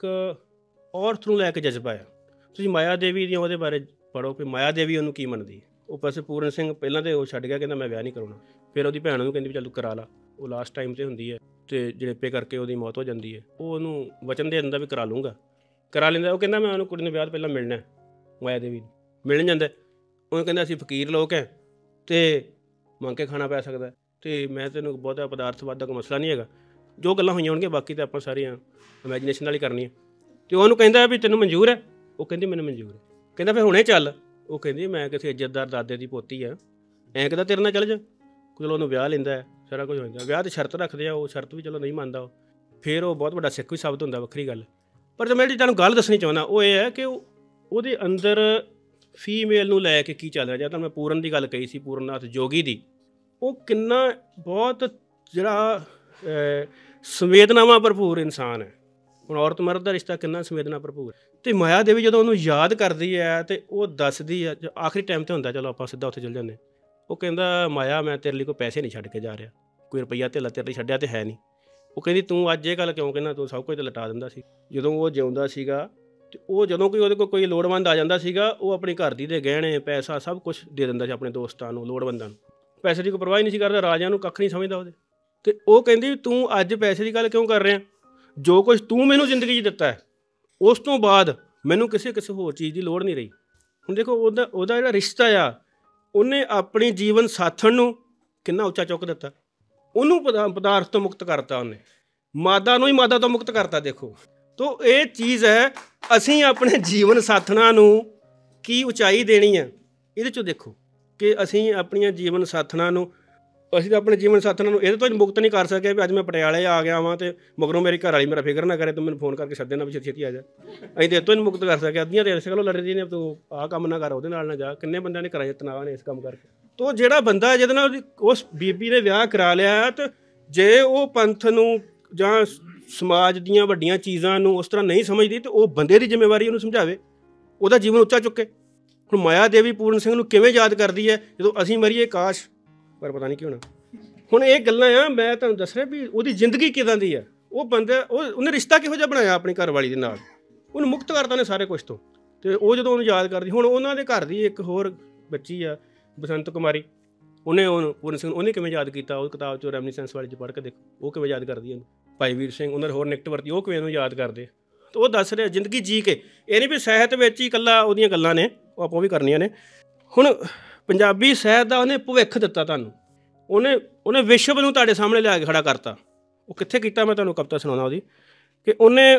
ਔਰਤ ਨੂੰ ਲੈ ਕੇ ਜਜ਼ਬਾ ਆ। ਤੁਸੀਂ ਮਾਇਆ ਦੇਵੀ ਦੀਆਂ ਉਹਦੇ ਬਾਰੇ ਪੜ੍ਹੋ ਕਿ ਮਾਇਆ ਦੇਵੀ ਉਹਨੂੰ ਕੀ ਮੰਨਦੀ ਹੈ। ਉਹ ਪਾਸੇ ਪੂਰਨ ਸਿੰਘ ਪਹਿਲਾਂ ਤਾਂ ਉਹ ਛੱਡ ਗਿਆ, ਕਹਿੰਦਾ ਮੈਂ ਵਿਆਹ ਨਹੀਂ ਕਰਾਉਣਾ। ਫਿਰ ਉਹਦੀ ਭੈਣ ਨੂੰ ਕਹਿੰਦੀ ਵੀ ਚੱਲ ਕਰਾ ਲਾ। ਉਹ ਲਾਸਟ ਟਾਈਮ 'ਤੇ ਹੁੰਦੀ ਹੈ ਅਤੇ ਜਣੇਪੇ ਕਰਕੇ ਉਹਦੀ ਮੌਤ ਹੋ ਜਾਂਦੀ ਹੈ। ਉਹ ਉਹਨੂੰ ਵਚਨ ਦੇ ਦਿੰਦਾ ਵੀ ਕਰਾ ਲੂੰਗਾ, ਕਰਾ ਲੈਂਦਾ। ਉਹ ਕਹਿੰਦਾ ਮੈਂ ਉਹਨੂੰ ਕੁੜੀ ਨੂੰ ਵਿਆਹ ਤੋਂ ਪਹਿਲਾਂ ਮਿਲਣਾ। ਮਾਇਆ ਦੇਵੀ ਨੂੰ ਮਿਲਣ ਜਾਂਦਾ। ਉਹਨੂੰ ਕਹਿੰਦਾ ਅਸੀਂ ਫਕੀਰ ਲੋਕ ਹੈ ਅਤੇ ਮੰਗ ਕੇ ਖਾਣਾ ਪੈ ਸਕਦਾ, ਅਤੇ ਮੈਂ ਤੈਨੂੰ ਬਹੁਤਾ ਪਦਾਰਥਵਾਦ ਦਾ ਕੋਈ ਮਸਲਾ ਨਹੀਂ ਹੈਗਾ। ਜੋ ਗੱਲਾਂ ਹੋਈਆਂ ਹੋਣਗੀਆਂ ਬਾਕੀ ਤਾਂ ਆਪਾਂ ਸਾਰੀਆਂ ਇਮੈਜੀਨੇਸ਼ਨ ਨਾਲ ਹੀ ਕਰਨੀਆਂ। ਅਤੇ ਉਹਨੂੰ ਕਹਿੰਦਾ ਵੀ ਤੈਨੂੰ ਮਨਜ਼ੂਰ ਹੈ? ਉਹ ਕਹਿੰਦੀ ਮੈਨੂੰ ਮਨਜ਼ੂਰ ਹੈ। ਕਹਿੰਦਾ ਫਿਰ ਹੁਣੇ ਚੱਲ। ਉਹ ਕਹਿੰਦੀ ਮੈਂ ਕਿਸੇ ਇੱਜ਼ਤਦਾਰ ਦਾਦੇ ਦੀ ਪੋਤੀ ਆ, ਐਂ ਕਹਿੰਦਾ ਤੇਰੇ ਨਾਲ ਚੱਲ ਜਾ। ਚਲੋ ਉਹਨੂੰ ਵਿਆਹ ਲੈਂਦਾ ਹੈ, ਸਾਰਾ ਕੁਝ ਹੋ ਜਾਂਦਾ। ਵਿਆਹ 'ਤੇ ਸ਼ਰਤ ਰੱਖਦੇ ਆ, ਉਹ ਸ਼ਰਤ ਵੀ ਚਲੋ ਨਹੀਂ ਮੰਨਦਾ ਉਹ। ਫਿਰ ਉਹ ਬਹੁਤ ਵੱਡਾ ਸਿੱਖ ਵੀ ਸਾਬਤ ਹੁੰਦਾ, ਵੱਖਰੀ ਗੱਲ। ਪਰ ਜੋ ਮੈਂ ਜਿਹੜੀ ਤੁਹਾਨੂੰ ਗੱਲ ਦੱਸਣੀ ਚਾਹੁੰਦਾ ਉਹ ਇਹ ਹੈ ਕਿ ਉਹਦੇ ਅੰਦਰ ਫੀਮੇਲ ਨੂੰ ਲੈ ਕੇ ਕੀ ਚੱਲ ਰਿਹਾ। ਜਾਂ ਤਾਂ ਮੈਂ ਪੂਰਨ ਦੀ ਗੱਲ ਕਹੀ ਸੀ, ਪੂਰਨਨਾਥ ਜੋਗੀ ਦੀ, ਉਹ ਕਿੰਨਾ ਬਹੁਤ ਜਿਹੜਾ ਸੰਵੇਦਨਾਵਾਂ ਭਰਪੂਰ ਇਨਸਾਨ ਹੈ। ਹੁਣ ਔਰਤ ਮਰਦ ਦਾ ਰਿਸ਼ਤਾ ਕਿੰਨਾ ਸੰਵੇਦਨਾ ਭਰਪੂਰ। ਅਤੇ ਮਾਇਆ ਦੇਵੀ ਜਦੋਂ ਉਹਨੂੰ ਯਾਦ ਕਰਦੀ ਹੈ ਅਤੇ ਉਹ ਦੱਸਦੀ ਹੈ, ਆਖਰੀ ਟਾਈਮ 'ਤੇ ਹੁੰਦਾ, ਚਲੋ ਆਪਾਂ ਸਿੱਧਾ ਉੱਥੇ ਚਲ ਜਾਂਦੇ। ਉਹ ਕਹਿੰਦਾ ਮਾਇਆ ਮੈਂ ਤੇਰੇ ਲਈ ਕੋਈ ਪੈਸੇ ਨਹੀਂ ਛੱਡ ਕੇ ਜਾ ਰਿਹਾ, ਕੋਈ ਰੁਪਈਆ ਧੇਲਾ ਤੇਰੇ ਲਈ ਛੱਡਿਆ ਤਾਂ ਹੈ ਨਹੀਂ। ਉਹ ਕਹਿੰਦੀ ਤੂੰ ਅੱਜ ਇਹ ਗੱਲ ਕਿਉਂ ਕਹਿੰਦਾ, ਤੂੰ ਸਭ ਕੁਝ ਤਾਂ ਲਟਾ ਦਿੰਦਾ ਸੀ ਜਦੋਂ ਉਹ ਜਿਉਂਦਾ ਸੀਗਾ। ਅਤੇ ਉਹ ਜਦੋਂ ਉਹਦੇ ਕੋਲ ਕੋਈ ਲੋੜਵੰਦ ਆ ਜਾਂਦਾ ਸੀਗਾ, ਉਹ ਆਪਣੀ ਘਰ ਦੀ ਦੇ ਗਹਿਣੇ ਪੈਸਾ ਸਭ ਕੁਛ ਦੇ ਦਿੰਦਾ ਸੀ ਆਪਣੇ ਦੋਸਤਾਂ ਨੂੰ, ਲੋੜਵੰਦਾਂ ਨੂੰ। ਪੈਸੇ ਦੀ ਕੋਈ ਪਰਵਾਹ ਨਹੀਂ ਸੀ ਕਰਦਾ, ਰਾਜਿਆਂ ਨੂੰ ਕੱਖ ਨਹੀਂ ਸਮਝਦਾ ਉਹਦੇ। ਅਤੇ ਉਹ ਕਹਿੰਦੀ ਤੂੰ ਅੱਜ ਪੈਸੇ ਦੀ ਗੱਲ ਕਿਉਂ ਕਰ ਰਿਹਾ? ਜੋ ਕੁਛ ਤੂੰ ਮੈਨੂੰ ਜ਼ਿੰਦਗੀ 'ਚ ਦਿੱਤਾ ਹੈ, ਉਸ ਤੋਂ ਬਾਅਦ ਮੈਨੂੰ ਕਿਸੇ ਹੋਰ ਚੀਜ਼ ਦੀ ਲੋੜ ਨਹੀਂ ਰਹੀ। ਹੁਣ ਦੇਖੋ ਉਹਦਾ ਜਿਹੜਾ ਰਿਸ਼ਤਾ ਆ ਉਹਨੇ ਆਪਣੀ ਜੀਵਨ ਸਾਥਣ ਨੂੰ ਕਿੰਨਾ ਉੱਚਾ ਚੁੱਕ ਦਿੱਤਾ, ਉਹਨੂੰ ਪਦਾਰਥ ਤੋਂ ਮੁਕਤ ਕਰਤਾ, ਉਹਨੇ ਮਾਦਾ ਨੂੰ ਹੀ ਮਾਦਾ ਤੋਂ ਮੁਕਤ ਕਰਤਾ। ਦੇਖੋ ਤੋ ਇਹ ਚੀਜ਼ ਹੈ, ਅਸੀਂ ਆਪਣੇ ਜੀਵਨ ਸਾਥਣਾਂ ਨੂੰ ਕੀ ਉਚਾਈ ਦੇਣੀ ਹੈ ਇਹਦੇ 'ਚੋਂ ਦੇਖੋ ਕਿ ਅਸੀਂ ਆਪਣੀਆਂ ਜੀਵਨ ਸਾਥਣਾਂ ਨੂੰ, ਅਸੀਂ ਤਾਂ ਆਪਣੇ ਜੀਵਨ ਸਾਥਣਾਂ ਨੂੰ ਇਹਦੇ ਤੋਂ ਮੁਕਤ ਨਹੀਂ ਕਰ ਸਕੇ ਵੀ ਅੱਜ ਮੈਂ ਪਟਿਆਲੇ ਆ ਗਿਆ ਵਾਂ ਅਤੇ ਮਗਰੋਂ ਮੇਰੀ ਘਰ ਵਾਲੀ ਮੇਰਾ ਫਿਕਰ ਨਾ ਕਰੇ, ਤੂੰ ਮੈਨੂੰ ਫੋਨ ਕਰਕੇ ਸੱਦੇ ਨਾ ਵੀ ਛੇਤੀ ਛੇਤੀ ਆ ਜਾ। ਅਸੀਂ ਤਾਂ ਇਹ ਤੋਂ ਹੀ ਮੁਕਤ ਕਰ ਸਕਿਆ। ਅੱਧੀਆਂ ਤਾਂ ਇਸੇ ਗੱਲੋਂ ਲੜਦੀ ਨੇ, ਤੂੰ ਆਹ ਕੰਮ ਨਾ ਕਰ, ਉਹਦੇ ਨਾਲ ਨਾ ਜਾ। ਕਿੰਨੇ ਬੰਦਿਆਂ ਨੇ ਘਰਾਂ 'ਚ ਤਣਾਅ ਨੇ ਇਸ ਕੰਮ ਕਰਕੇ। ਤੋ ਜਿਹੜਾ ਬੰਦਾ ਜਿਹਦੇ ਨਾਲ ਉਸ ਬੀਬੀ ਨੇ ਵਿਆਹ ਕਰਾ ਲਿਆ, ਅਤੇ ਜੇ ਉਹ ਪੰਥ ਨੂੰ ਜਾਂ ਸਮਾਜ ਦੀਆਂ ਵੱਡੀਆਂ ਚੀਜ਼ਾਂ ਨੂੰ ਉਸ ਤਰ੍ਹਾਂ ਨਹੀਂ ਸਮਝਦੀ, ਤਾਂ ਉਹ ਬੰਦੇ ਦੀ ਜ਼ਿੰਮੇਵਾਰੀ ਉਹਨੂੰ ਸਮਝਾਵੇ, ਉਹਦਾ ਜੀਵਨ ਉੱਚਾ ਚੁੱਕੇ। ਹੁਣ ਮਾਇਆ ਦੇਵੀ ਪੂਰਨ ਸਿੰਘ ਨੂੰ ਕਿਵੇਂ ਯਾਦ ਕਰਦੀ ਹੈ ਜਦੋਂ ਅਸੀਂ ਮਰੀਏ ਕਾਸ਼, ਪਰ ਪਤਾ ਨਹੀਂ ਕੀ ਹੋਣਾ। ਹੁਣ ਇਹ ਗੱਲਾਂ ਆ, ਮੈਂ ਤੁਹਾਨੂੰ ਦੱਸ ਰਿਹਾ ਵੀ ਉਹਦੀ ਜ਼ਿੰਦਗੀ ਕਿੱਦਾਂ ਦੀ ਆ। ਉਹ ਬੰਦਾ ਉਹਨੇ ਰਿਸ਼ਤਾ ਕਿਹੋ ਜਿਹਾ ਬਣਾਇਆ ਆਪਣੀ ਘਰਵਾਲੀ ਦੇ ਨਾਲ, ਉਹਨੂੰ ਮੁਕਤ ਕਰਤਾ ਨੇ ਸਾਰੇ ਕੁਛ ਤੋਂ। ਅਤੇ ਉਹ ਜਦੋਂ ਉਹਨੂੰ ਯਾਦ ਕਰਦੀ, ਹੁਣ ਉਹਨਾਂ ਦੇ ਘਰ ਦੀ ਇੱਕ ਹੋਰ ਬੱਚੀ ਆ ਬਸੰਤ ਕੁਮਾਰੀ, ਉਹਨੇ ਉਹਨੂੰ ਪੂਰਨ ਸਿੰਘ ਉਹਨੇ ਕਿਵੇਂ ਯਾਦ ਕੀਤਾ। ਉਹ ਕਿਤਾਬ 'ਚੋਂ ਰੈਮਨੀਸੈਂਸ ਵਾਲੀ 'ਚ ਪੜ੍ਹ ਕੇ ਦੇਖੋ, ਉਹ ਕਿਵੇਂ ਯਾਦ ਕਰਦੀ ਉਹਨੂੰ। ਭਾਈ ਵੀਰ ਸਿੰਘ ਉਹਨਾਂ ਦੇ ਹੋਰ ਨਿਕਟ ਵਰਤੀ, ਉਹ ਕਿਵੇਂ ਉਹਨੂੰ ਯਾਦ ਕਰਦੇ। ਅਤੇ ਉਹ ਦੱਸ ਰਿਹਾ ਜ਼ਿੰਦਗੀ ਜੀ ਕੇ। ਇਹ ਨਹੀਂ ਵੀ ਸਾਹਿਤ ਵਿੱਚ ਹੀ ਇਕੱਲਾ ਉਹਦੀਆਂ ਗੱਲਾਂ ਨੇ, ਉਹ ਆਪੋ ਵੀ ਕਰਨੀਆਂ ਨੇ। ਹੁਣ ਪੰਜਾਬੀ ਸਾਹਿਤ ਦਾ ਉਹਨੇ ਭਵਿੱਖ ਦਿੱਤਾ ਤੁਹਾਨੂੰ, ਉਹਨੇ ਵਿਸ਼ਵ ਨੂੰ ਤੁਹਾਡੇ ਸਾਹਮਣੇ ਲਿਆ ਕੇ ਖੜਾ ਕਰਤਾ। ਉਹ ਕਿੱਥੇ ਕੀਤਾ, ਮੈਂ ਤੁਹਾਨੂੰ ਕਵਿਤਾ ਸੁਣਾਉਣਾ ਉਹਦੀ, ਕਿ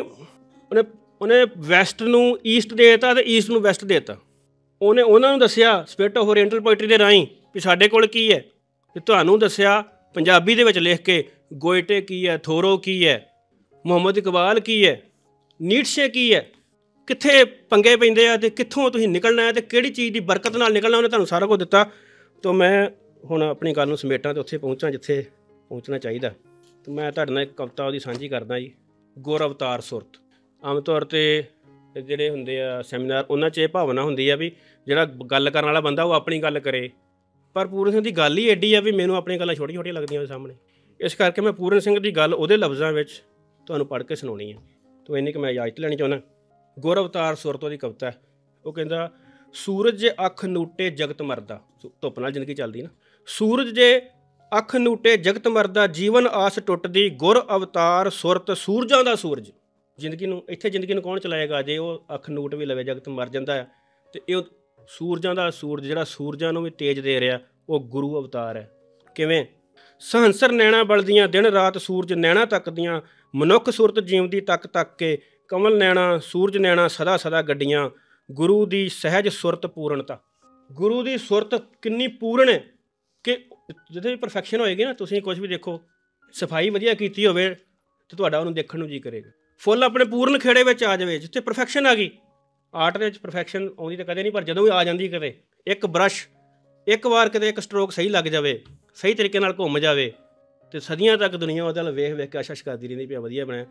ਉਹਨੇ ਵੈਸਟ ਨੂੰ ਈਸਟ ਦੇ ਦਿੱਤਾ ਅਤੇ ਈਸਟ ਨੂੰ ਵੈਸਟ ਦੇ ਦਿੱਤਾ। ਉਹਨੇ ਉਹਨਾਂ ਨੂੰ ਦੱਸਿਆ ਸਪਿਰਿਟ ਆਫ ਓਰੀਐਂਟਲ ਪੋਇਟਰੀ ਦੇ ਰਾਹੀਂ ਵੀ ਸਾਡੇ ਕੋਲ ਕੀ ਹੈ, ਅਤੇ ਤੁਹਾਨੂੰ ਦੱਸਿਆ ਪੰਜਾਬੀ ਦੇ ਵਿੱਚ ਲਿਖ ਕੇ ਗੋਇਟੇ ਕੀ ਹੈ, ਥੋਰੋ ਕੀ ਹੈ, ਮੁਹੰਮਦ ਇਕਬਾਲ ਕੀ ਹੈ, ਨੀਟਸ਼ੇ ਕੀ ਹੈ, ਕਿੱਥੇ ਪੰਗੇ ਪੈਂਦੇ ਆ ਅਤੇ ਕਿੱਥੋਂ ਤੁਸੀਂ ਨਿਕਲਣਾ ਹੈ ਅਤੇ ਕਿਹੜੀ ਚੀਜ਼ ਦੀ ਬਰਕਤ ਨਾਲ ਨਿਕਲਣਾ, ਉਹਨੇ ਤੁਹਾਨੂੰ ਸਾਰਾ ਕੁਝ ਦਿੱਤਾ। ਤਾਂ ਮੈਂ ਹੁਣ ਆਪਣੀ ਗੱਲ ਨੂੰ ਸਮੇਟਾਂ ਅਤੇ ਉੱਥੇ ਪਹੁੰਚਾਂ ਜਿੱਥੇ ਪਹੁੰਚਣਾ ਚਾਹੀਦਾ। ਅਤੇ ਮੈਂ ਤੁਹਾਡੇ ਨਾਲ ਇੱਕ ਕਵਿਤਾ ਉਹਦੀ ਸਾਂਝੀ ਕਰਦਾ ਜੀ, ਗੁਰ ਅਵਤਾਰ ਸੁਰਤ। ਆਮ ਤੌਰ 'ਤੇ ਜਿਹੜੇ ਹੁੰਦੇ ਆ ਸੈਮੀਨਾਰ, ਉਹਨਾਂ 'ਚ ਇਹ ਭਾਵਨਾ ਹੁੰਦੀ ਆ ਵੀ ਜਿਹੜਾ ਗੱਲ ਕਰਨ ਵਾਲਾ ਬੰਦਾ ਉਹ ਆਪਣੀ ਗੱਲ ਕਰੇ, ਪਰ ਪੂਰਨ ਸਿੰਘ ਦੀ ਗੱਲ ਹੀ ਐਡੀ ਆ ਵੀ ਮੈਨੂੰ ਆਪਣੀਆਂ ਗੱਲਾਂ ਛੋਟੀਆਂ ਛੋਟੀਆਂ ਲੱਗਦੀਆਂ ਉਹਦੇ ਸਾਹਮਣੇ। ਇਸ ਕਰਕੇ ਮੈਂ ਪੂਰਨ ਸਿੰਘ ਦੀ ਗੱਲ ਉਹਦੇ ਲਫ਼ਜ਼ਾਂ ਵਿੱਚ ਤੁਹਾਨੂੰ ਪੜ੍ਹ ਕੇ ਸੁਣਾਉਣੀ ਹੈ। ਤਾਂ ਇੰਨੀ ਕਿ ਮੈਂ ਇਜਾਜ਼ਤ ਲੈਣੀ ਚਾਹੁੰਦਾ। ਗੁਰ ਅਵਤਾਰ ਸੁਰਤ ਉਹਦੀ ਕਵਿਤਾ। ਉਹ ਕਹਿੰਦਾ, ਸੂਰਜ ਜੇ ਅੱਖ ਨੂਟੇ ਜਗਤ ਮਰਦਾ। ਧੁੱਪ ਨਾਲ ਜ਼ਿੰਦਗੀ ਚੱਲਦੀ ਨਾ। ਸੂਰਜ ਜੇ ਅੱਖ ਨੂਟੇ ਜਗਤ ਮਰਦਾ, ਜੀਵਨ ਆਸ ਟੁੱਟਦੀ, ਗੁਰ ਅਵਤਾਰ ਸੁਰਤ ਸੂਰਜਾਂ ਦਾ ਸੂਰਜ। ਜ਼ਿੰਦਗੀ ਨੂੰ ਕੌਣ ਚਲਾਏਗਾ ਜੇ ਉਹ ਅੱਖ ਨੂਟ ਵੀ ਲਵੇ, ਜਗਤ ਮਰ ਜਾਂਦਾ ਹੈ। ਅਤੇ ਇਹ ਸੂਰਜਾਂ ਦਾ ਸੂਰਜ ਜਿਹੜਾ ਸੂਰਜਾਂ ਨੂੰ ਵੀ ਤੇਜ ਦੇ ਰਿਹਾ, ਉਹ ਗੁਰੂ ਅਵਤਾਰ ਹੈ। ਕਿਵੇਂ? ਸਹੰਸਰ ਨੈਣਾ ਬਲਦੀਆਂ, ਦਿਨ ਰਾਤ ਸੂਰਜ ਨੈਣਾ ਤੱਕਦੀਆਂ, ਮਨੁੱਖ ਸੁਰਤ ਜੀਵਦੀ ਤੱਕ ਤੱਕ ਕੇ, ਕਮਲ ਨੈਣਾ ਸੂਰਜ ਨੈਣਾ ਸਦਾ ਸਦਾ ਗੱਡੀਆਂ, ਗੁਰੂ ਦੀ ਸਹਿਜ ਸੁਰਤ ਪੂਰਨਤਾ। ਗੁਰੂ ਦੀ ਸੁਰਤ ਕਿੰਨੀ ਪੂਰਨ ਹੈ ਕਿ ਜਿੱਥੇ ਵੀ ਪਰਫੈਕਸ਼ਨ ਹੋਏਗੀ ਨਾ, ਤੁਸੀਂ ਕੁਛ ਵੀ ਦੇਖੋ, ਸਫਾਈ ਵਧੀਆ ਕੀਤੀ ਹੋਵੇ ਤਾਂ ਤੁਹਾਡਾ ਉਹਨੂੰ ਦੇਖਣ ਨੂੰ ਜੀ ਕਰੇਗਾ। ਫੁੱਲ ਆਪਣੇ ਪੂਰਨ ਖੇੜੇ ਵਿੱਚ ਆ ਜਾਵੇ, ਜਿੱਥੇ ਪਰਫੈਕਸ਼ਨ ਆ ਗਈ। ਆਰਟ ਦੇ ਵਿੱਚ ਪਰਫੈਕਸ਼ਨ ਆਉਂਦੀ ਤਾਂ ਕਦੇ ਨਹੀਂ, ਪਰ ਜਦੋਂ ਵੀ ਆ ਜਾਂਦੀ ਕਦੇ, ਇੱਕ ਬਰਸ਼ ਇੱਕ ਵਾਰ ਕਿਤੇ ਇੱਕ ਸਟਰੋਕ ਸਹੀ ਲੱਗ ਜਾਵੇ, ਸਹੀ ਤਰੀਕੇ ਨਾਲ ਘੁੰਮ ਜਾਵੇ, ਅਤੇ ਸਦੀਆਂ ਤੱਕ ਦੁਨੀਆ ਉਹਦੇ ਨਾਲ ਵੇਖ ਵੇਖ ਕੇ ਆਸ਼ਾ ਕਰਦੀ ਰਹਿੰਦੀ ਪਿਆ ਵਧੀਆ ਬਣਿਆ।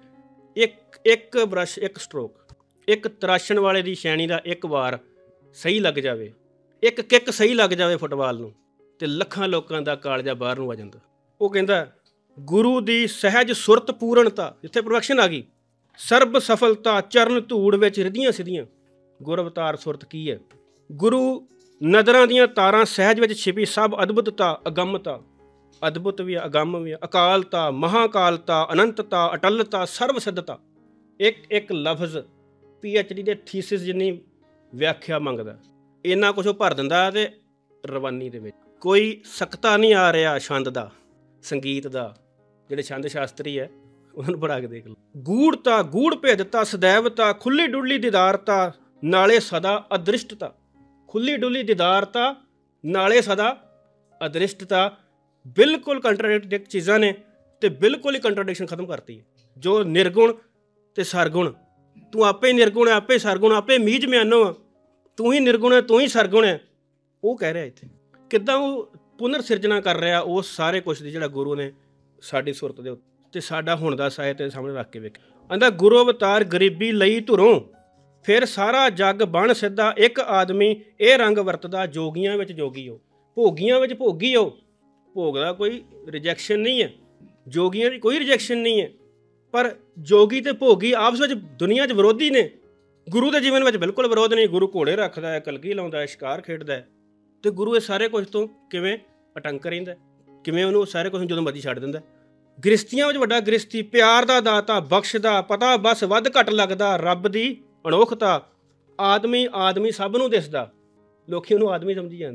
ਇੱਕ ਬਰਸ਼, ਇੱਕ ਸਟਰੋਕ, ਇੱਕ ਤਰਾਸ਼ਣ ਵਾਲੇ ਦੀ ਸ਼ੈਣੀ ਦਾ ਇੱਕ ਵਾਰ ਸਹੀ ਲੱਗ ਜਾਵੇ, ਇੱਕ ਕਿੱਕ ਸਹੀ ਲੱਗ ਜਾਵੇ ਫੁੱਟਬਾਲ ਨੂੰ, ਅਤੇ ਲੱਖਾਂ ਲੋਕਾਂ ਦਾ ਕਾਲਜਾ ਬਾਹਰ ਨੂੰ ਆ ਜਾਂਦਾ। ਉਹ ਕਹਿੰਦਾ, ਗੁਰੂ ਦੀ ਸਹਿਜ ਸੁਰਤ ਪੂਰਨਤਾ, ਜਿੱਥੇ ਪਰਫੈਕਸ਼ਨ ਆ ਗਈ, ਸਰਬ ਸਫਲਤਾ ਚਰਨ ਧੂੜ ਵਿੱਚ ਰਿੱਧੀਆਂ ਸਿੱਧੀਆਂ। ਗੁਰ ਅਵਤਾਰ ਸੁਰਤ ਕੀ ਹੈ? ਗੁਰੂ ਨਦਰਾਂ ਦੀਆਂ ਤਾਰਾਂ ਸਹਿਜ ਵਿੱਚ ਛਿਪੀ, ਸਭ ਅਦਭੁਤਤਾ ਅਗੰਮਤਾ, ਅਦਭੁਤ ਵੀ ਅਗੰਮ ਵੀ, ਅਕਾਲਤਾ ਮਹਾਕਾਲਤਾ, ਅਨੰਤਤਾ ਅਟਲਤਾ, ਸਰਵ ਸਿੱਧਤਾ। ਇੱਕ ਲਫ਼ਜ਼ PhD ਦੇ ਥੀਸਿਸ ਜਿੰਨੀ ਵਿਆਖਿਆ ਮੰਗਦਾ, ਇੰਨਾ ਕੁਛ ਉਹ ਭਰ ਦਿੰਦਾ। ਅਤੇ ਰਵਾਨੀ ਦੇ ਵਿੱਚ ਕੋਈ ਸਕਤਾ ਨਹੀਂ ਆ ਰਿਹਾ ਛੰਦ ਦਾ, ਸੰਗੀਤ ਦਾ। ਜਿਹੜੇ ਛੰਦ ਸ਼ਾਸਤਰੀ ਹੈ ਉਹਨਾਂ ਨੂੰ ਪੜ੍ਹਾ ਕੇ ਦੇਖ ਲਓ। ਗੂੜਤਾ ਗੂੜ ਭੇਦਤਾ, ਸਦੈਵਤਾ ਖੁੱਲੀ ਡੁੱਲੀ ਦੀਦਾਰਤਾ, ਨਾਲੇ ਸਦਾ ਅਦ੍ਰਿਸ਼ਟਤਾ। ਖੁੱਲੀ ਡੁੱਲੀ ਦੀਦਾਰਤਾ ਨਾਲੇ ਸਦਾ ਅਦ੍ਰਿਸ਼ਟਤਾ, ਬਿਲਕੁਲ ਕੰਟਰਾਡਿਕਟ ਚੀਜ਼ਾਂ ਨੇ, ਅਤੇ ਬਿਲਕੁਲ ਹੀ ਕੰਟਰਾਡਿਕਸ਼ਨ ਖਤਮ ਕਰਤੀ ਹੈ। ਜੋ ਨਿਰਗੁਣ ਅਤੇ ਸਰਗੁਣ, ਤੂੰ ਆਪੇ ਨਿਰਗੁਣ ਹੈ, ਆਪੇ ਸਰਗੁਣ, ਆਪੇ ਮੀਜ ਮਿਆਨੋ ਆ, ਤੂੰ ਹੀ ਨਿਰਗੁਣ ਹੈ, ਤੂੰ ਹੀ ਸਰਗੁਣ ਹੈ। ਉਹ ਕਹਿ ਰਿਹਾ ਇੱਥੇ ਕਿੱਦਾਂ ਉਹ ਪੁਨਰ ਸਿਰਜਣਾ ਕਰ ਰਿਹਾ ਉਸ ਸਾਰੇ ਕੁਛ ਦੀ, ਜਿਹੜਾ ਗੁਰੂ ਨੇ ਸਾਡੀ ਸੁਰਤ ਦੇ ਉੱਤੇ ਅਤੇ ਸਾਡਾ ਹੁਣ ਦਾ ਸਾਹਿਤ ਦੇ ਸਾਹਮਣੇ ਰੱਖ ਕੇ ਵੇਖਿਆ। ਕਹਿੰਦਾ, ਗੁਰੂ ਅਵਤਾਰ ਗਰੀਬੀ ਲਈ ਧੁਰੋਂ, ਫਿਰ ਸਾਰਾ ਜੱਗ ਬਣ ਸਿੱਧਾ, ਇੱਕ ਆਦਮੀ ਇਹ ਰੰਗ ਵਰਤਦਾ, ਜੋਗੀਆਂ ਵਿੱਚ ਜੋਗੀ ਹੋ, ਭੋਗੀਆਂ ਵਿੱਚ ਭੋਗੀ ਹੋ। ਭੋਗ ਦਾ ਕੋਈ ਰਿਜੈਕਸ਼ਨ ਨਹੀਂ ਹੈ, ਜੋਗੀਆਂ ਦੀ ਕੋਈ ਰਿਜੈਕਸ਼ਨ ਨਹੀਂ ਹੈ, ਪਰ ਜੋਗੀ ਅਤੇ ਭੋਗੀ ਆਪਸ ਵਿੱਚ ਦੁਨੀਆ 'ਚ ਵਿਰੋਧੀ ਨੇ। ਗੁਰੂ ਦੇ ਜੀਵਨ ਵਿੱਚ ਬਿਲਕੁਲ ਵਿਰੋਧ ਨਹੀਂ। ਗੁਰੂ ਘੋੜੇ ਰੱਖਦਾ ਹੈ, ਕਲਗੀ ਲਾਉਂਦਾ ਹੈ, ਸ਼ਿਕਾਰ ਖੇਡਦਾ ਹੈ, ਅਤੇ ਗੁਰੂ ਇਹ ਸਾਰੇ ਕੁਝ ਤੋਂ ਕਿਵੇਂ ਅਟੰਕ ਰਹਿੰਦਾ, ਕਿਵੇਂ ਉਹਨੂੰ ਸਾਰੇ ਕੁਝ ਜਦੋਂ ਮਰਜ਼ੀ ਛੱਡ ਦਿੰਦਾ। ਗ੍ਰਸਤੀਆਂ ਵਿੱਚ ਵੱਡਾ ਗ੍ਰਸਤੀ, ਪਿਆਰ ਦਾ ਦਾਤਾ ਬਖਸ਼ਦਾ, ਪਤਾ ਬਸ ਵੱਧ ਘੱਟ ਲੱਗਦਾ, ਰੱਬ ਦੀ ਅਣੋਖਤਾ, ਆਦਮੀ ਸਭ ਨੂੰ ਦਿਸਦਾ। ਲੋਕੀ ਉਹਨੂੰ ਆਦਮੀ ਸਮਝੀ ਜਾਂਦੇ,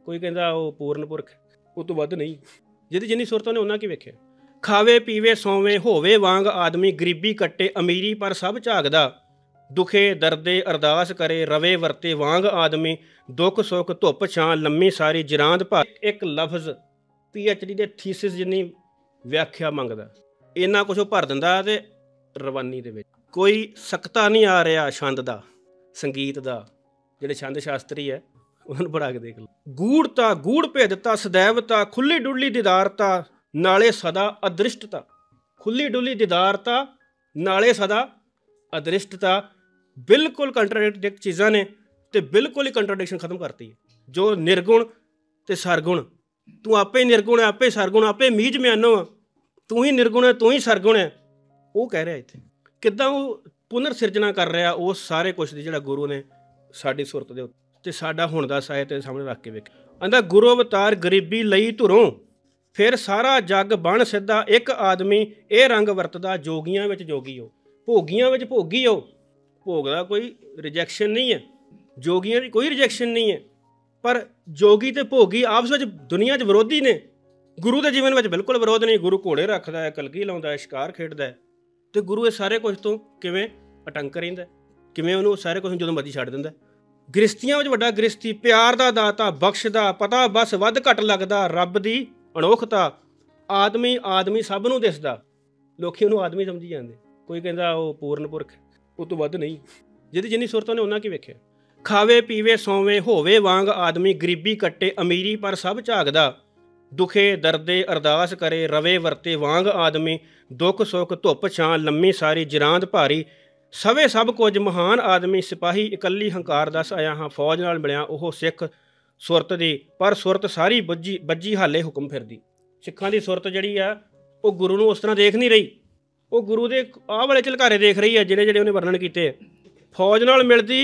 ਕੋਈ ਕਹਿੰਦਾ ਉਹ ਪੂਰਨ ਪੁਰਖ, ਉਹ ਤੋਂ ਵੱਧ ਨਹੀਂ। ਜਿਹਦੀ ਜਿੰਨੀ ਸੁਰਤ ਉਹਨੇ ਉਹਨਾਂ ਕੀ ਵੇਖਿਆ। ਖਾਵੇ ਪੀਵੇ ਸੌਵੇਂ ਹੋਵੇ ਵਾਂਗ ਆਦਮੀ, ਗਰੀਬੀ ਕੱਟੇ ਅਮੀਰੀ ਪਰ ਸਭ ਝਾਕਦਾ, ਦੁਖੇ ਦਰਦੇ ਅਰਦਾਸ ਕਰੇ ਰਵੇ ਵਰਤੇ ਵਾਂਗ ਆਦਮੀ, ਦੁੱਖ ਸੁੱਖ ਧੁੱਪ ਛਾਂ ਲੰਮੀ ਸਾਰੀ ਜਿਰਾਂਦ ਭਰ। ਇੱਕ ਲਫ਼ਜ਼ PhD ਦੇ ਥੀਸਿਸ ਜਿੰਨੀ ਵਿਆਖਿਆ ਮੰਗਦਾ, ਇੰਨਾ ਕੁਛ ਉਹ ਭਰ ਦਿੰਦਾ। ਤੇ ਰਵਾਨੀ ਦੇ ਵਿੱਚ ਕੋਈ ਸਕਤਾ ਨਹੀਂ ਆ ਰਿਹਾ ਛੰਦ ਦਾ, ਸੰਗੀਤ ਦਾ। ਜਿਹੜੇ ਛੰਦ ਸ਼ਾਸਤਰੀ ਹੈ ਉਹਨਾਂ ਨੂੰ ਪੜ੍ਹਾ ਕੇ ਦੇਖ ਲਓ। ਗੂੜਤਾ ਗੂੜ ਭੇਦਤਾ ਸदैवता, ਖੁੱਲੀ ਡੁੱਲੀ ਦੀਦਾਰਤਾ ਨਾਲੇ ਸਦਾ ਅਦ੍ਰਿਸ਼ਟਤਾ। ਖੁੱਲੀ ਡੁੱਲੀ ਦੀਦਾਰਤਾ ਨਾਲੇ ਸਦਾ ਅਦ੍ਰਿਸ਼ਟਤਾ, ਬਿਲਕੁਲ ਕੰਟਰਾਡਿਕਟ ਚੀਜ਼ਾਂ ਨੇ ਤੇ ਬਿਲਕੁਲ ਹੀ ਕੰਟਰਾਡਿਕਸ਼ਨ ਖਤਮ ਕਰਤੀ ਹੈ। ਜੋ ਨਿਰਗੁਣ ਤੇ ਸਰਗੁਣ, ਤੂੰ ਆਪੇ ਨਿਰਗੁਣ ਹੈ, ਆਪੇ ਸਰਗੁਣ, ਆਪੇ ਮੀਜ ਮਿਆਨੋ ਆ, ਤੂੰ ਹੀ ਨਿਰਗੁਣ ਹੈ, ਤੂੰ ਹੀ ਸਰਗੁਣ ਹੈ, ਉਹ ਕਹਿ ਰਿਹਾ ਇੱਥੇ। ਕਿੱਦਾਂ ਉਹ ਪੁਨਰ ਸਿਰਜਣਾ ਕਰ ਰਿਹਾ ਉਸ ਸਾਰੇ ਕੁਛ ਦੀ, ਜਿਹੜਾ ਗੁਰੂ ਨੇ ਸਾਡੀ ਸੁਰਤ ਦੇ ਉੱਤੇ ਤੇ ਸਾਡਾ ਹੁਣ ਦਾ ਸਾਹਿਤ ਦੇ ਸਾਹਮਣੇ ਰੱਖ ਕੇ ਵੇਖਿਆ। ਕਹਿੰਦਾ ਗੁਰੂ ਅਵਤਾਰ ਗਰੀਬੀ ਲਈ ਧੁਰੋਂ, ਫਿਰ ਸਾਰਾ ਜੱਗ ਬਣ ਸਿੱਧਾ, ਇੱਕ ਆਦਮੀ ਇਹ ਰੰਗ ਵਰਤਦਾ, ਜੋਗੀਆਂ ਵਿੱਚ ਜੋਗੀ ਹੋ, ਭੋਗੀਆਂ ਵਿੱਚ ਭੋਗੀ ਹੋ। ਭੋਗ ਦਾ ਕੋਈ ਰਿਜੈਕਸ਼ਨ ਨਹੀਂ ਹੈ, ਜੋਗੀਆਂ ਦੀ ਕੋਈ ਰਿਜੈਕਸ਼ਨ ਨਹੀਂ ਹੈ, ਪਰ ਜੋਗੀ ਤੇ ਭੋਗੀ ਆਪਸ ਵਿੱਚ ਦੁਨੀਆ 'ਚ ਵਿਰੋਧੀ ਨੇ। ਗੁਰੂ ਦੇ ਜੀਵਨ ਵਿੱਚ ਬਿਲਕੁਲ ਵਿਰੋਧ ਨਹੀਂ। ਗੁਰੂ ਘੋੜੇ ਰੱਖਦਾ ਹੈ, ਕਲਗੀ ਲਾਉਂਦਾ ਹੈ, ਸ਼ਿਕਾਰ ਖੇਡਦਾ ਹੈ, ਤੇ ਗੁਰੂ ਇਹ ਸਾਰੇ ਕੁਝ ਤੋਂ ਕਿਵੇਂ ਅਟੰਕ ਰਹਿੰਦਾ, ਕਿਵੇਂ ਉਹਨੂੰ ਸਾਰੇ ਕੁਝ ਜਦੋਂ ਮਰਜ਼ੀ ਛੱਡ ਦਿੰਦਾ। ਗ੍ਰਸਤੀਆਂ ਵਿੱਚ ਵੱਡਾ ਗ੍ਰਸਤੀ, ਪਿਆਰ ਦਾ ਦਾਤਾ ਬਖਸ਼ਦਾ, ਪਤਾ ਬਸ ਵੱਧ ਘੱਟ ਲੱਗਦਾ, ਰੱਬ ਦੀ ਅਣੋਖਤਾ, ਆਦਮੀ ਆਦਮੀ ਸਭ ਨੂੰ ਦਿਸਦਾ। ਲੋਕੀ ਉਹਨੂੰ ਆਦਮੀ ਸਮਝੀ ਜਾਂਦੇ। ਕੋਈ ਕਹਿੰਦਾ ਉਹ ਪੂਰਨ ਪੁਰਖ, ਉਹ ਤੋਂ ਵੱਧ ਨਹੀਂ। ਜਿਹਦੀ ਜਿੰਨੀ ਸੁਰਤ ਉਹਨੇ ਉਹਨਾਂ ਕੀ ਵੇਖਿਆ। ਖਾਵੇ ਪੀਵੇ ਸੌਵੇਂ ਹੋਵੇ ਵਾਂਗ ਆਦਮੀ, ਗਰੀਬੀ ਕੱਟੇ ਅਮੀਰੀ ਪਰ ਸਭ ਝਾਕਦਾ, ਦੁਖੇ ਦਰਦੇ ਅਰਦਾਸ ਕਰੇ ਰਵੇ ਵਰਤੇ ਵਾਂਗ ਆਦਮੀ, ਦੁੱਖ ਸੁੱਖ ਧੁੱਪ ਛਾਂ ਲੰਮੀ ਸਾਰੀ ਜਿਰਾਂਦ ਭਾਰੀ, ਸਵੇ ਸਭ ਕੁਝ ਮਹਾਨ ਆਦਮੀ, ਸਿਪਾਹੀ ਇਕੱਲੀ ਹੰਕਾਰ ਦੱਸ ਆਇਆ ਹਾਂ, ਫੌਜ ਨਾਲ ਮਿਲਿਆ ਉਹ ਸਿੱਖ ਸੁਰਤ ਦੀ, ਪਰ ਸੁਰਤ ਸਾਰੀ ਬੱਜੀ ਹਾਲੇ ਹੁਕਮ ਫਿਰਦੀ। ਸਿੱਖਾਂ ਦੀ ਸੁਰਤ ਜਿਹੜੀ ਆ ਉਹ ਗੁਰੂ ਨੂੰ ਉਸ ਤਰ੍ਹਾਂ ਦੇਖ ਨਹੀਂ ਰਹੀ, ਉਹ ਗੁਰੂ ਦੇ ਆਹ ਵਾਲੇ ਝਲਕਾਰੇ ਦੇਖ ਰਹੀ ਹੈ ਜਿਹੜੇ ਜਿਹੜੇ ਉਹਨੇ ਵਰਣਨ ਕੀਤੇ। ਫੌਜ ਨਾਲ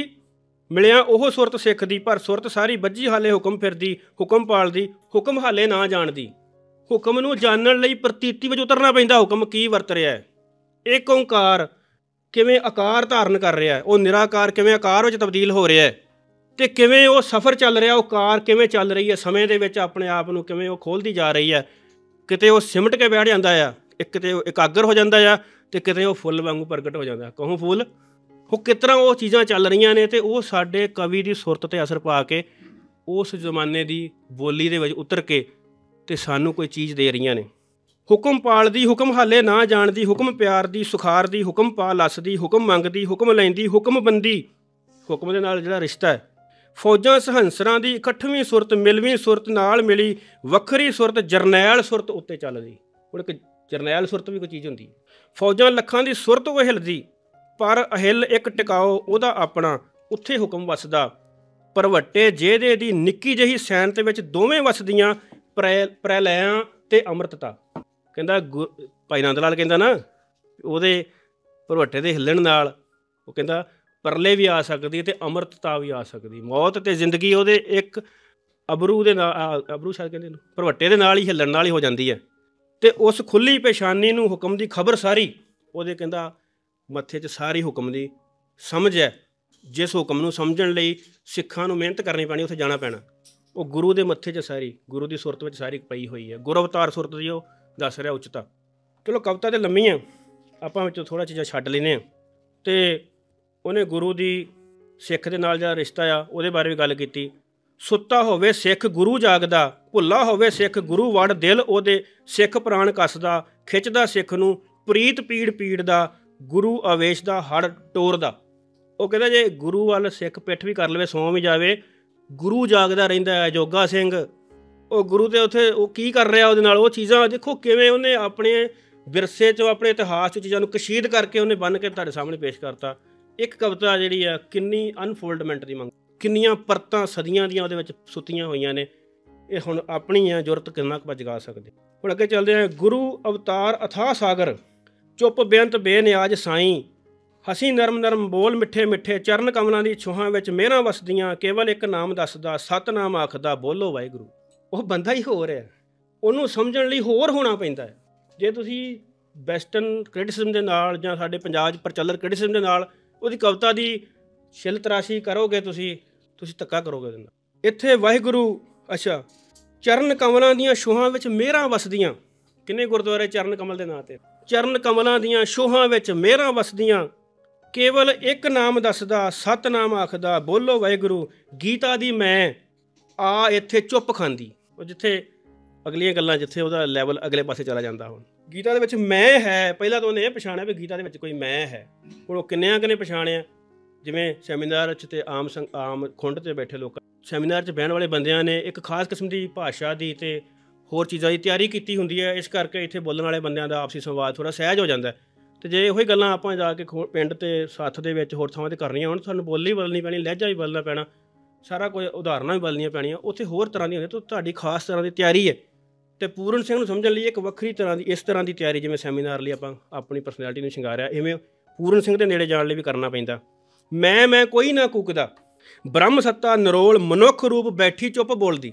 ਮਿਲਿਆ ਉਹ ਸੁਰਤ ਸਿੱਖ ਦੀ, ਪਰ ਸੁਰਤ ਸਾਰੀ ਬੱਜੀ ਹਾਲੇ ਹੁਕਮ ਫਿਰਦੀ, ਹੁਕਮ ਪਾਲਦੀ ਹੁਕਮ ਹਾਲੇ ਨਾ ਜਾਣਦੀ। ਹੁਕਮ ਨੂੰ ਜਾਣਨ ਲਈ ਪ੍ਰਤੀਤੀ ਵਿੱਚ ਉਤਰਨਾ ਪੈਂਦਾ। ਹੁਕਮ ਕੀ ਵਰਤ ਰਿਹਾ ਹੈ, ਇੱਕ ਓਂਕਾਰ ਕਿਵੇਂ ਆਕਾਰ ਧਾਰਨ ਕਰ ਰਿਹਾ ਹੈ, ਉਹ ਨਿਰਾਕਾਰ ਕਿਵੇਂ ਆਕਾਰ ਵਿੱਚ ਤਬਦੀਲ ਹੋ ਰਿਹਾ ਹੈ, ਤੇ ਕਿਵੇਂ ਉਹ ਸਫ਼ਰ ਚੱਲ ਰਿਹਾ, ਉਹ ਕਾਰ ਕਿਵੇਂ ਚੱਲ ਰਹੀ ਹੈ ਸਮੇਂ ਦੇ ਵਿੱਚ, ਆਪਣੇ ਆਪ ਨੂੰ ਕਿਵੇਂ ਉਹ ਖੋਲ੍ਹਦੀ ਜਾ ਰਹੀ ਹੈ। ਕਿਤੇ ਉਹ ਸਿਮਟ ਕੇ ਬੈਠ ਜਾਂਦਾ ਆ, ਕਿਤੇ ਉਹ ਇਕਾਗਰ ਹੋ ਜਾਂਦਾ ਆ, ਤੇ ਕਿਤੇ ਉਹ ਫੁੱਲ ਵਾਂਗੂ ਪ੍ਰਗਟ ਹੋ ਜਾਂਦਾ। ਕਹੂੰ ਫੁੱਲ, ਉਹ ਕਿਸ ਤਰ੍ਹਾਂ ਉਹ ਚੀਜ਼ਾਂ ਚੱਲ ਰਹੀਆਂ ਨੇ, ਤੇ ਉਹ ਸਾਡੇ ਕਵੀ ਦੀ ਸੁਰਤ 'ਤੇ ਅਸਰ ਪਾ ਕੇ ਉਸ ਜ਼ਮਾਨੇ ਦੀ ਬੋਲੀ ਦੇ ਵਿੱਚ ਉਤਰ ਕੇ ਤੇ ਸਾਨੂੰ ਕੋਈ ਚੀਜ਼ ਦੇ ਰਹੀਆਂ ਨੇ। ਹੁਕਮ ਪਾਲਦੀ ਹੁਕਮ ਹਾਲੇ ਨਾ ਜਾਣਦੀ, ਹੁਕਮ ਪਿਆਰ ਦੀ ਸੁਖਾਰ ਦੀ, ਹੁਕਮ ਪਾ ਲੱਸਦੀ, ਹੁਕਮ ਮੰਗਦੀ ਹੁਕਮ ਲੈਂਦੀ, ਹੁਕਮ ਬੰਦੀ, ਹੁਕਮ ਦੇ ਨਾਲ ਜਿਹੜਾ ਰਿਸ਼ਤਾ ਹੈ। ਫੌਜਾਂ ਸਹੰਸਰਾਂ ਦੀ ਇਕੱਠਵੀਂ ਸੁਰਤ, ਮਿਲਵੀਂ ਸੁਰਤ ਨਾਲ ਮਿਲੀ ਵੱਖਰੀ ਸੁਰਤ, ਜਰਨੈਲ ਸੁਰਤ ਉੱਤੇ ਚੱਲਦੀ। ਹੁਣ ਇੱਕ ਜਰਨੈਲ ਸੁਰਤ ਵੀ ਕੋਈ ਚੀਜ਼ ਹੁੰਦੀ। ਫੌਜਾਂ ਲੱਖਾਂ ਦੀ ਸੁਰਤ ਉਹ ਹਿਲਦੀ, ਪਰ ਅਹਿਲ ਇੱਕ ਟਿਕਾਓ ਉਹਦਾ ਆਪਣਾ, ਉੱਥੇ ਹੁਕਮ ਵਸਦਾ। ਭਰਵੱਟੇ ਜਿਹਦੇ ਦੀ ਨਿੱਕੀ ਜਿਹੀ ਸੈਨਤ ਵਿੱਚ ਦੋਵੇਂ ਵਸਦੀਆਂ, ਪ੍ਰਲਯਾਂ ਤੇ ਅੰਮ੍ਰਿਤਤਾ। ਕਹਿੰਦਾ ਭਾਈ ਨੰਦ ਲਾਲ ਕਹਿੰਦਾ ਨਾ, ਉਹਦੇ ਭਰਵੱਟੇ ਦੇ ਹਿੱਲਣ ਨਾਲ ਉਹ ਕਹਿੰਦਾ ਪਰਲੇ ਵੀ ਆ ਸਕਦੀ ਅਤੇ ਅੰਮ੍ਰਿਤਤਾ ਵੀ ਆ ਸਕਦੀ। ਮੌਤ ਅਤੇ ਜ਼ਿੰਦਗੀ ਉਹਦੇ ਇੱਕ ਅਬਰੂ ਦੇ ਨਾਲ, ਅਬਰੂ ਸ਼ਾਇਦ ਕਹਿੰਦੇ ਇਹਨੂੰ, ਭਰਵੱਟੇ ਦੇ ਨਾਲ ਹੀ ਹਿੱਲਣ ਨਾਲ ਹੀ ਹੋ ਜਾਂਦੀ ਹੈ। ਅਤੇ ਉਸ ਖੁੱਲ੍ਹੀ ਪੇਸ਼ਾਨੀ ਨੂੰ ਹੁਕਮ ਦੀ ਖਬਰ ਸਾਰੀ ਉਹਦੇ ਕਹਿੰਦਾ ਮੱਥੇ 'ਚ ਸਾਰੀ ਹੁਕਮ ਦੀ ਸਮਝ ਹੈ। ਜਿਸ ਹੁਕਮ ਨੂੰ ਸਮਝਣ ਲਈ ਸਿੱਖਾਂ ਨੂੰ ਮਿਹਨਤ ਕਰਨੀ ਪੈਣੀ, ਉੱਥੇ ਜਾਣਾ ਪੈਣਾ। ਉਹ ਗੁਰੂ ਦੇ ਮੱਥੇ 'ਚ ਸਾਰੀ, ਗੁਰੂ ਦੀ ਸੁਰਤ ਵਿੱਚ ਸਾਰੀ ਪਈ ਹੋਈ ਹੈ। ਗੁਰੂ ਅਵਤਾਰ ਸੁਰਤ ਦੀ ਉਹ ਦੱਸ ਰਿਹਾ ਉੱਚਤਾ। ਚਲੋ ਕਵਿਤਾ ਤਾਂ ਲੰਮੀ ਆ, ਆਪਾਂ ਵਿੱਚੋਂ ਥੋੜ੍ਹਾ ਚੀਜ਼ਾਂ ਛੱਡ ਲੈਂਦੇ ਹਾਂ। ਅਤੇ ਉਹਨੇ ਗੁਰੂ ਦੀ ਸਿੱਖ ਦੇ ਨਾਲ ਜਿਹੜਾ ਰਿਸ਼ਤਾ ਆ ਉਹਦੇ ਬਾਰੇ ਵੀ ਗੱਲ ਕੀਤੀ। ਸੁੱਤਾ ਹੋਵੇ ਸਿੱਖ ਗੁਰੂ ਜਾਗਦਾ, ਭੁੱਲਾ ਹੋਵੇ ਸਿੱਖ ਗੁਰੂ ਵੜ ਦਿਲ ਉਹਦੇ, ਸਿੱਖ ਪ੍ਰਾਣ ਕੱਸਦਾ ਖਿੱਚਦਾ ਸਿੱਖ ਨੂੰ, ਪ੍ਰੀਤ ਪੀੜ ਦਾ ਗੁਰੂ ਆਵੇਸ਼ ਦਾ ਹੜ ਟੋਰਦਾ। ਉਹ ਕਹਿੰਦਾ ਜੇ ਗੁਰੂ ਵੱਲ ਸਿੱਖ ਪਿੱਠ ਵੀ ਕਰ ਲਵੇ, ਸੌਂ ਵੀ ਜਾਵੇ, ਗੁਰੂ ਜਾਗਦਾ ਰਹਿੰਦਾ ਹੈ। ਜੋਗਾ ਸਿੰਘ ਉਹ ਗੁਰੂ ਦੇ ਉੱਥੇ ਉਹ ਕੀ ਕਰ ਰਿਹਾ ਉਹਦੇ ਨਾਲ, ਉਹ ਚੀਜ਼ਾਂ ਦੇਖੋ ਕਿਵੇਂ ਉਹਨੇ ਆਪਣੇ ਵਿਰਸੇ 'ਚੋਂ, ਆਪਣੇ ਇਤਿਹਾਸ 'ਚ ਚੀਜ਼ਾਂ ਨੂੰ ਕਸ਼ੀਦ ਕਰਕੇ ਉਹਨੇ ਬੰਨ੍ਹ ਕੇ ਤੁਹਾਡੇ ਸਾਹਮਣੇ ਪੇਸ਼ ਕਰਤਾ। ਇੱਕ ਕਵਿਤਾ ਜਿਹੜੀ ਆ ਕਿੰਨੀ ਅਨਫੋਲਡਮੈਂਟ ਦੀ ਮੰਗ, ਕਿੰਨੀਆਂ ਪਰਤਾਂ ਸਦੀਆਂ ਦੀਆਂ ਉਹਦੇ ਵਿੱਚ ਸੁੱਤੀਆਂ ਹੋਈਆਂ ਨੇ। ਇਹ ਹੁਣ ਆਪਣੀ ਆ ਜ਼ਰੂਰਤ ਕਿੰਨਾ ਕੁ ਜਗਾ ਸਕਦੇ। ਹੁਣ ਅੱਗੇ ਚੱਲਦੇ ਹਾਂ। ਗੁਰੂ ਅਵਤਾਰ ਅਥਾਹ ਸਾਗਰ, ਚੁੱਪ ਬੇਅੰਤ ਬੇਨਿਆਜ ਸਾਈਂ, ਹਸੀਂ ਨਰਮ ਨਰਮ ਬੋਲ ਮਿੱਠੇ ਮਿੱਠੇ, ਚਰਨ ਕਮਲਾਂ ਦੀ ਛੂਹਾਂ ਵਿੱਚ ਮਿਹਰਾਂ ਵਸਦੀਆਂ, ਕੇਵਲ ਇੱਕ ਨਾਮ ਦੱਸਦਾ ਸਤਨਾਮ ਆਖਦਾ ਬੋਲੋ ਵਾਹਿਗੁਰੂ। ਉਹ ਬੰਦਾ ਹੀ ਹੋਰ ਹੈ, ਉਹਨੂੰ ਸਮਝਣ ਲਈ ਹੋਰ ਹੋਣਾ ਪੈਂਦਾ ਹੈ। ਜੇ ਤੁਸੀਂ ਵੈਸਟਰਨ ਕ੍ਰਿਟਿਸਿਜ਼ਮ ਦੇ ਨਾਲ ਜਾਂ ਸਾਡੇ ਪੰਜਾਬ 'ਚ ਪ੍ਰਚਲਿਤ ਕ੍ਰਿਟਿਸਿਜ਼ਮ ਦੇ ਨਾਲ ਉਹਦੀ ਕਵਿਤਾ ਦੀ ਛਿਲ ਤਰਾਸ਼ੀ ਕਰੋਗੇ, ਤੁਸੀਂ ਧੱਕਾ ਕਰੋਗੇ ਉਹਦੇ ਨਾਲ। ਇੱਥੇ ਵਾਹਿਗੁਰੂ ਅੱਛਾ, ਚਰਨ ਕਮਲਾਂ ਦੀਆਂ ਛੋਹਾਂ ਵਿੱਚ ਮਿਹਰਾਂ ਵਸਦੀਆਂ। ਕਿੰਨੇ ਗੁਰਦੁਆਰੇ ਚਰਨ ਕਮਲ ਦੇ ਨਾਂ ਤੇ? ਚਰਨ ਕਮਲਾਂ ਦੀਆਂ ਛੋਹਾਂ ਵਿੱਚ ਮਿਹਰਾਂ ਵਸਦੀਆਂ, ਕੇਵਲ ਇੱਕ ਨਾਮ ਦੱਸਦਾ, ਸਤਨਾਮ ਆਖਦਾ, ਬੋਲੋ ਵਾਹਿਗੁਰੂ। ਗੀਤਾ ਦੀ ਮੈਂ ਆ ਇੱਥੇ ਚੁੱਪ ਖਾਂਦੀ। ਉਹ ਜਿੱਥੇ ਅਗਲੀਆਂ ਗੱਲਾਂ, ਜਿੱਥੇ ਉਹਦਾ ਲੈਵਲ ਅਗਲੇ ਪਾਸੇ ਚਲਾ ਜਾਂਦਾ। ਹੁਣ ਗੀਤਾ ਦੇ ਵਿੱਚ ਮੈਂ ਹੈ, ਪਹਿਲਾਂ ਤਾਂ ਉਹਨੇ ਇਹ ਪਛਾਣਿਆ ਵੀ ਗੀਤਾ ਦੇ ਵਿੱਚ ਕੋਈ ਮੈਂ ਹੈ। ਹੁਣ ਉਹ ਕਿੰਨਿਆਂ ਕੁ ਨੇ ਪਛਾਣਿਆ? ਜਿਵੇਂ ਸੈਮੀਨਾਰ 'ਚ ਅਤੇ ਆਮ ਖੁੰਡ 'ਤੇ ਬੈਠੇ ਲੋਕਾਂ, ਸੈਮੀਨਾਰ 'ਚ ਬਹਿਣ ਵਾਲੇ ਬੰਦਿਆਂ ਨੇ ਇੱਕ ਖਾਸ ਕਿਸਮ ਦੀ ਭਾਸ਼ਾ ਦੀ ਅਤੇ ਹੋਰ ਚੀਜ਼ਾਂ ਦੀ ਤਿਆਰੀ ਕੀਤੀ ਹੁੰਦੀ ਹੈ। ਇਸ ਕਰਕੇ ਇੱਥੇ ਬੋਲਣ ਵਾਲੇ ਬੰਦਿਆਂ ਦਾ ਆਪਸੀ ਸੰਵਾਦ ਥੋੜ੍ਹਾ ਸਹਿਜ ਹੋ ਜਾਂਦਾ। ਅਤੇ ਜੇ ਉਹੀ ਗੱਲਾਂ ਆਪਾਂ ਜਾ ਕੇ ਪਿੰਡ ਅਤੇ ਸੱਥ ਦੇ ਵਿੱਚ ਹੋਰ ਥਾਵਾਂ 'ਤੇ ਕਰਨੀਆਂ ਹੋਣ, ਸਾਨੂੰ ਬੋਲੀ ਬਦਲਣੀ ਪੈਣੀ, ਲਹਿਜਾ ਵੀ ਬਦਲਣਾ ਪੈਣਾ, ਸਾਰਾ ਕੁਝ ਉਦਾਹਰਨਾਂ ਵੀ ਬਦਲਣੀਆਂ ਪੈਣੀਆਂ। ਉੱਥੇ ਹੋਰ ਤਰ੍ਹਾਂ ਦੀਆਂ ਹੁੰਦੀਆਂ, ਤਾਂ ਤੁਹਾਡੀ ਖਾਸ ਤਰ੍ਹਾਂ ਦੀ ਤਿਆਰੀ ਹੈ। ਅਤੇ ਪੂਰਨ ਸਿੰਘ ਨੂੰ ਸਮਝਣ ਲਈ ਇੱਕ ਵੱਖਰੀ ਤਰ੍ਹਾਂ ਦੀ, ਇਸ ਤਰ੍ਹਾਂ ਦੀ ਤਿਆਰੀ, ਜਿਵੇਂ ਸੈਮੀਨਾਰ ਲਈ ਆਪਾਂ ਆਪਣੀ ਪਰਸਨੈਲਿਟੀ ਨੂੰ ਸ਼ਿੰਗਾਰਿਆ, ਇਵੇਂ ਪੂਰਨ ਸਿੰਘ ਦੇ ਨੇੜੇ ਜਾਣ ਲਈ ਵੀ ਕਰਨਾ ਪੈਂਦਾ। ਮੈਂ ਕੋਈ ਨਾ ਕੂਕਦਾ, ਬ੍ਰਹਮ ਸੱਤਾ ਨਿਰੋਲ ਮਨੁੱਖ ਰੂਪ ਬੈਠੀ ਚੁੱਪ ਬੋਲਦੀ।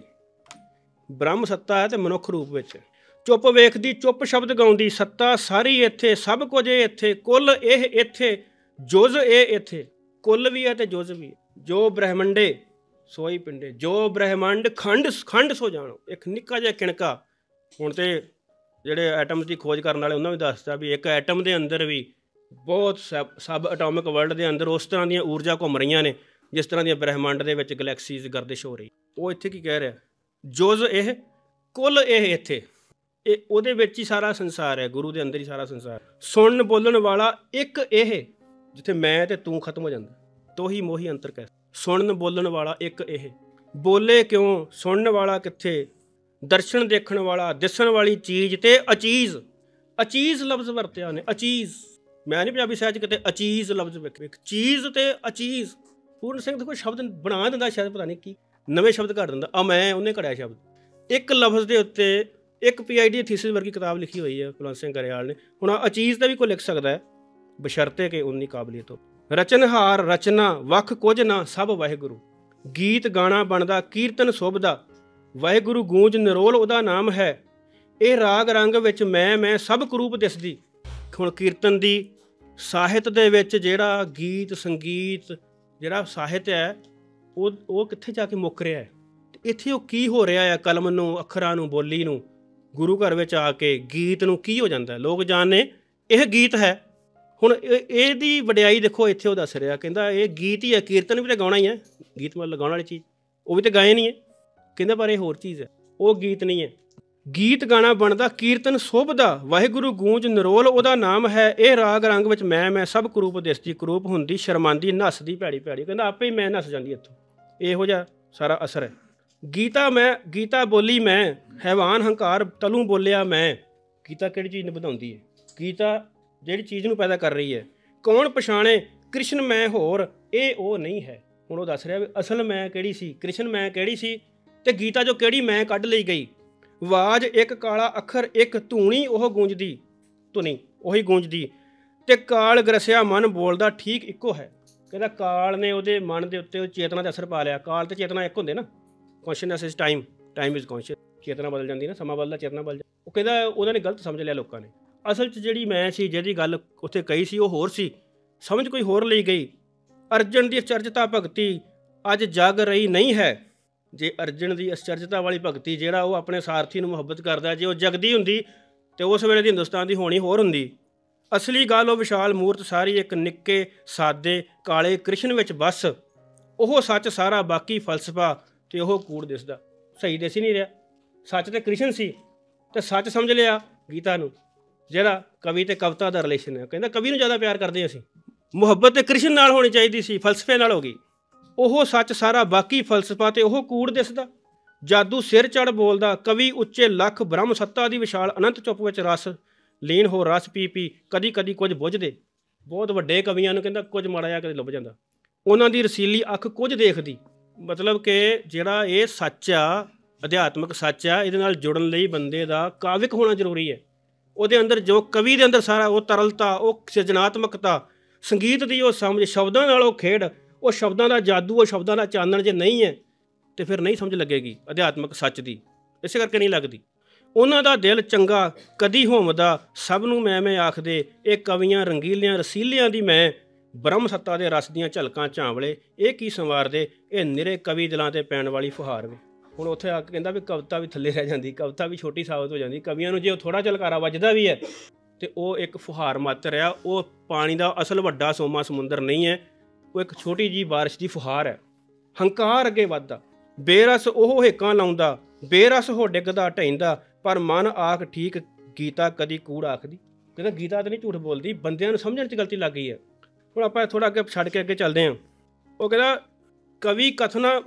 ਬ੍ਰਹਮ ਸੱਤਾ ਹੈ ਅਤੇ ਮਨੁੱਖ ਰੂਪ ਵਿੱਚ ਚੁੱਪ ਵੇਖਦੀ, ਚੁੱਪ ਸ਼ਬਦ ਗਾਉਂਦੀ। ਸੱਤਾ ਸਾਰੀ ਇੱਥੇ, ਸਭ ਕੁਝ ਇਹ ਇੱਥੇ, ਕੁੱਲ ਇਹ ਇੱਥੇ, ਜੁਜ਼ ਇਹ ਇੱਥੇ। ਕੁੱਲ ਵੀ ਹੈ ਅਤੇ ਜੁਜ਼ ਵੀ ਹੈ। ਜੋ ਬ੍ਰਹਿਮੰਡੇ ਸੋਈ ਪਿੰਡੇ, ਜੋ ਬ੍ਰਹਿਮੰਡ ਖੰਡ ਸੋ ਜਾਣੋ। ਇੱਕ ਨਿੱਕਾ ਜਿਹਾ ਕਿਣਕਾ। ਹੁਣ ਤਾਂ ਜਿਹੜੇ ਐਟਮ ਦੀ ਖੋਜ ਕਰਨ ਵਾਲੇ ਉਹਨਾਂ ਵੀ ਦੱਸਦਾ ਵੀ ਇੱਕ ਐਟਮ ਦੇ ਅੰਦਰ ਵੀ ਬਹੁਤ ਸਬ ਐਟੋਮਿਕ ਵਰਲਡ ਦੇ ਅੰਦਰ ਉਸ ਤਰ੍ਹਾਂ ਦੀਆਂ ਊਰਜਾ ਘੁੰਮ ਰਹੀਆਂ ਨੇ ਜਿਸ ਤਰ੍ਹਾਂ ਦੀਆਂ ਬ੍ਰਹਿਮੰਡ ਦੇ ਵਿੱਚ ਗਲੈਕਸੀਜ਼ ਗਰਦਿਸ਼ ਹੋ ਰਹੀ। ਉਹ ਇੱਥੇ ਕੀ ਕਹਿ ਰਿਹਾ? ਜੁਜ਼ ਇਹ, ਕੁੱਲ ਇਹ ਇੱਥੇ, ਇਹ ਉਹਦੇ ਵਿੱਚ ਹੀ ਸਾਰਾ ਸੰਸਾਰ ਹੈ, ਗੁਰੂ ਦੇ ਅੰਦਰ ਹੀ ਸਾਰਾ ਸੰਸਾਰ। ਸੁਣਨ ਬੋਲਣ ਵਾਲਾ ਇੱਕ ਇਹ, ਜਿੱਥੇ ਮੈਂ ਅਤੇ ਤੂੰ ਖਤਮ ਹੋ ਜਾਂਦਾ, ਤੋਹੀ ਮੋਹੀ ਅੰਤਰ ਕਹਿ। ਸੁਣਨ ਬੋਲਣ ਵਾਲਾ ਇੱਕ ਇਹ, ਬੋਲੇ ਕਿਉਂ, ਸੁਣਨ ਵਾਲਾ ਕਿੱਥੇ, ਦਰਸ਼ਨ ਦੇਖਣ ਵਾਲਾ, ਦਿਸਣ ਵਾਲੀ ਚੀਜ਼ ਅਤੇ ਅਚੀਜ਼। ਅਚੀਜ਼ ਲਫ਼ਜ਼ ਵਰਤਿਆ ਉਹਨੇ, ਅਚੀਜ਼। ਮੈਂ ਨਹੀਂ ਪੰਜਾਬੀ ਸਾਹਿਤ ਕਿਤੇ ਅਚੀਜ਼ ਲਫ਼ਜ਼ ਵੇਖ, ਚੀਜ਼ ਅਤੇ ਅਚੀਜ਼। ਪੂਰਨ ਸਿੰਘ ਕੋਈ ਸ਼ਬਦ ਬਣਾ ਦਿੰਦਾ, ਸ਼ਾਇਦ ਪਤਾ ਨਹੀਂ ਕੀ ਨਵੇਂ ਸ਼ਬਦ ਘੜ ਦਿੰਦਾ। ਮੈਂ ਉਹਨੇ ਘੜਿਆ ਸ਼ਬਦ ਇੱਕ ਲਫ਼ਜ਼ ਦੇ ਉੱਤੇ। ਇੱਕ PhD ਥੀਸਿਸ ਵਰਗੀ ਕਿਤਾਬ ਲਿਖੀ ਹੋਈ ਹੈ ਕੁਲਵੰਤ ਸਿੰਘ ਗਰੇਵਾਲ ਨੇ। ਹੁਣ ਅਚੀਜ਼ ਦਾ ਵੀ ਕੋਈ ਲਿਖ ਸਕਦਾ ਹੈ, ਬਸ਼ਰਤੇ ਕਿ ਉਨੀ ਕਾਬਲੀਅਤ ਹੋ। ਰਚਨਹਾਰ ਰਚਨਾ ਵੱਖ ਕੁਝ ਨਾ, ਸਭ ਵਾਹਿਗੁਰੂ। ਗੀਤ ਗਾਣਾ ਬਣਦਾ, ਕੀਰਤਨ ਸ਼ੋਭਦਾ, ਵਾਹਿਗੁਰੂ ਗੂੰਜ ਨਿਰੋਲ ਉਹਦਾ ਨਾਮ ਹੈ। ਇਹ ਰਾਗ ਰੰਗ ਵਿੱਚ ਮੈਂ ਸਭ ਕਰੂਪ ਦਿਸਦੀ। ਹੁਣ ਕੀਰਤਨ ਦੀ ਸਾਹਿਤ ਦੇ ਵਿੱਚ ਜਿਹੜਾ ਗੀਤ ਸੰਗੀਤ, ਜਿਹੜਾ ਸਾਹਿਤ ਹੈ, ਉਹ ਕਿੱਥੇ ਜਾ ਕੇ ਮੁੱਕ ਰਿਹਾ ਹੈ? ਇੱਥੇ ਉਹ ਕੀ ਹੋ ਰਿਹਾ ਹੈ? ਕਲਮ ਨੂੰ, ਅੱਖਰਾਂ ਨੂੰ, ਬੋਲੀ ਨੂੰ, ਗੁਰੂ ਘਰ ਵਿੱਚ ਆ ਕੇ ਗੀਤ ਨੂੰ ਕੀ ਹੋ ਜਾਂਦਾ? ਲੋਕ ਜਾਣੇ ਇਹ ਗੀਤ ਹੈ। ਹੁਣ ਇਹਦੀ ਵਡਿਆਈ ਦੇਖੋ, ਇੱਥੇ ਉਹ ਦੱਸ ਰਿਹਾ, ਕਹਿੰਦਾ ਇਹ ਗੀਤ ਹੀ ਹੈ। ਕੀਰਤਨ ਵੀ ਤਾਂ ਗਾਉਣਾ ਹੀ ਹੈ, ਗੀਤ ਮਤਲਬ ਲਗਾਉਣ ਵਾਲੀ ਚੀਜ਼, ਉਹ ਵੀ ਤਾਂ ਗਾਏ ਨਹੀਂ ਹੈ। ਕਹਿੰਦਾ ਪਰ ਇਹ ਹੋਰ ਚੀਜ਼ ਹੈ, ਉਹ ਗੀਤ ਨਹੀਂ ਹੈ। ਗੀਤ ਗਾਣਾ ਬਣਦਾ, ਕੀਰਤਨ ਸ਼ੋਭਦਾ, ਵਾਹਿਗੁਰੂ ਗੂੰਜ ਨਿਰੋਲ ਉਹਦਾ ਨਾਮ ਹੈ। ਇਹ ਰਾਗ ਰੰਗ ਵਿੱਚ ਮੈਂ ਸਭ ਕਰੂਪ ਦਿਸਦੀ। ਕਰੂਪ ਹੁੰਦੀ, ਸ਼ਰਮਾਂਦੀ, ਨੱਸਦੀ ਭੈੜੀ। ਕਹਿੰਦਾ ਆਪੇ ਹੀ ਮੈਂ ਨੱਸ ਜਾਂਦੀ ਇੱਥੋਂ। ਇਹੋ ਜਿਹਾ ਸਾਰਾ ਅਸਰ ਹੈ। ਗੀਤਾ ਬੋਲੀ ਮੈਂ, ਹੈਵਾਨ ਹੰਕਾਰ ਤਲੂ ਬੋਲਿਆ ਮੈਂ। ਗੀਤਾ ਕਿਹੜੀ ਚੀਜ਼ ਨੂੰ ਵਧਾਉਂਦੀ ਹੈ? ਗੀਤਾ ਜਿਹੜੀ ਚੀਜ਼ ਨੂੰ ਪੈਦਾ ਕਰ ਰਹੀ ਹੈ। ਕੌਣ ਪਛਾਣੇ ਕ੍ਰਿਸ਼ਨ ਮੈਂ ਹੋਰ, ਇਹ ਉਹ ਨਹੀਂ ਹੈ। ਹੁਣ ਉਹ ਦੱਸ ਰਿਹਾ ਵੀ ਅਸਲ ਮੈਂ ਕਿਹੜੀ ਸੀ, ਕ੍ਰਿਸ਼ਨ ਮੈਂ ਕਿਹੜੀ ਸੀ, ਅਤੇ ਗੀਤਾ ਜੋ ਕਿਹੜੀ ਮੈਂ ਕੱਢ ਲਈ ਗਈ। ਆਵਾਜ਼ ਇੱਕ, ਕਾਲਾ ਅੱਖਰ ਇੱਕ, ਧੂਣੀ ਉਹ ਗੂੰਜਦੀ, ਧੁਨੀ ਉਹੀ ਗੂੰਜਦੀ, ਅਤੇ ਕਾਲ ਗਰਸਿਆ ਮਨ ਬੋਲਦਾ, ਠੀਕ ਇੱਕੋ ਹੈ। ਕਹਿੰਦਾ ਕਾਲ ਨੇ ਉਹਦੇ ਮਨ ਦੇ ਉੱਤੇ ਚੇਤਨਾ ਦਾ ਅਸਰ ਪਾ ਲਿਆ। ਕਾਲ ਅਤੇ ਚੇਤਨਾ ਇੱਕ ਹੁੰਦੇ ਨਾ। Consciousness is time, time is conscious. ਚੇਤਨਾ ਬਦਲ ਜਾਂਦੀ ਨਾ, ਸਮਾਂ ਬਦਲਦਾ, ਚੇਤਨਾ ਬਦਲ ਜਾਂਦੀ। ਉਹ ਕਹਿੰਦਾ ਉਹਨਾਂ ਨੇ ਗਲਤ ਸਮਝ ਲਿਆ ਲੋਕਾਂ ਨੇ। ਅਸਲ 'ਚ ਜਿਹੜੀ ਮੈਂ ਸੀ, ਜਿਹਦੀ ਗੱਲ ਉੱਥੇ ਕਹੀ ਸੀ, ਉਹ ਹੋਰ ਸੀ, ਸਮਝ ਕੋਈ ਹੋਰ ਲਈ ਗਈ। ਅਰਜਨ ਦੀ ਅਚਰਜਤਾ ਭਗਤੀ ਅੱਜ ਜਗ ਰਹੀ ਨਹੀਂ ਹੈ। ਜੇ ਅਰਜਨ ਦੀ ਅਚਰਜਤਾ ਵਾਲੀ ਭਗਤੀ, ਜਿਹੜਾ ਉਹ ਆਪਣੇ ਸਾਰਥੀ ਨੂੰ ਮੁਹੱਬਤ ਕਰਦਾ, ਜੇ ਉਹ ਜਗਦੀ ਹੁੰਦੀ ਤਾਂ ਉਸ ਵੇਲੇ ਦੀ ਹਿੰਦੁਸਤਾਨ ਦੀ ਹੋਣੀ ਹੋਰ ਹੁੰਦੀ। ਅਸਲੀ ਗੱਲ ਉਹ ਵਿਸ਼ਾਲ ਮੂਰਤ ਸਾਰੀ, ਇੱਕ ਨਿੱਕੇ ਸਾਦੇ ਕਾਲੇ ਕ੍ਰਿਸ਼ਨ ਵਿੱਚ ਬਸ। ਉਹ ਸੱਚ ਸਾਰਾ, ਬਾਕੀ ਫਲਸਫਾ ਅਤੇ ਉਹ ਕੂੜ ਦਿਸਦਾ। ਸਹੀ ਦਿਸ ਹੀ ਨਹੀਂ ਰਿਹਾ। ਸੱਚ ਤਾਂ ਕ੍ਰਿਸ਼ਨ ਸੀ, ਅਤੇ ਸੱਚ ਸਮਝ ਲਿਆ ਗੀਤਾ ਨੂੰ, ਜਿਹੜਾ ਕਵੀ ਅਤੇ ਕਵਿਤਾ ਦਾ ਰਿਲੇਸ਼ਨ ਹੈ। ਕਹਿੰਦਾ ਕਵੀ ਨੂੰ ਜ਼ਿਆਦਾ ਪਿਆਰ ਕਰਦੇ ਅਸੀਂ। ਮੁਹੱਬਤ ਤਾਂ ਕ੍ਰਿਸ਼ਨ ਨਾਲ ਹੋਣੀ ਚਾਹੀਦੀ ਸੀ, ਫਲਸਫੇ ਨਾਲ ਹੋ ਗਈ। ਉਹ ਸੱਚ ਸਾਰਾ, ਬਾਕੀ ਫਲਸਫਾ ਅਤੇ ਉਹ ਕੂੜ ਦਿਸਦਾ। ਜਾਦੂ ਸਿਰ ਚੜ੍ਹ ਬੋਲਦਾ, ਕਵੀ ਉੱਚੇ ਲੱਖ, ਬ੍ਰਹਮ ਸੱਤਾ ਦੀ ਵਿਸ਼ਾਲ ਅਨੰਤ ਚੁੱਪ ਵਿੱਚ ਰਸ ਲੀਨ ਹੋ, ਰਸ ਪੀ ਕਦੀ ਕੁਝ ਬੁੱਝਦੇ। ਬਹੁਤ ਵੱਡੇ ਕਵੀਆਂ ਨੂੰ ਕਹਿੰਦਾ ਕੁਝ ਮਾੜਾ ਜਿਹਾ ਕਦੇ ਲੱਭ ਜਾਂਦਾ। ਉਹਨਾਂ ਦੀ ਰਸੀਲੀ ਅੱਖ ਕੁਝ ਦੇਖਦੀ। ਮਤਲਬ ਕਿ ਜਿਹੜਾ ਇਹ ਸੱਚ ਆ, ਅਧਿਆਤਮਿਕ ਸੱਚ ਆ, ਇਹਦੇ ਨਾਲ ਜੁੜਨ ਲਈ ਬੰਦੇ ਦਾ ਕਾਵਿਕ ਹੋਣਾ ਜ਼ਰੂਰੀ ਹੈ। ਉਹਦੇ ਅੰਦਰ ਜੋ ਕਵੀ ਦੇ ਅੰਦਰ ਸਾਰਾ ਉਹ ਤਰਲਤਾ, ਉਹ ਸਿਰਜਣਾਤਮਕਤਾ, ਸੰਗੀਤ ਦੀ ਉਹ ਸਮਝ, ਸ਼ਬਦਾਂ ਨਾਲ ਉਹ ਖੇਡ, ਉਹ ਸ਼ਬਦਾਂ ਦਾ ਜਾਦੂ, ਉਹ ਸ਼ਬਦਾਂ ਦਾ ਚਾਨਣ ਜੇ ਨਹੀਂ ਹੈ ਤਾਂ ਫਿਰ ਨਹੀਂ ਸਮਝ ਲੱਗੇਗੀ ਅਧਿਆਤਮਿਕ ਸੱਚ ਦੀ। ਇਸੇ ਕਰਕੇ ਨਹੀਂ ਲੱਗਦੀ। ਉਹਨਾਂ ਦਾ ਦਿਲ ਚੰਗਾ ਕਦੀ ਹੋਮਦਾ, ਸਭ ਨੂੰ ਮੈਂ ਆਖਦੇ। ਇਹ ਕਵੀਆਂ ਰੰਗੀਲਿਆਂ ਰਸੀਲਿਆਂ ਦੀ ਮੈਂ, ਬ੍ਰਹਮ ਸੱਤਾ ਦੇ ਰਸ ਦੀਆਂ ਝਲਕਾਂ ਝਾਂਵਲੇ, ਇਹ ਕੀ ਸੰਵਾਰਦੇ। ਇਹ ਨਿਰੇ ਕਵੀ ਦਿਲਾਂ 'ਤੇ ਪੈਣ ਵਾਲੀ ਫੁਹਾਰ ਵੇ। ਹੁਣ ਉੱਥੇ ਆ ਕੇ ਕਹਿੰਦਾ ਵੀ ਕਵਿਤਾ ਵੀ ਥੱਲੇ ਰਹਿ ਜਾਂਦੀ, ਕਵਿਤਾ ਵੀ ਛੋਟੀ ਸਾਬਤ ਹੋ ਜਾਂਦੀ। ਕਵੀਆਂ ਨੂੰ ਜੇ ਉਹ ਥੋੜ੍ਹਾ ਝਲਕਾਰਾ ਵੱਜਦਾ ਵੀ ਹੈ ਤੇ ਉਹ ਇੱਕ ਫੁਹਾਰ ਮਾਤਰ ਆ, ਉਹ ਪਾਣੀ ਦਾ ਅਸਲ ਵੱਡਾ ਸੋਮਾ ਸਮੁੰਦਰ ਨਹੀਂ ਹੈ, ਉਹ ਇੱਕ ਛੋਟੀ ਜਿਹੀ ਬਾਰਿਸ਼ ਦੀ ਫੁਹਾਰ ਹੈ। ਹੰਕਾਰ ਅੱਗੇ ਵੱਧਦਾ, ਬੇਰਸ ਉਹ ਹੇਕਾਂ ਲਾਉਂਦਾ, ਬੇਰਸ ਹੋ ਡਿੱਗਦਾ ਢਹਿੰਦਾ, ਪਰ ਮਨ ਆਖ ਠੀਕ ਗੀਤਾ ਕਦੀ ਕੂੜ ਆਖਦੀ। ਕਹਿੰਦਾ ਗੀਤਾ ਤਾਂ ਨਹੀਂ ਝੂਠ ਬੋਲਦੀ, ਬੰਦਿਆਂ ਨੂੰ ਸਮਝਣ 'ਚ ਗਲਤੀ ਲੱਗ ਗਈ ਹੈ। ਹੁਣ ਆਪਾਂ ਥੋੜ੍ਹਾ ਅੱਗੇ ਛੱਡ ਕੇ ਅੱਗੇ ਚੱਲਦੇ ਹਾਂ। ਉਹ ਕਹਿੰਦਾ ਕਵੀ ਕਥਨਾ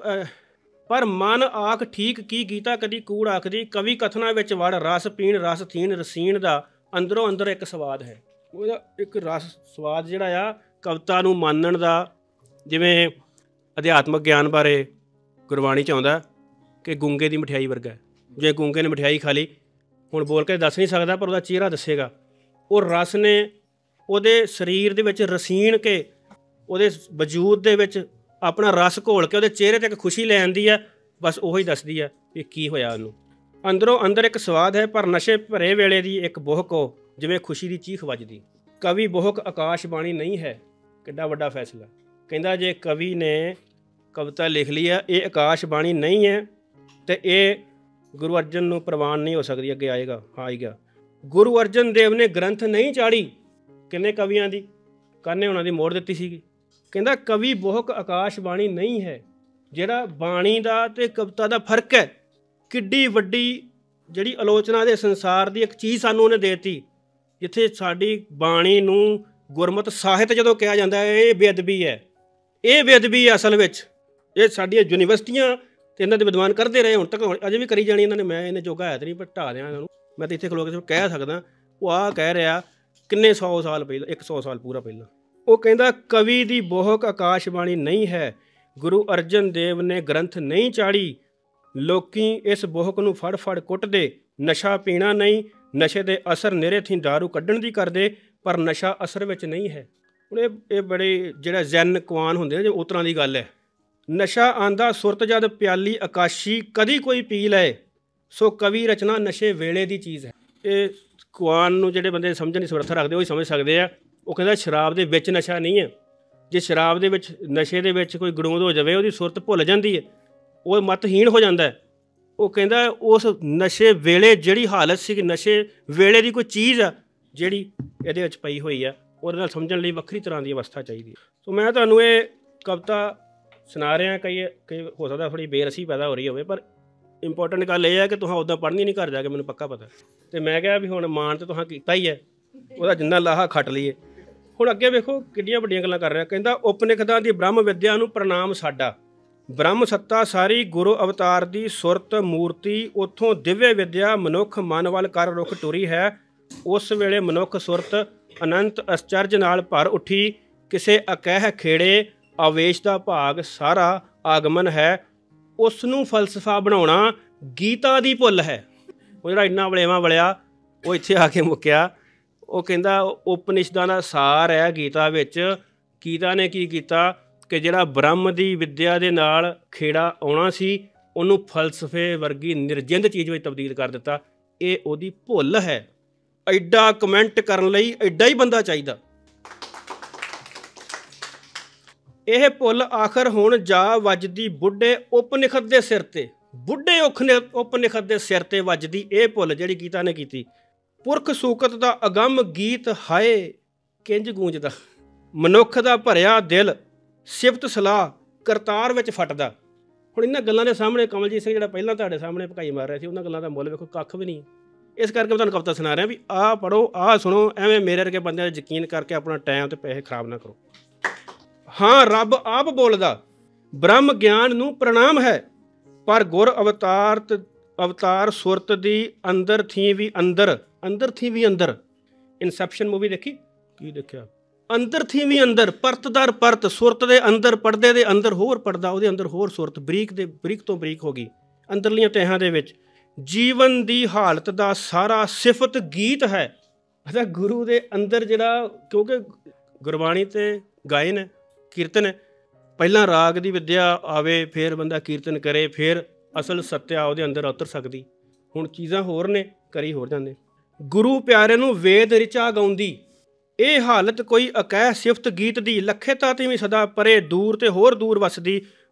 ਪਰ ਮਨ ਆਖ ਠੀਕ ਕੀ ਗੀਤਾ ਕਦੀ ਕੂੜ ਆਖਦੀ, ਕਵੀ ਕਥਨਾ ਵਿੱਚ ਵੜ ਰਸ ਪੀਣ ਰਸ ਥੀਨ ਰਸੀਣ ਦਾ ਅੰਦਰੋਂ ਅੰਦਰ ਇੱਕ ਸਵਾਦ ਹੈ। ਉਹਦਾ ਇੱਕ ਰਸ ਸਵਾਦ ਜਿਹੜਾ ਆ ਕਵਿਤਾ ਨੂੰ ਮਾਨਣ ਦਾ, ਜਿਵੇਂ ਅਧਿਆਤਮਕ ਗਿਆਨ ਬਾਰੇ ਗੁਰਬਾਣੀ 'ਚ ਆਉਂਦਾ ਕਿ ਗੂੰਗੇ ਦੀ ਮਠਿਆਈ ਵਰਗਾ। ਜੇ ਗੂੰਗੇ ਨੇ ਮਠਿਆਈ ਖਾ ਲਈ, ਹੁਣ ਬੋਲ ਕੇ ਦੱਸ ਨਹੀਂ ਸਕਦਾ ਪਰ ਉਹਦਾ ਚਿਹਰਾ ਦੱਸੇਗਾ। ਉਹ ਰਸ ਨੇ ਉਹਦੇ ਸਰੀਰ ਦੇ ਵਿੱਚ ਰਸੀਣ ਕੇ, ਉਹਦੇ ਵਜੂਦ ਦੇ ਵਿੱਚ ਆਪਣਾ ਰਸ ਘੋਲ ਕੇ ਉਹਦੇ ਚਿਹਰੇ 'ਤੇ ਇੱਕ ਖੁਸ਼ੀ ਲੈ ਆਉਂਦੀ ਹੈ। ਬਸ ਉਹੀ ਦੱਸਦੀ ਹੈ ਵੀ ਕੀ ਹੋਇਆ ਉਹਨੂੰ। ਅੰਦਰੋਂ ਅੰਦਰ ਇੱਕ ਸਵਾਦ ਹੈ, ਪਰ ਨਸ਼ੇ ਭਰੇ ਵੇਲੇ ਦੀ ਇੱਕ ਬੋਹਕ ਹੋ, ਜਿਵੇਂ ਖੁਸ਼ੀ ਦੀ ਚੀਖ ਵੱਜਦੀ। ਕਵੀ ਬੋਹਕ ਆਕਾਸ਼ ਬਾਣੀ ਨਹੀਂ ਹੈ। ਕਿੱਡਾ ਵੱਡਾ ਫੈਸਲਾ। ਕਹਿੰਦਾ ਜੇ ਕਵੀ ਨੇ ਕਵਿਤਾ ਲਿਖ ਲਈ ਆ, ਇਹ ਆਕਾਸ਼ ਬਾਣੀ ਨਹੀਂ ਹੈ ਅਤੇ ਇਹ ਗੁਰੂ ਅਰਜਨ ਨੂੰ ਪ੍ਰਵਾਨ ਨਹੀਂ ਹੋ ਸਕਦੀ। ਅੱਗੇ ਆਏਗਾ, ਆਏਗਾ। ਗੁਰੂ ਅਰਜਨ ਦੇਵ ਨੇ ਗ੍ਰੰਥ ਨਹੀਂ ਚਾੜੀ। ਕਿੰਨੇ ਕਵੀਆਂ ਦੀ ਕਾਨੇ ਉਹਨਾਂ ਦੀ ਮੋੜ ਦਿੱਤੀ ਸੀਗੀ। ਕਹਿੰਦਾ ਕਵੀ ਬੋਹਕ ਆਕਾਸ਼ ਬਾਣੀ ਨਹੀਂ ਹੈ। ਜਿਹੜਾ ਬਾਣੀ ਦਾ ਅਤੇ ਕਵਿਤਾ ਦਾ ਫਰਕ ਹੈ, ਕਿੱਡੀ ਵੱਡੀ ਜਿਹੜੀ ਆਲੋਚਨਾ ਦੇ ਸੰਸਾਰ ਦੀ ਇੱਕ ਚੀਜ਼ ਸਾਨੂੰ ਉਹਨੇ ਦੇ ਦਿੱਤੀ। ਜਿੱਥੇ ਸਾਡੀ ਬਾਣੀ ਨੂੰ ਗੁਰਮਤਿ ਸਾਹਿਤ ਜਦੋਂ ਕਿਹਾ ਜਾਂਦਾ ਹੈ, ਇਹ ਬੇਅਦਬੀ ਹੈ, ਇਹ ਬੇਅਦਬੀ ਹੈ ਅਸਲ ਵਿੱਚ। ਇਹ ਸਾਡੀਆਂ ਯੂਨੀਵਰਸਿਟੀਆਂ ਅਤੇ ਇਹਨਾਂ ਦੇ ਵਿਦਵਾਨ ਕਰਦੇ ਰਹੇ, ਹੁਣ ਤੱਕ ਅਜੇ ਵੀ ਕਰੀ ਜਾਣੀ ਇਹਨਾਂ ਨੇ। ਮੈਂ ਇਹਨੇ ਜੋਗਾ ਹੈ ਤਾਂ ਨਹੀਂ, ਪਰ ਢਾ ਦਿਆਂ ਇਹਨਾਂ ਨੂੰ। ਮੈਂ ਤਾਂ ਇੱਥੇ ਖਲੋ ਕੇ ਕਹਿ ਸਕਦਾ, ਉਹ ਆਹ ਕਹਿ ਰਿਹਾ ਕਿੰਨੇ 100 ਸਾਲ ਪਹਿਲਾਂ, 100 ਸਾਲ ਪੂਰਾ ਪਹਿਲਾਂ। ਉਹ ਕਹਿੰਦਾ ਕਵੀ ਦੀ ਬੋਹਕ ਆਕਾਸ਼ ਬਾਣੀ ਨਹੀਂ ਹੈ। ਗੁਰੂ ਅਰਜਨ ਦੇਵ ਨੇ ਗ੍ਰੰਥ ਨਹੀਂ ਚਾੜੀ। ਲੋਕੀ ਇਸ ਬੋਹਕ ਨੂੰ ਫੜ ਫੜ ਕੁੱਟਦੇ। ਨਸ਼ਾ ਪੀਣਾ ਨਹੀਂ, ਨਸ਼ੇ ਦੇ ਅਸਰ ਨਿਰੇ ਥੀ ਦਾਰੂ ਕੱਢਣ ਦੀ ਕਰਦੇ, ਪਰ ਨਸ਼ਾ ਅਸਰ ਵਿੱਚ ਨਹੀਂ ਹੈ। ਹੁਣ ਇਹ ਬੜੇ ਜਿਹੜਾ ਜ਼ੈਨ ਕੁਆਨ ਹੁੰਦੇ ਨੇ, ਜੇ ਉਸ ਤਰ੍ਹਾਂ ਦੀ ਗੱਲ ਹੈ। ਨਸ਼ਾ ਆਂਦਾ ਸੁਰਤ ਜਦ ਪਿਆਲੀ ਆਕਾਸ਼ੀ, ਕਦੀ ਕੋਈ ਪੀ ਲਏ ਸੋ ਕਵੀ ਰਚਨਾ ਨਸ਼ੇ ਵੇਲੇ ਦੀ ਚੀਜ਼ ਹੈ। ਇਹ ਕੁਆਨ ਨੂੰ ਜਿਹੜੇ ਬੰਦੇ ਸਮਝਣ ਦੀ ਸਮਰੱਥਾ ਰੱਖਦੇ ਉਹ ਹੀ ਸਮਝ ਸਕਦੇ ਆ। ਉਹ ਕਹਿੰਦਾ ਸ਼ਰਾਬ ਦੇ ਵਿੱਚ ਨਸ਼ਾ ਨਹੀਂ ਹੈ। ਜੇ ਸ਼ਰਾਬ ਦੇ ਵਿੱਚ, ਨਸ਼ੇ ਦੇ ਵਿੱਚ ਕੋਈ ਗੜੂੰਦ ਹੋ ਜਾਵੇ, ਉਹਦੀ ਸੁਰਤ ਭੁੱਲ ਜਾਂਦੀ ਹੈ, ਉਹ ਮਤਹੀਣ ਹੋ ਜਾਂਦਾ ਹੈ। ਉਹ ਕਹਿੰਦਾ ਉਸ ਨਸ਼ੇ ਵੇਲੇ ਜਿਹੜੀ ਹਾਲਤ ਸੀ, ਨਸ਼ੇ ਵੇਲੇ ਦੀ ਕੋਈ ਚੀਜ਼ ਆ ਜਿਹੜੀ ਇਹਦੇ ਵਿੱਚ ਪਈ ਹੋਈ ਆ, ਉਹਦੇ ਨਾਲ ਸਮਝਣ ਲਈ ਵੱਖਰੀ ਤਰ੍ਹਾਂ ਦੀ ਅਵਸਥਾ ਚਾਹੀਦੀ ਹੈ। ਸੋ ਮੈਂ ਤੁਹਾਨੂੰ ਇਹ ਕਵਿਤਾ ਸੁਣਾ ਰਿਹਾ। ਕਈ ਹੋ ਸਕਦਾ ਥੋੜ੍ਹੀ ਬੇਰਸੀ ਪੈਦਾ ਹੋ ਰਹੀ ਹੋਵੇ, ਪਰ ਇੰਪੋਰਟੈਂਟ ਗੱਲ ਇਹ ਹੈ ਕਿ ਤੁਸੀਂ ਉੱਦਾਂ ਪੜ੍ਹਨੀ ਨਹੀਂ ਘਰ ਜਾ ਕੇ, ਮੈਨੂੰ ਪੱਕਾ ਪਤਾ। ਅਤੇ ਮੈਂ ਕਿਹਾ ਵੀ ਹੁਣ ਮਾਣ ਤਾਂ ਤੁਸੀਂ ਕੀਤਾ ਹੀ ਹੈ, ਉਹਦਾ ਜਿੰਨਾ ਲਾਹਾ ਖੱਟ ਲਈਏ। ਹੁਣ ਅੱਗੇ ਵੇਖੋ ਕਿੱਡੀਆਂ ਵੱਡੀਆਂ ਗੱਲਾਂ ਕਰ ਰਿਹਾ। ਕਹਿੰਦਾ ਉਪਨਿਖਦਾਂ ਦੀ ਬ੍ਰਹਮ ਵਿਦਿਆ ਨੂੰ ਪ੍ਰਣਾਮ ਸਾਡਾ। ਬ੍ਰਹਮ ਸੱਤਾ ਸਾਰੀ ਗੁਰੂ ਅਵਤਾਰ ਦੀ ਸੁਰਤ ਮੂਰਤੀ, ਉੱਥੋਂ ਦਿਵਯ ਵਿਦਿਆ ਮਨੁੱਖ ਮਨ ਵੱਲ ਕਰ ਰੁਖ ਟੁਰੀ ਹੈ। ਉਸ ਵੇਲੇ ਮਨੁੱਖ ਸੁਰਤ ਅਨੰਤ ਅਚਰਜ ਨਾਲ ਭਰ ਉੱਠੀ। ਕਿਸੇ ਅਕਹਿ ਖੇੜੇ ਆਵੇਸ਼ ਦਾ ਭਾਗ ਸਾਰਾ ਆਗਮਨ ਹੈ। ਉਸ ਨੂੰ ਫਲਸਫਾ ਬਣਾਉਣਾ ਗੀਤਾ ਦੀ ਭੁੱਲ ਹੈ। ਉਹ ਜਿਹੜਾ ਇੰਨਾ ਵਲੇਵਾਂ ਵਲਿਆ, ਉਹ ਇੱਥੇ ਆ ਕੇ ਮੁੱਕਿਆ। ਉਹ ਕਹਿੰਦਾ ਉਪਨਿਸ਼ਦਾਂ ਦਾ ਸਾਰ ਹੈ ਗੀਤਾ ਵਿੱਚ। ਗੀਤਾ ਨੇ ਕੀ ਕੀਤਾ ਕਿ ਜਿਹੜਾ ਬ੍ਰਹਮ ਦੀ ਵਿੱਦਿਆ ਦੇ ਨਾਲ ਖੇੜਾ ਆਉਣਾ ਸੀ, ਉਹਨੂੰ ਫਲਸਫੇ ਵਰਗੀ ਨਿਰਜਿੰਦ ਚੀਜ਼ ਵਿੱਚ ਤਬਦੀਲ ਕਰ ਦਿੱਤਾ। ਇਹ ਉਹਦੀ ਭੁੱਲ ਹੈ। ਐਡਾ ਕਮੈਂਟ ਕਰਨ ਲਈ ਐਡਾ ਹੀ ਬੰਦਾ ਚਾਹੀਦਾ। ਇਹ ਭੁੱਲ ਆਖਰ ਹੁਣ ਜਾ ਵੱਜਦੀ ਬੁੱਢੇ ਉਪਨਿਖਦ ਦੇ ਸਿਰ 'ਤੇ। ਬੁੱਢੇ ਉਪਨਿਖਦ ਦੇ ਸਿਰ 'ਤੇ ਵੱਜਦੀ ਇਹ ਭੁੱਲ ਜਿਹੜੀ ਗੀਤਾ ਨੇ ਕੀਤੀ। ਪੁਰਖ ਸੂਕਤ ਦਾ ਅਗੰਮ ਗੀਤ ਹਾਏ ਕਿੰਝ ਗੂੰਜਦਾ। ਮਨੁੱਖ ਦਾ ਭਰਿਆ ਦਿਲ ਸਿਫਤ ਸਲਾਹ ਕਰਤਾਰ ਵਿੱਚ ਫਟਦਾ। ਹੁਣ ਇਹਨਾਂ ਗੱਲਾਂ ਦੇ ਸਾਹਮਣੇ ਕਮਲਜੀਤ ਸਿੰਘ ਜਿਹੜਾ ਪਹਿਲਾਂ ਤੁਹਾਡੇ ਸਾਹਮਣੇ ਭਕਾਈ ਮਾਰ ਰਿਹਾ ਸੀ, ਉਹਨਾਂ ਗੱਲਾਂ ਦਾ ਮੁੱਲ ਵੇਖੋ ਕੱਖ ਵੀ ਨਹੀਂ। ਇਸ ਕਰਕੇ ਮੈਂ ਤੁਹਾਨੂੰ ਕਵਿਤਾ ਸੁਣਾ ਰਿਹਾ ਵੀ ਆਹ ਪੜ੍ਹੋ, ਆਹ ਸੁਣੋ। ਐਵੇਂ ਮੇਰੇ ਵਰਗੇ ਬੰਦਿਆਂ 'ਤੇ ਯਕੀਨ ਕਰਕੇ ਆਪਣਾ ਟਾਈਮ ਅਤੇ ਪੈਸੇ ਖਰਾਬ ਨਾ ਕਰੋ। ਹਾਂ, ਰੱਬ ਆਪ ਬੋਲਦਾ, ਬ੍ਰਹਮ ਗਿਆਨ ਨੂੰ ਪ੍ਰਣਾਮ ਹੈ, ਪਰ ਗੁਰ ਅਵਤਾਰ ਸੁਰਤ ਦੀ ਅੰਦਰ ਥੀ ਵੀ ਅੰਦਰ। ਅੰਦਰ ਥੀ ਵੀ ਅੰਦਰ। ਇਨਸੈਪਸ਼ਨ ਮੂਵੀ ਦੇਖੀ? ਕੀ ਦੇਖਿਆ? ਅੰਦਰ ਥੀ ਵੀ ਅੰਦਰ, ਪਰਤ ਦਰ ਪਰਤ, ਸੁਰਤ ਦੇ ਅੰਦਰ, ਪਰਦੇ ਦੇ ਅੰਦਰ ਹੋਰ ਪਰਦਾ, ਉਹਦੇ ਅੰਦਰ ਹੋਰ ਸੁਰਤ, ਬਰੀਕ ਤੋਂ ਬਰੀਕ ਹੋ ਗਈ ਅੰਦਰਲੀਆਂ ਤਹਿਾਂ ਦੇ ਵਿੱਚ। ਜੀਵਨ ਦੀ ਹਾਲਤ ਦਾ ਸਾਰਾ ਸਿਫਤ ਗੀਤ ਹੈ। ਅੱਛਾ, ਗੁਰੂ ਦੇ ਅੰਦਰ ਜਿਹੜਾ, ਕਿਉਂਕਿ ਗੁਰਬਾਣੀ ਤੇ ਗਾਇਨ ਹੈ, ਕੀਰਤਨ ਹੈ। ਪਹਿਲਾਂ ਰਾਗ ਦੀ ਵਿੱਦਿਆ ਆਵੇ, ਫਿਰ ਬੰਦਾ ਕੀਰਤਨ ਕਰੇ, ਫਿਰ ਅਸਲ ਸੱਤਿਆ ਉਹਦੇ ਅੰਦਰ ਉਤਰ ਸਕਦੀ। ਹੁਣ ਚੀਜ਼ਾਂ ਹੋਰ ਨੇ, ਕਰੀ ਹੋਰ ਜਾਂਦੇ। ਗੁਰੂ ਪਿਆਰੇ ਨੂੰ ਵੇਦ ਰਿਚਾ ਗਾਉਂਦੀ, ਇਹ ਹਾਲਤ ਕੋਈ ਅਕਹਿ ਸਿਫਤ ਗੀਤ ਦੀ। ਲੱਖੇ ਤਾਤੀ ਵੀ ਸਦਾ ਪਰੇ ਦੂਰ ਤੇ ਹੋਰ ਦੂਰ ਵਸਦੀ।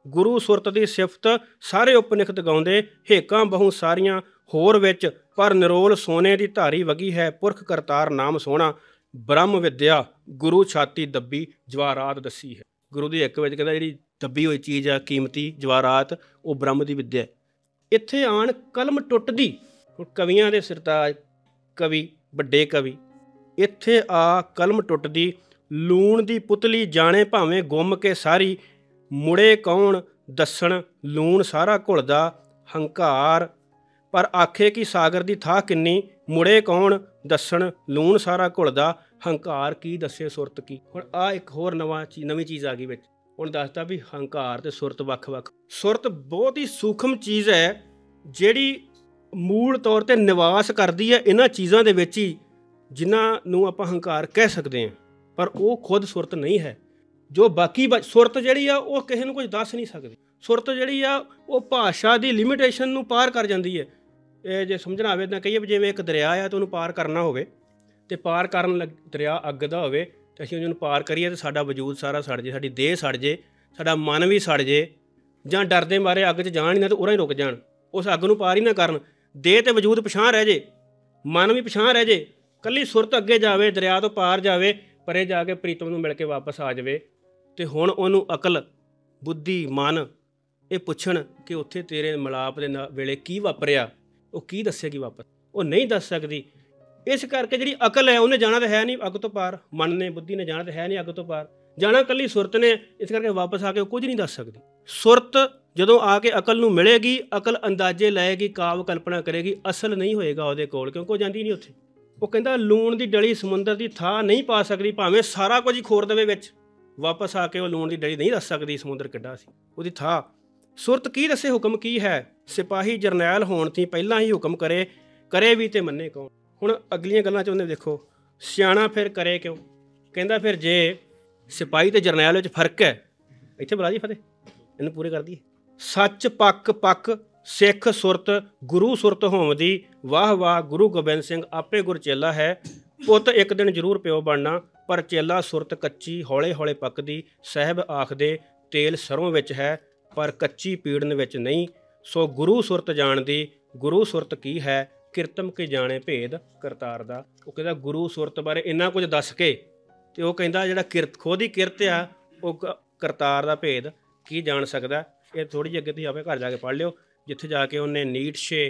ਗੁਰੂ ਸੁਰਤ ਦੀ ਸਿਫਤ ਸਾਰੇ ਉਪਨਿਖਦ ਗਾਉਂਦੇ, ਹੇਕਾਂ ਬਹੁ ਸਾਰੀਆਂ ਹੋਰ ਵਿੱਚ, ਪਰ ਨਿਰੋਲ ਸੋਨੇ ਦੀ ਧਾਰੀ ਵਗੀ ਹੈ, ਪੁਰਖ ਕਰਤਾਰ ਨਾਮ ਸੋਹਣਾ, ਬ੍ਰਹਮ ਵਿਦਿਆ ਗੁਰੂ ਛਾਤੀ ਦੱਬੀ ਜਵਾਰਾਤ ਦੱਸੀ ਹੈ। ਗੁਰੂ ਦੀ ਇੱਕ ਵਿੱਚ ਕਹਿੰਦਾ ਜਿਹੜੀ ਦੱਬੀ ਹੋਈ ਚੀਜ਼ ਆ ਕੀਮਤੀ ਜਵਾਰਾਤ, ਉਹ ਬ੍ਰਹਮ ਦੀ ਵਿਦਿਆ। ਇੱਥੇ ਆਣ ਕਲਮ ਟੁੱਟਦੀ, ਹੁਣ ਕਵੀਆਂ ਦੇ ਸਿਰਤਾਜ ਕਵੀ, ਵੱਡੇ ਕਵੀ, ਇੱਥੇ ਆ ਕਲਮ ਟੁੱਟਦੀ, ਲੂਣ ਦੀ ਪੁਤਲੀ ਜਾਣੇ ਭਾਵੇਂ ਗੁੰਮ ਕੇ ਸਾਰੀ, ਮੁੜੇ ਕੌਣ ਦੱਸਣ ਲੂਣ ਸਾਰਾ ਘੁਲਦਾ, ਹੰਕਾਰ ਪਰ ਆਖੇ ਕਿ ਸਾਗਰ ਦੀ ਥਾਹ ਕਿੰਨੀ, ਮੁੜੇ ਕੌਣ ਦੱਸਣ ਲੂਣ ਸਾਰਾ ਘੁਲਦਾ, ਹੰਕਾਰ ਕੀ ਦੱਸੇ ਸੁਰਤ ਕੀ। ਹੁਣ ਆ ਇੱਕ ਹੋਰ ਨਵੀਂ ਚੀਜ਼ ਆ ਗਈ ਵਿੱਚ। ਹੁਣ ਦੱਸਦਾ ਵੀ ਹੰਕਾਰ ਤੇ ਸੁਰਤ ਵੱਖ-ਵੱਖ। ਸੁਰਤ ਬਹੁਤ ਹੀ ਸੂਖਮ ਚੀਜ਼ ਹੈ ਜਿਹੜੀ ਮੂਲ ਤੌਰ 'ਤੇ ਨਿਵਾਸ ਕਰਦੀ ਹੈ ਇਹਨਾਂ ਚੀਜ਼ਾਂ ਦੇ ਵਿੱਚ ਹੀ ਜਿਨ੍ਹਾਂ ਨੂੰ ਆਪਾਂ ਹੰਕਾਰ ਕਹਿ ਸਕਦੇ ਹਾਂ, ਪਰ ਉਹ ਖੁਦ ਸੁਰਤ ਨਹੀਂ ਹੈ। ਜੋ ਬਾਕੀ ਸੁਰਤ ਜਿਹੜੀ ਆ ਉਹ ਕਿਸੇ ਨੂੰ ਕੁਝ ਦੱਸ ਨਹੀਂ ਸਕਦੀ। ਸੁਰਤ ਜਿਹੜੀ ਆ ਉਹ ਭਾਸ਼ਾ ਦੀ ਲਿਮਿਟੇਸ਼ਨ ਨੂੰ ਪਾਰ ਕਰ ਜਾਂਦੀ ਹੈ। ਇਹ ਜੇ ਸਮਝਣਾ ਹੋਵੇ ਤਾਂ ਕਹੀਏ ਵੀ ਜਿਵੇਂ ਇੱਕ ਦਰਿਆ ਆ ਤਾਂ ਉਹਨੂੰ ਪਾਰ ਕਰਨਾ ਹੋਵੇ ਅਤੇ ਪਾਰ ਕਰਨ ਦਰਿਆ ਅੱਗ ਦਾ ਹੋਵੇ ਅਤੇ ਅਸੀਂ ਉਹਨੂੰ ਪਾਰ ਕਰੀਏ ਤਾਂ ਸਾਡਾ ਵਜੂਦ ਸਾਰਾ ਸੜ ਜੇ, ਸਾਡੀ ਦੇਹ ਸੜ ਜੇ, ਸਾਡਾ ਮਨ ਵੀ ਸੜ ਜੇ, ਜਾਂ ਡਰਦੇ ਮਾਰੇ ਅੱਗ 'ਚ ਜਾਣ ਹੀ ਨਾ ਤਾਂ ਉਰਾਂ ਹੀ ਰੁਕ ਜਾਣ, ਉਸ ਅੱਗ ਨੂੰ ਪਾਰ ਹੀ ਨਾ ਕਰਨ। ਦੇਹ ਅਤੇ ਵਜੂਦ ਪਿਛਾਂਹ ਰਹਿ ਜੇ, ਮਨ ਵੀ ਪਿਛਾਂਹ ਰਹਿ ਜੇ, ਇਕੱਲੀ ਸੁਰਤ ਅੱਗੇ ਜਾਵੇ, ਦਰਿਆ ਤੋਂ ਪਾਰ ਜਾਵੇ, ਪਰੇ ਜਾ ਕੇ ਪ੍ਰੀਤਮ ਨੂੰ ਮਿਲ ਕੇ ਵਾਪਸ ਆ ਜਾਵੇ। ਅਤੇ ਹੁਣ ਉਹਨੂੰ ਅਕਲ, ਬੁੱਧੀ, ਮਨ ਇਹ ਪੁੱਛਣ ਕਿ ਉੱਥੇ ਤੇਰੇ ਮਿਲਾਪ ਦੇ ਵੇਲੇ ਕੀ ਵਾਪਰਿਆ, ਉਹ ਕੀ ਦੱਸੇਗੀ ਵਾਪਸ? ਉਹ ਨਹੀਂ ਦੱਸ ਸਕਦੀ। ਇਸ ਕਰਕੇ ਜਿਹੜੀ ਅਕਲ ਹੈ ਉਹਨੇ ਜਾਣਾ ਤਾਂ ਹੈ ਨਹੀਂ ਅੱਗ ਤੋਂ ਪਾਰ, ਮਨ ਨੇ, ਬੁੱਧੀ ਨੇ ਜਾਣਾ ਤਾਂ ਹੈ ਨਹੀਂ ਅੱਗ ਤੋਂ ਪਾਰ, ਜਾਣਾ ਇਕੱਲੀ ਸੁਰਤ ਨੇ। ਇਸ ਕਰਕੇ ਵਾਪਸ ਆ ਕੇ ਉਹ ਕੁਝ ਨਹੀਂ ਦੱਸ ਸਕਦੀ। ਸੁਰਤ ਜਦੋਂ ਆ ਕੇ ਅਕਲ ਨੂੰ ਮਿਲੇਗੀ, ਅਕਲ ਅੰਦਾਜ਼ੇ ਲਏਗੀ, ਕਾਵ ਕਲਪਨਾ ਕਰੇਗੀ, ਅਸਲ ਨਹੀਂ ਹੋਏਗਾ ਉਹਦੇ ਕੋਲ, ਕਿਉਂਕਿ ਉਹ ਜਾਂਦੀ ਨਹੀਂ ਉੱਥੇ। ਉਹ ਕਹਿੰਦਾ ਲੂਣ ਦੀ ਡਲੀ ਸਮੁੰਦਰ ਦੀ ਥਾਹ ਨਹੀਂ ਪਾ ਸਕਦੀ, ਭਾਵੇਂ ਸਾਰਾ ਕੁਝ ਹੀ ਖੋਰ ਦੇਵੇ ਵਿੱਚ, ਵਾਪਸ ਆ ਕੇ ਉਹ ਲੂਣ ਦੀ ਡਲੀ ਨਹੀਂ ਦੱਸ ਸਕਦੀ ਸਮੁੰਦਰ ਕਿੱਡਾ ਸੀ, ਉਹਦੀ ਥਾਹ। ਸੁਰਤ ਕੀ ਦੱਸੇ, ਹੁਕਮ ਕੀ ਹੈ? ਸਿਪਾਹੀ ਜਰਨੈਲ ਹੋਣ ਤੀ ਪਹਿਲਾਂ ਹੀ ਹੁਕਮ ਕਰੇ, ਕਰੇ ਵੀ ਤੇ ਮੰਨੇ ਕੌਣ। ਹੁਣ ਅਗਲੀਆਂ ਗੱਲਾਂ 'ਚ ਉਹਨੇ ਦੇਖੋ, ਸਿਆਣਾ ਫਿਰ ਕਰੇ ਕਿਉਂ? ਕਹਿੰਦਾ ਫਿਰ ਜੇ ਸਿਪਾਹੀ ਤੇ ਜਰਨੈਲ ਵਿੱਚ ਫਰਕ ਹੈ, ਇੱਥੇ ਬੁਲਾ ਜੀ ਫਤਿਹ, ਇਹਨੂੰ ਪੂਰੇ ਕਰ ਦਈਏ। ਸੱਚ ਪੱਕ ਪੱਕ ਸਿੱਖ ਸੁਰਤ ਗੁਰੂ ਸੁਰਤ ਹੋਵਦੀ, ਵਾਹ ਵਾਹ ਗੁਰੂ ਗੋਬਿੰਦ ਸਿੰਘ ਆਪੇ ਗੁਰਚੇਲਾ ਹੈ, ਪੁੱਤ ਇੱਕ ਦਿਨ ਜ਼ਰੂਰ ਪਿਓ ਬਣਨਾ, ਪਰ ਚੇਲਾ ਸੁਰਤ ਕੱਚੀ ਹੌਲੇ ਹੌਲੇ ਪੱਕਦੀ, ਸਾਹਿਬ ਆਖਦੇ ਤੇਲ ਸਰੋਂ ਵਿੱਚ ਹੈ, ਪਰ ਕੱਚੀ ਪੀੜਨ ਵਿੱਚ ਨਹੀਂ, ਸੋ ਗੁਰੂ ਸੁਰਤ ਜਾਣਦੀ, ਗੁਰੂ ਸੁਰਤ ਕੀ ਹੈ, ਕਿਰਤਮ ਕੇ ਜਾਣੇ ਭੇਦ ਕਰਤਾਰ ਦਾ। ਉਹ ਕਹਿੰਦਾ ਗੁਰੂ ਸੁਰਤ ਬਾਰੇ ਇੰਨਾ ਕੁਝ ਦੱਸ ਕੇ, ਅਤੇ ਉਹ ਕਹਿੰਦਾ ਜਿਹੜਾ ਖੁਦ ਹੀ ਕਿਰਤ ਆ ਉਹ ਕਰਤਾਰ ਦਾ ਭੇਦ ਕੀ ਜਾਣ ਸਕਦਾ। ਇਹ ਥੋੜ੍ਹੀ ਜਿਹੀ ਅੱਗੇ ਤੁਸੀਂ ਆਪੇ ਘਰ ਜਾ ਕੇ ਪੜ੍ਹ ਲਿਓ, ਜਿੱਥੇ ਜਾ ਕੇ ਉਹਨੇ ਨੀਟਸ਼ੇ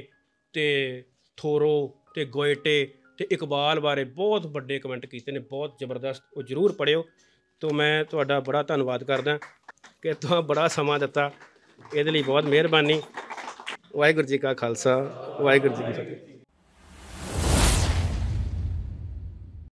ਅਤੇ ਥੋਰੋ ਅਤੇ ਗੋਇਟੇ ਅਤੇ ਇਕਬਾਲ ਬਾਰੇ ਬਹੁਤ ਵੱਡੇ ਕਮੈਂਟ ਕੀਤੇ ਨੇ, ਬਹੁਤ ਜ਼ਬਰਦਸਤ, ਉਹ ਜ਼ਰੂਰ ਪੜ੍ਹਿਓ। ਤੋਂ ਮੈਂ ਤੁਹਾਡਾ ਬੜਾ ਧੰਨਵਾਦ ਕਰਦਾ ਕਿ ਤੁਸੀਂ ਬੜਾ ਸਮਾਂ ਦਿੱਤਾ, ਇਹਦੇ ਲਈ ਬਹੁਤ ਮਿਹਰਬਾਨੀ। ਵਾਹਿਗੁਰੂ ਜੀ ਕਾ ਖਾਲਸਾ, ਵਾਹਿਗੁਰੂ ਜੀ ਕੀ ਫਤਿਹ।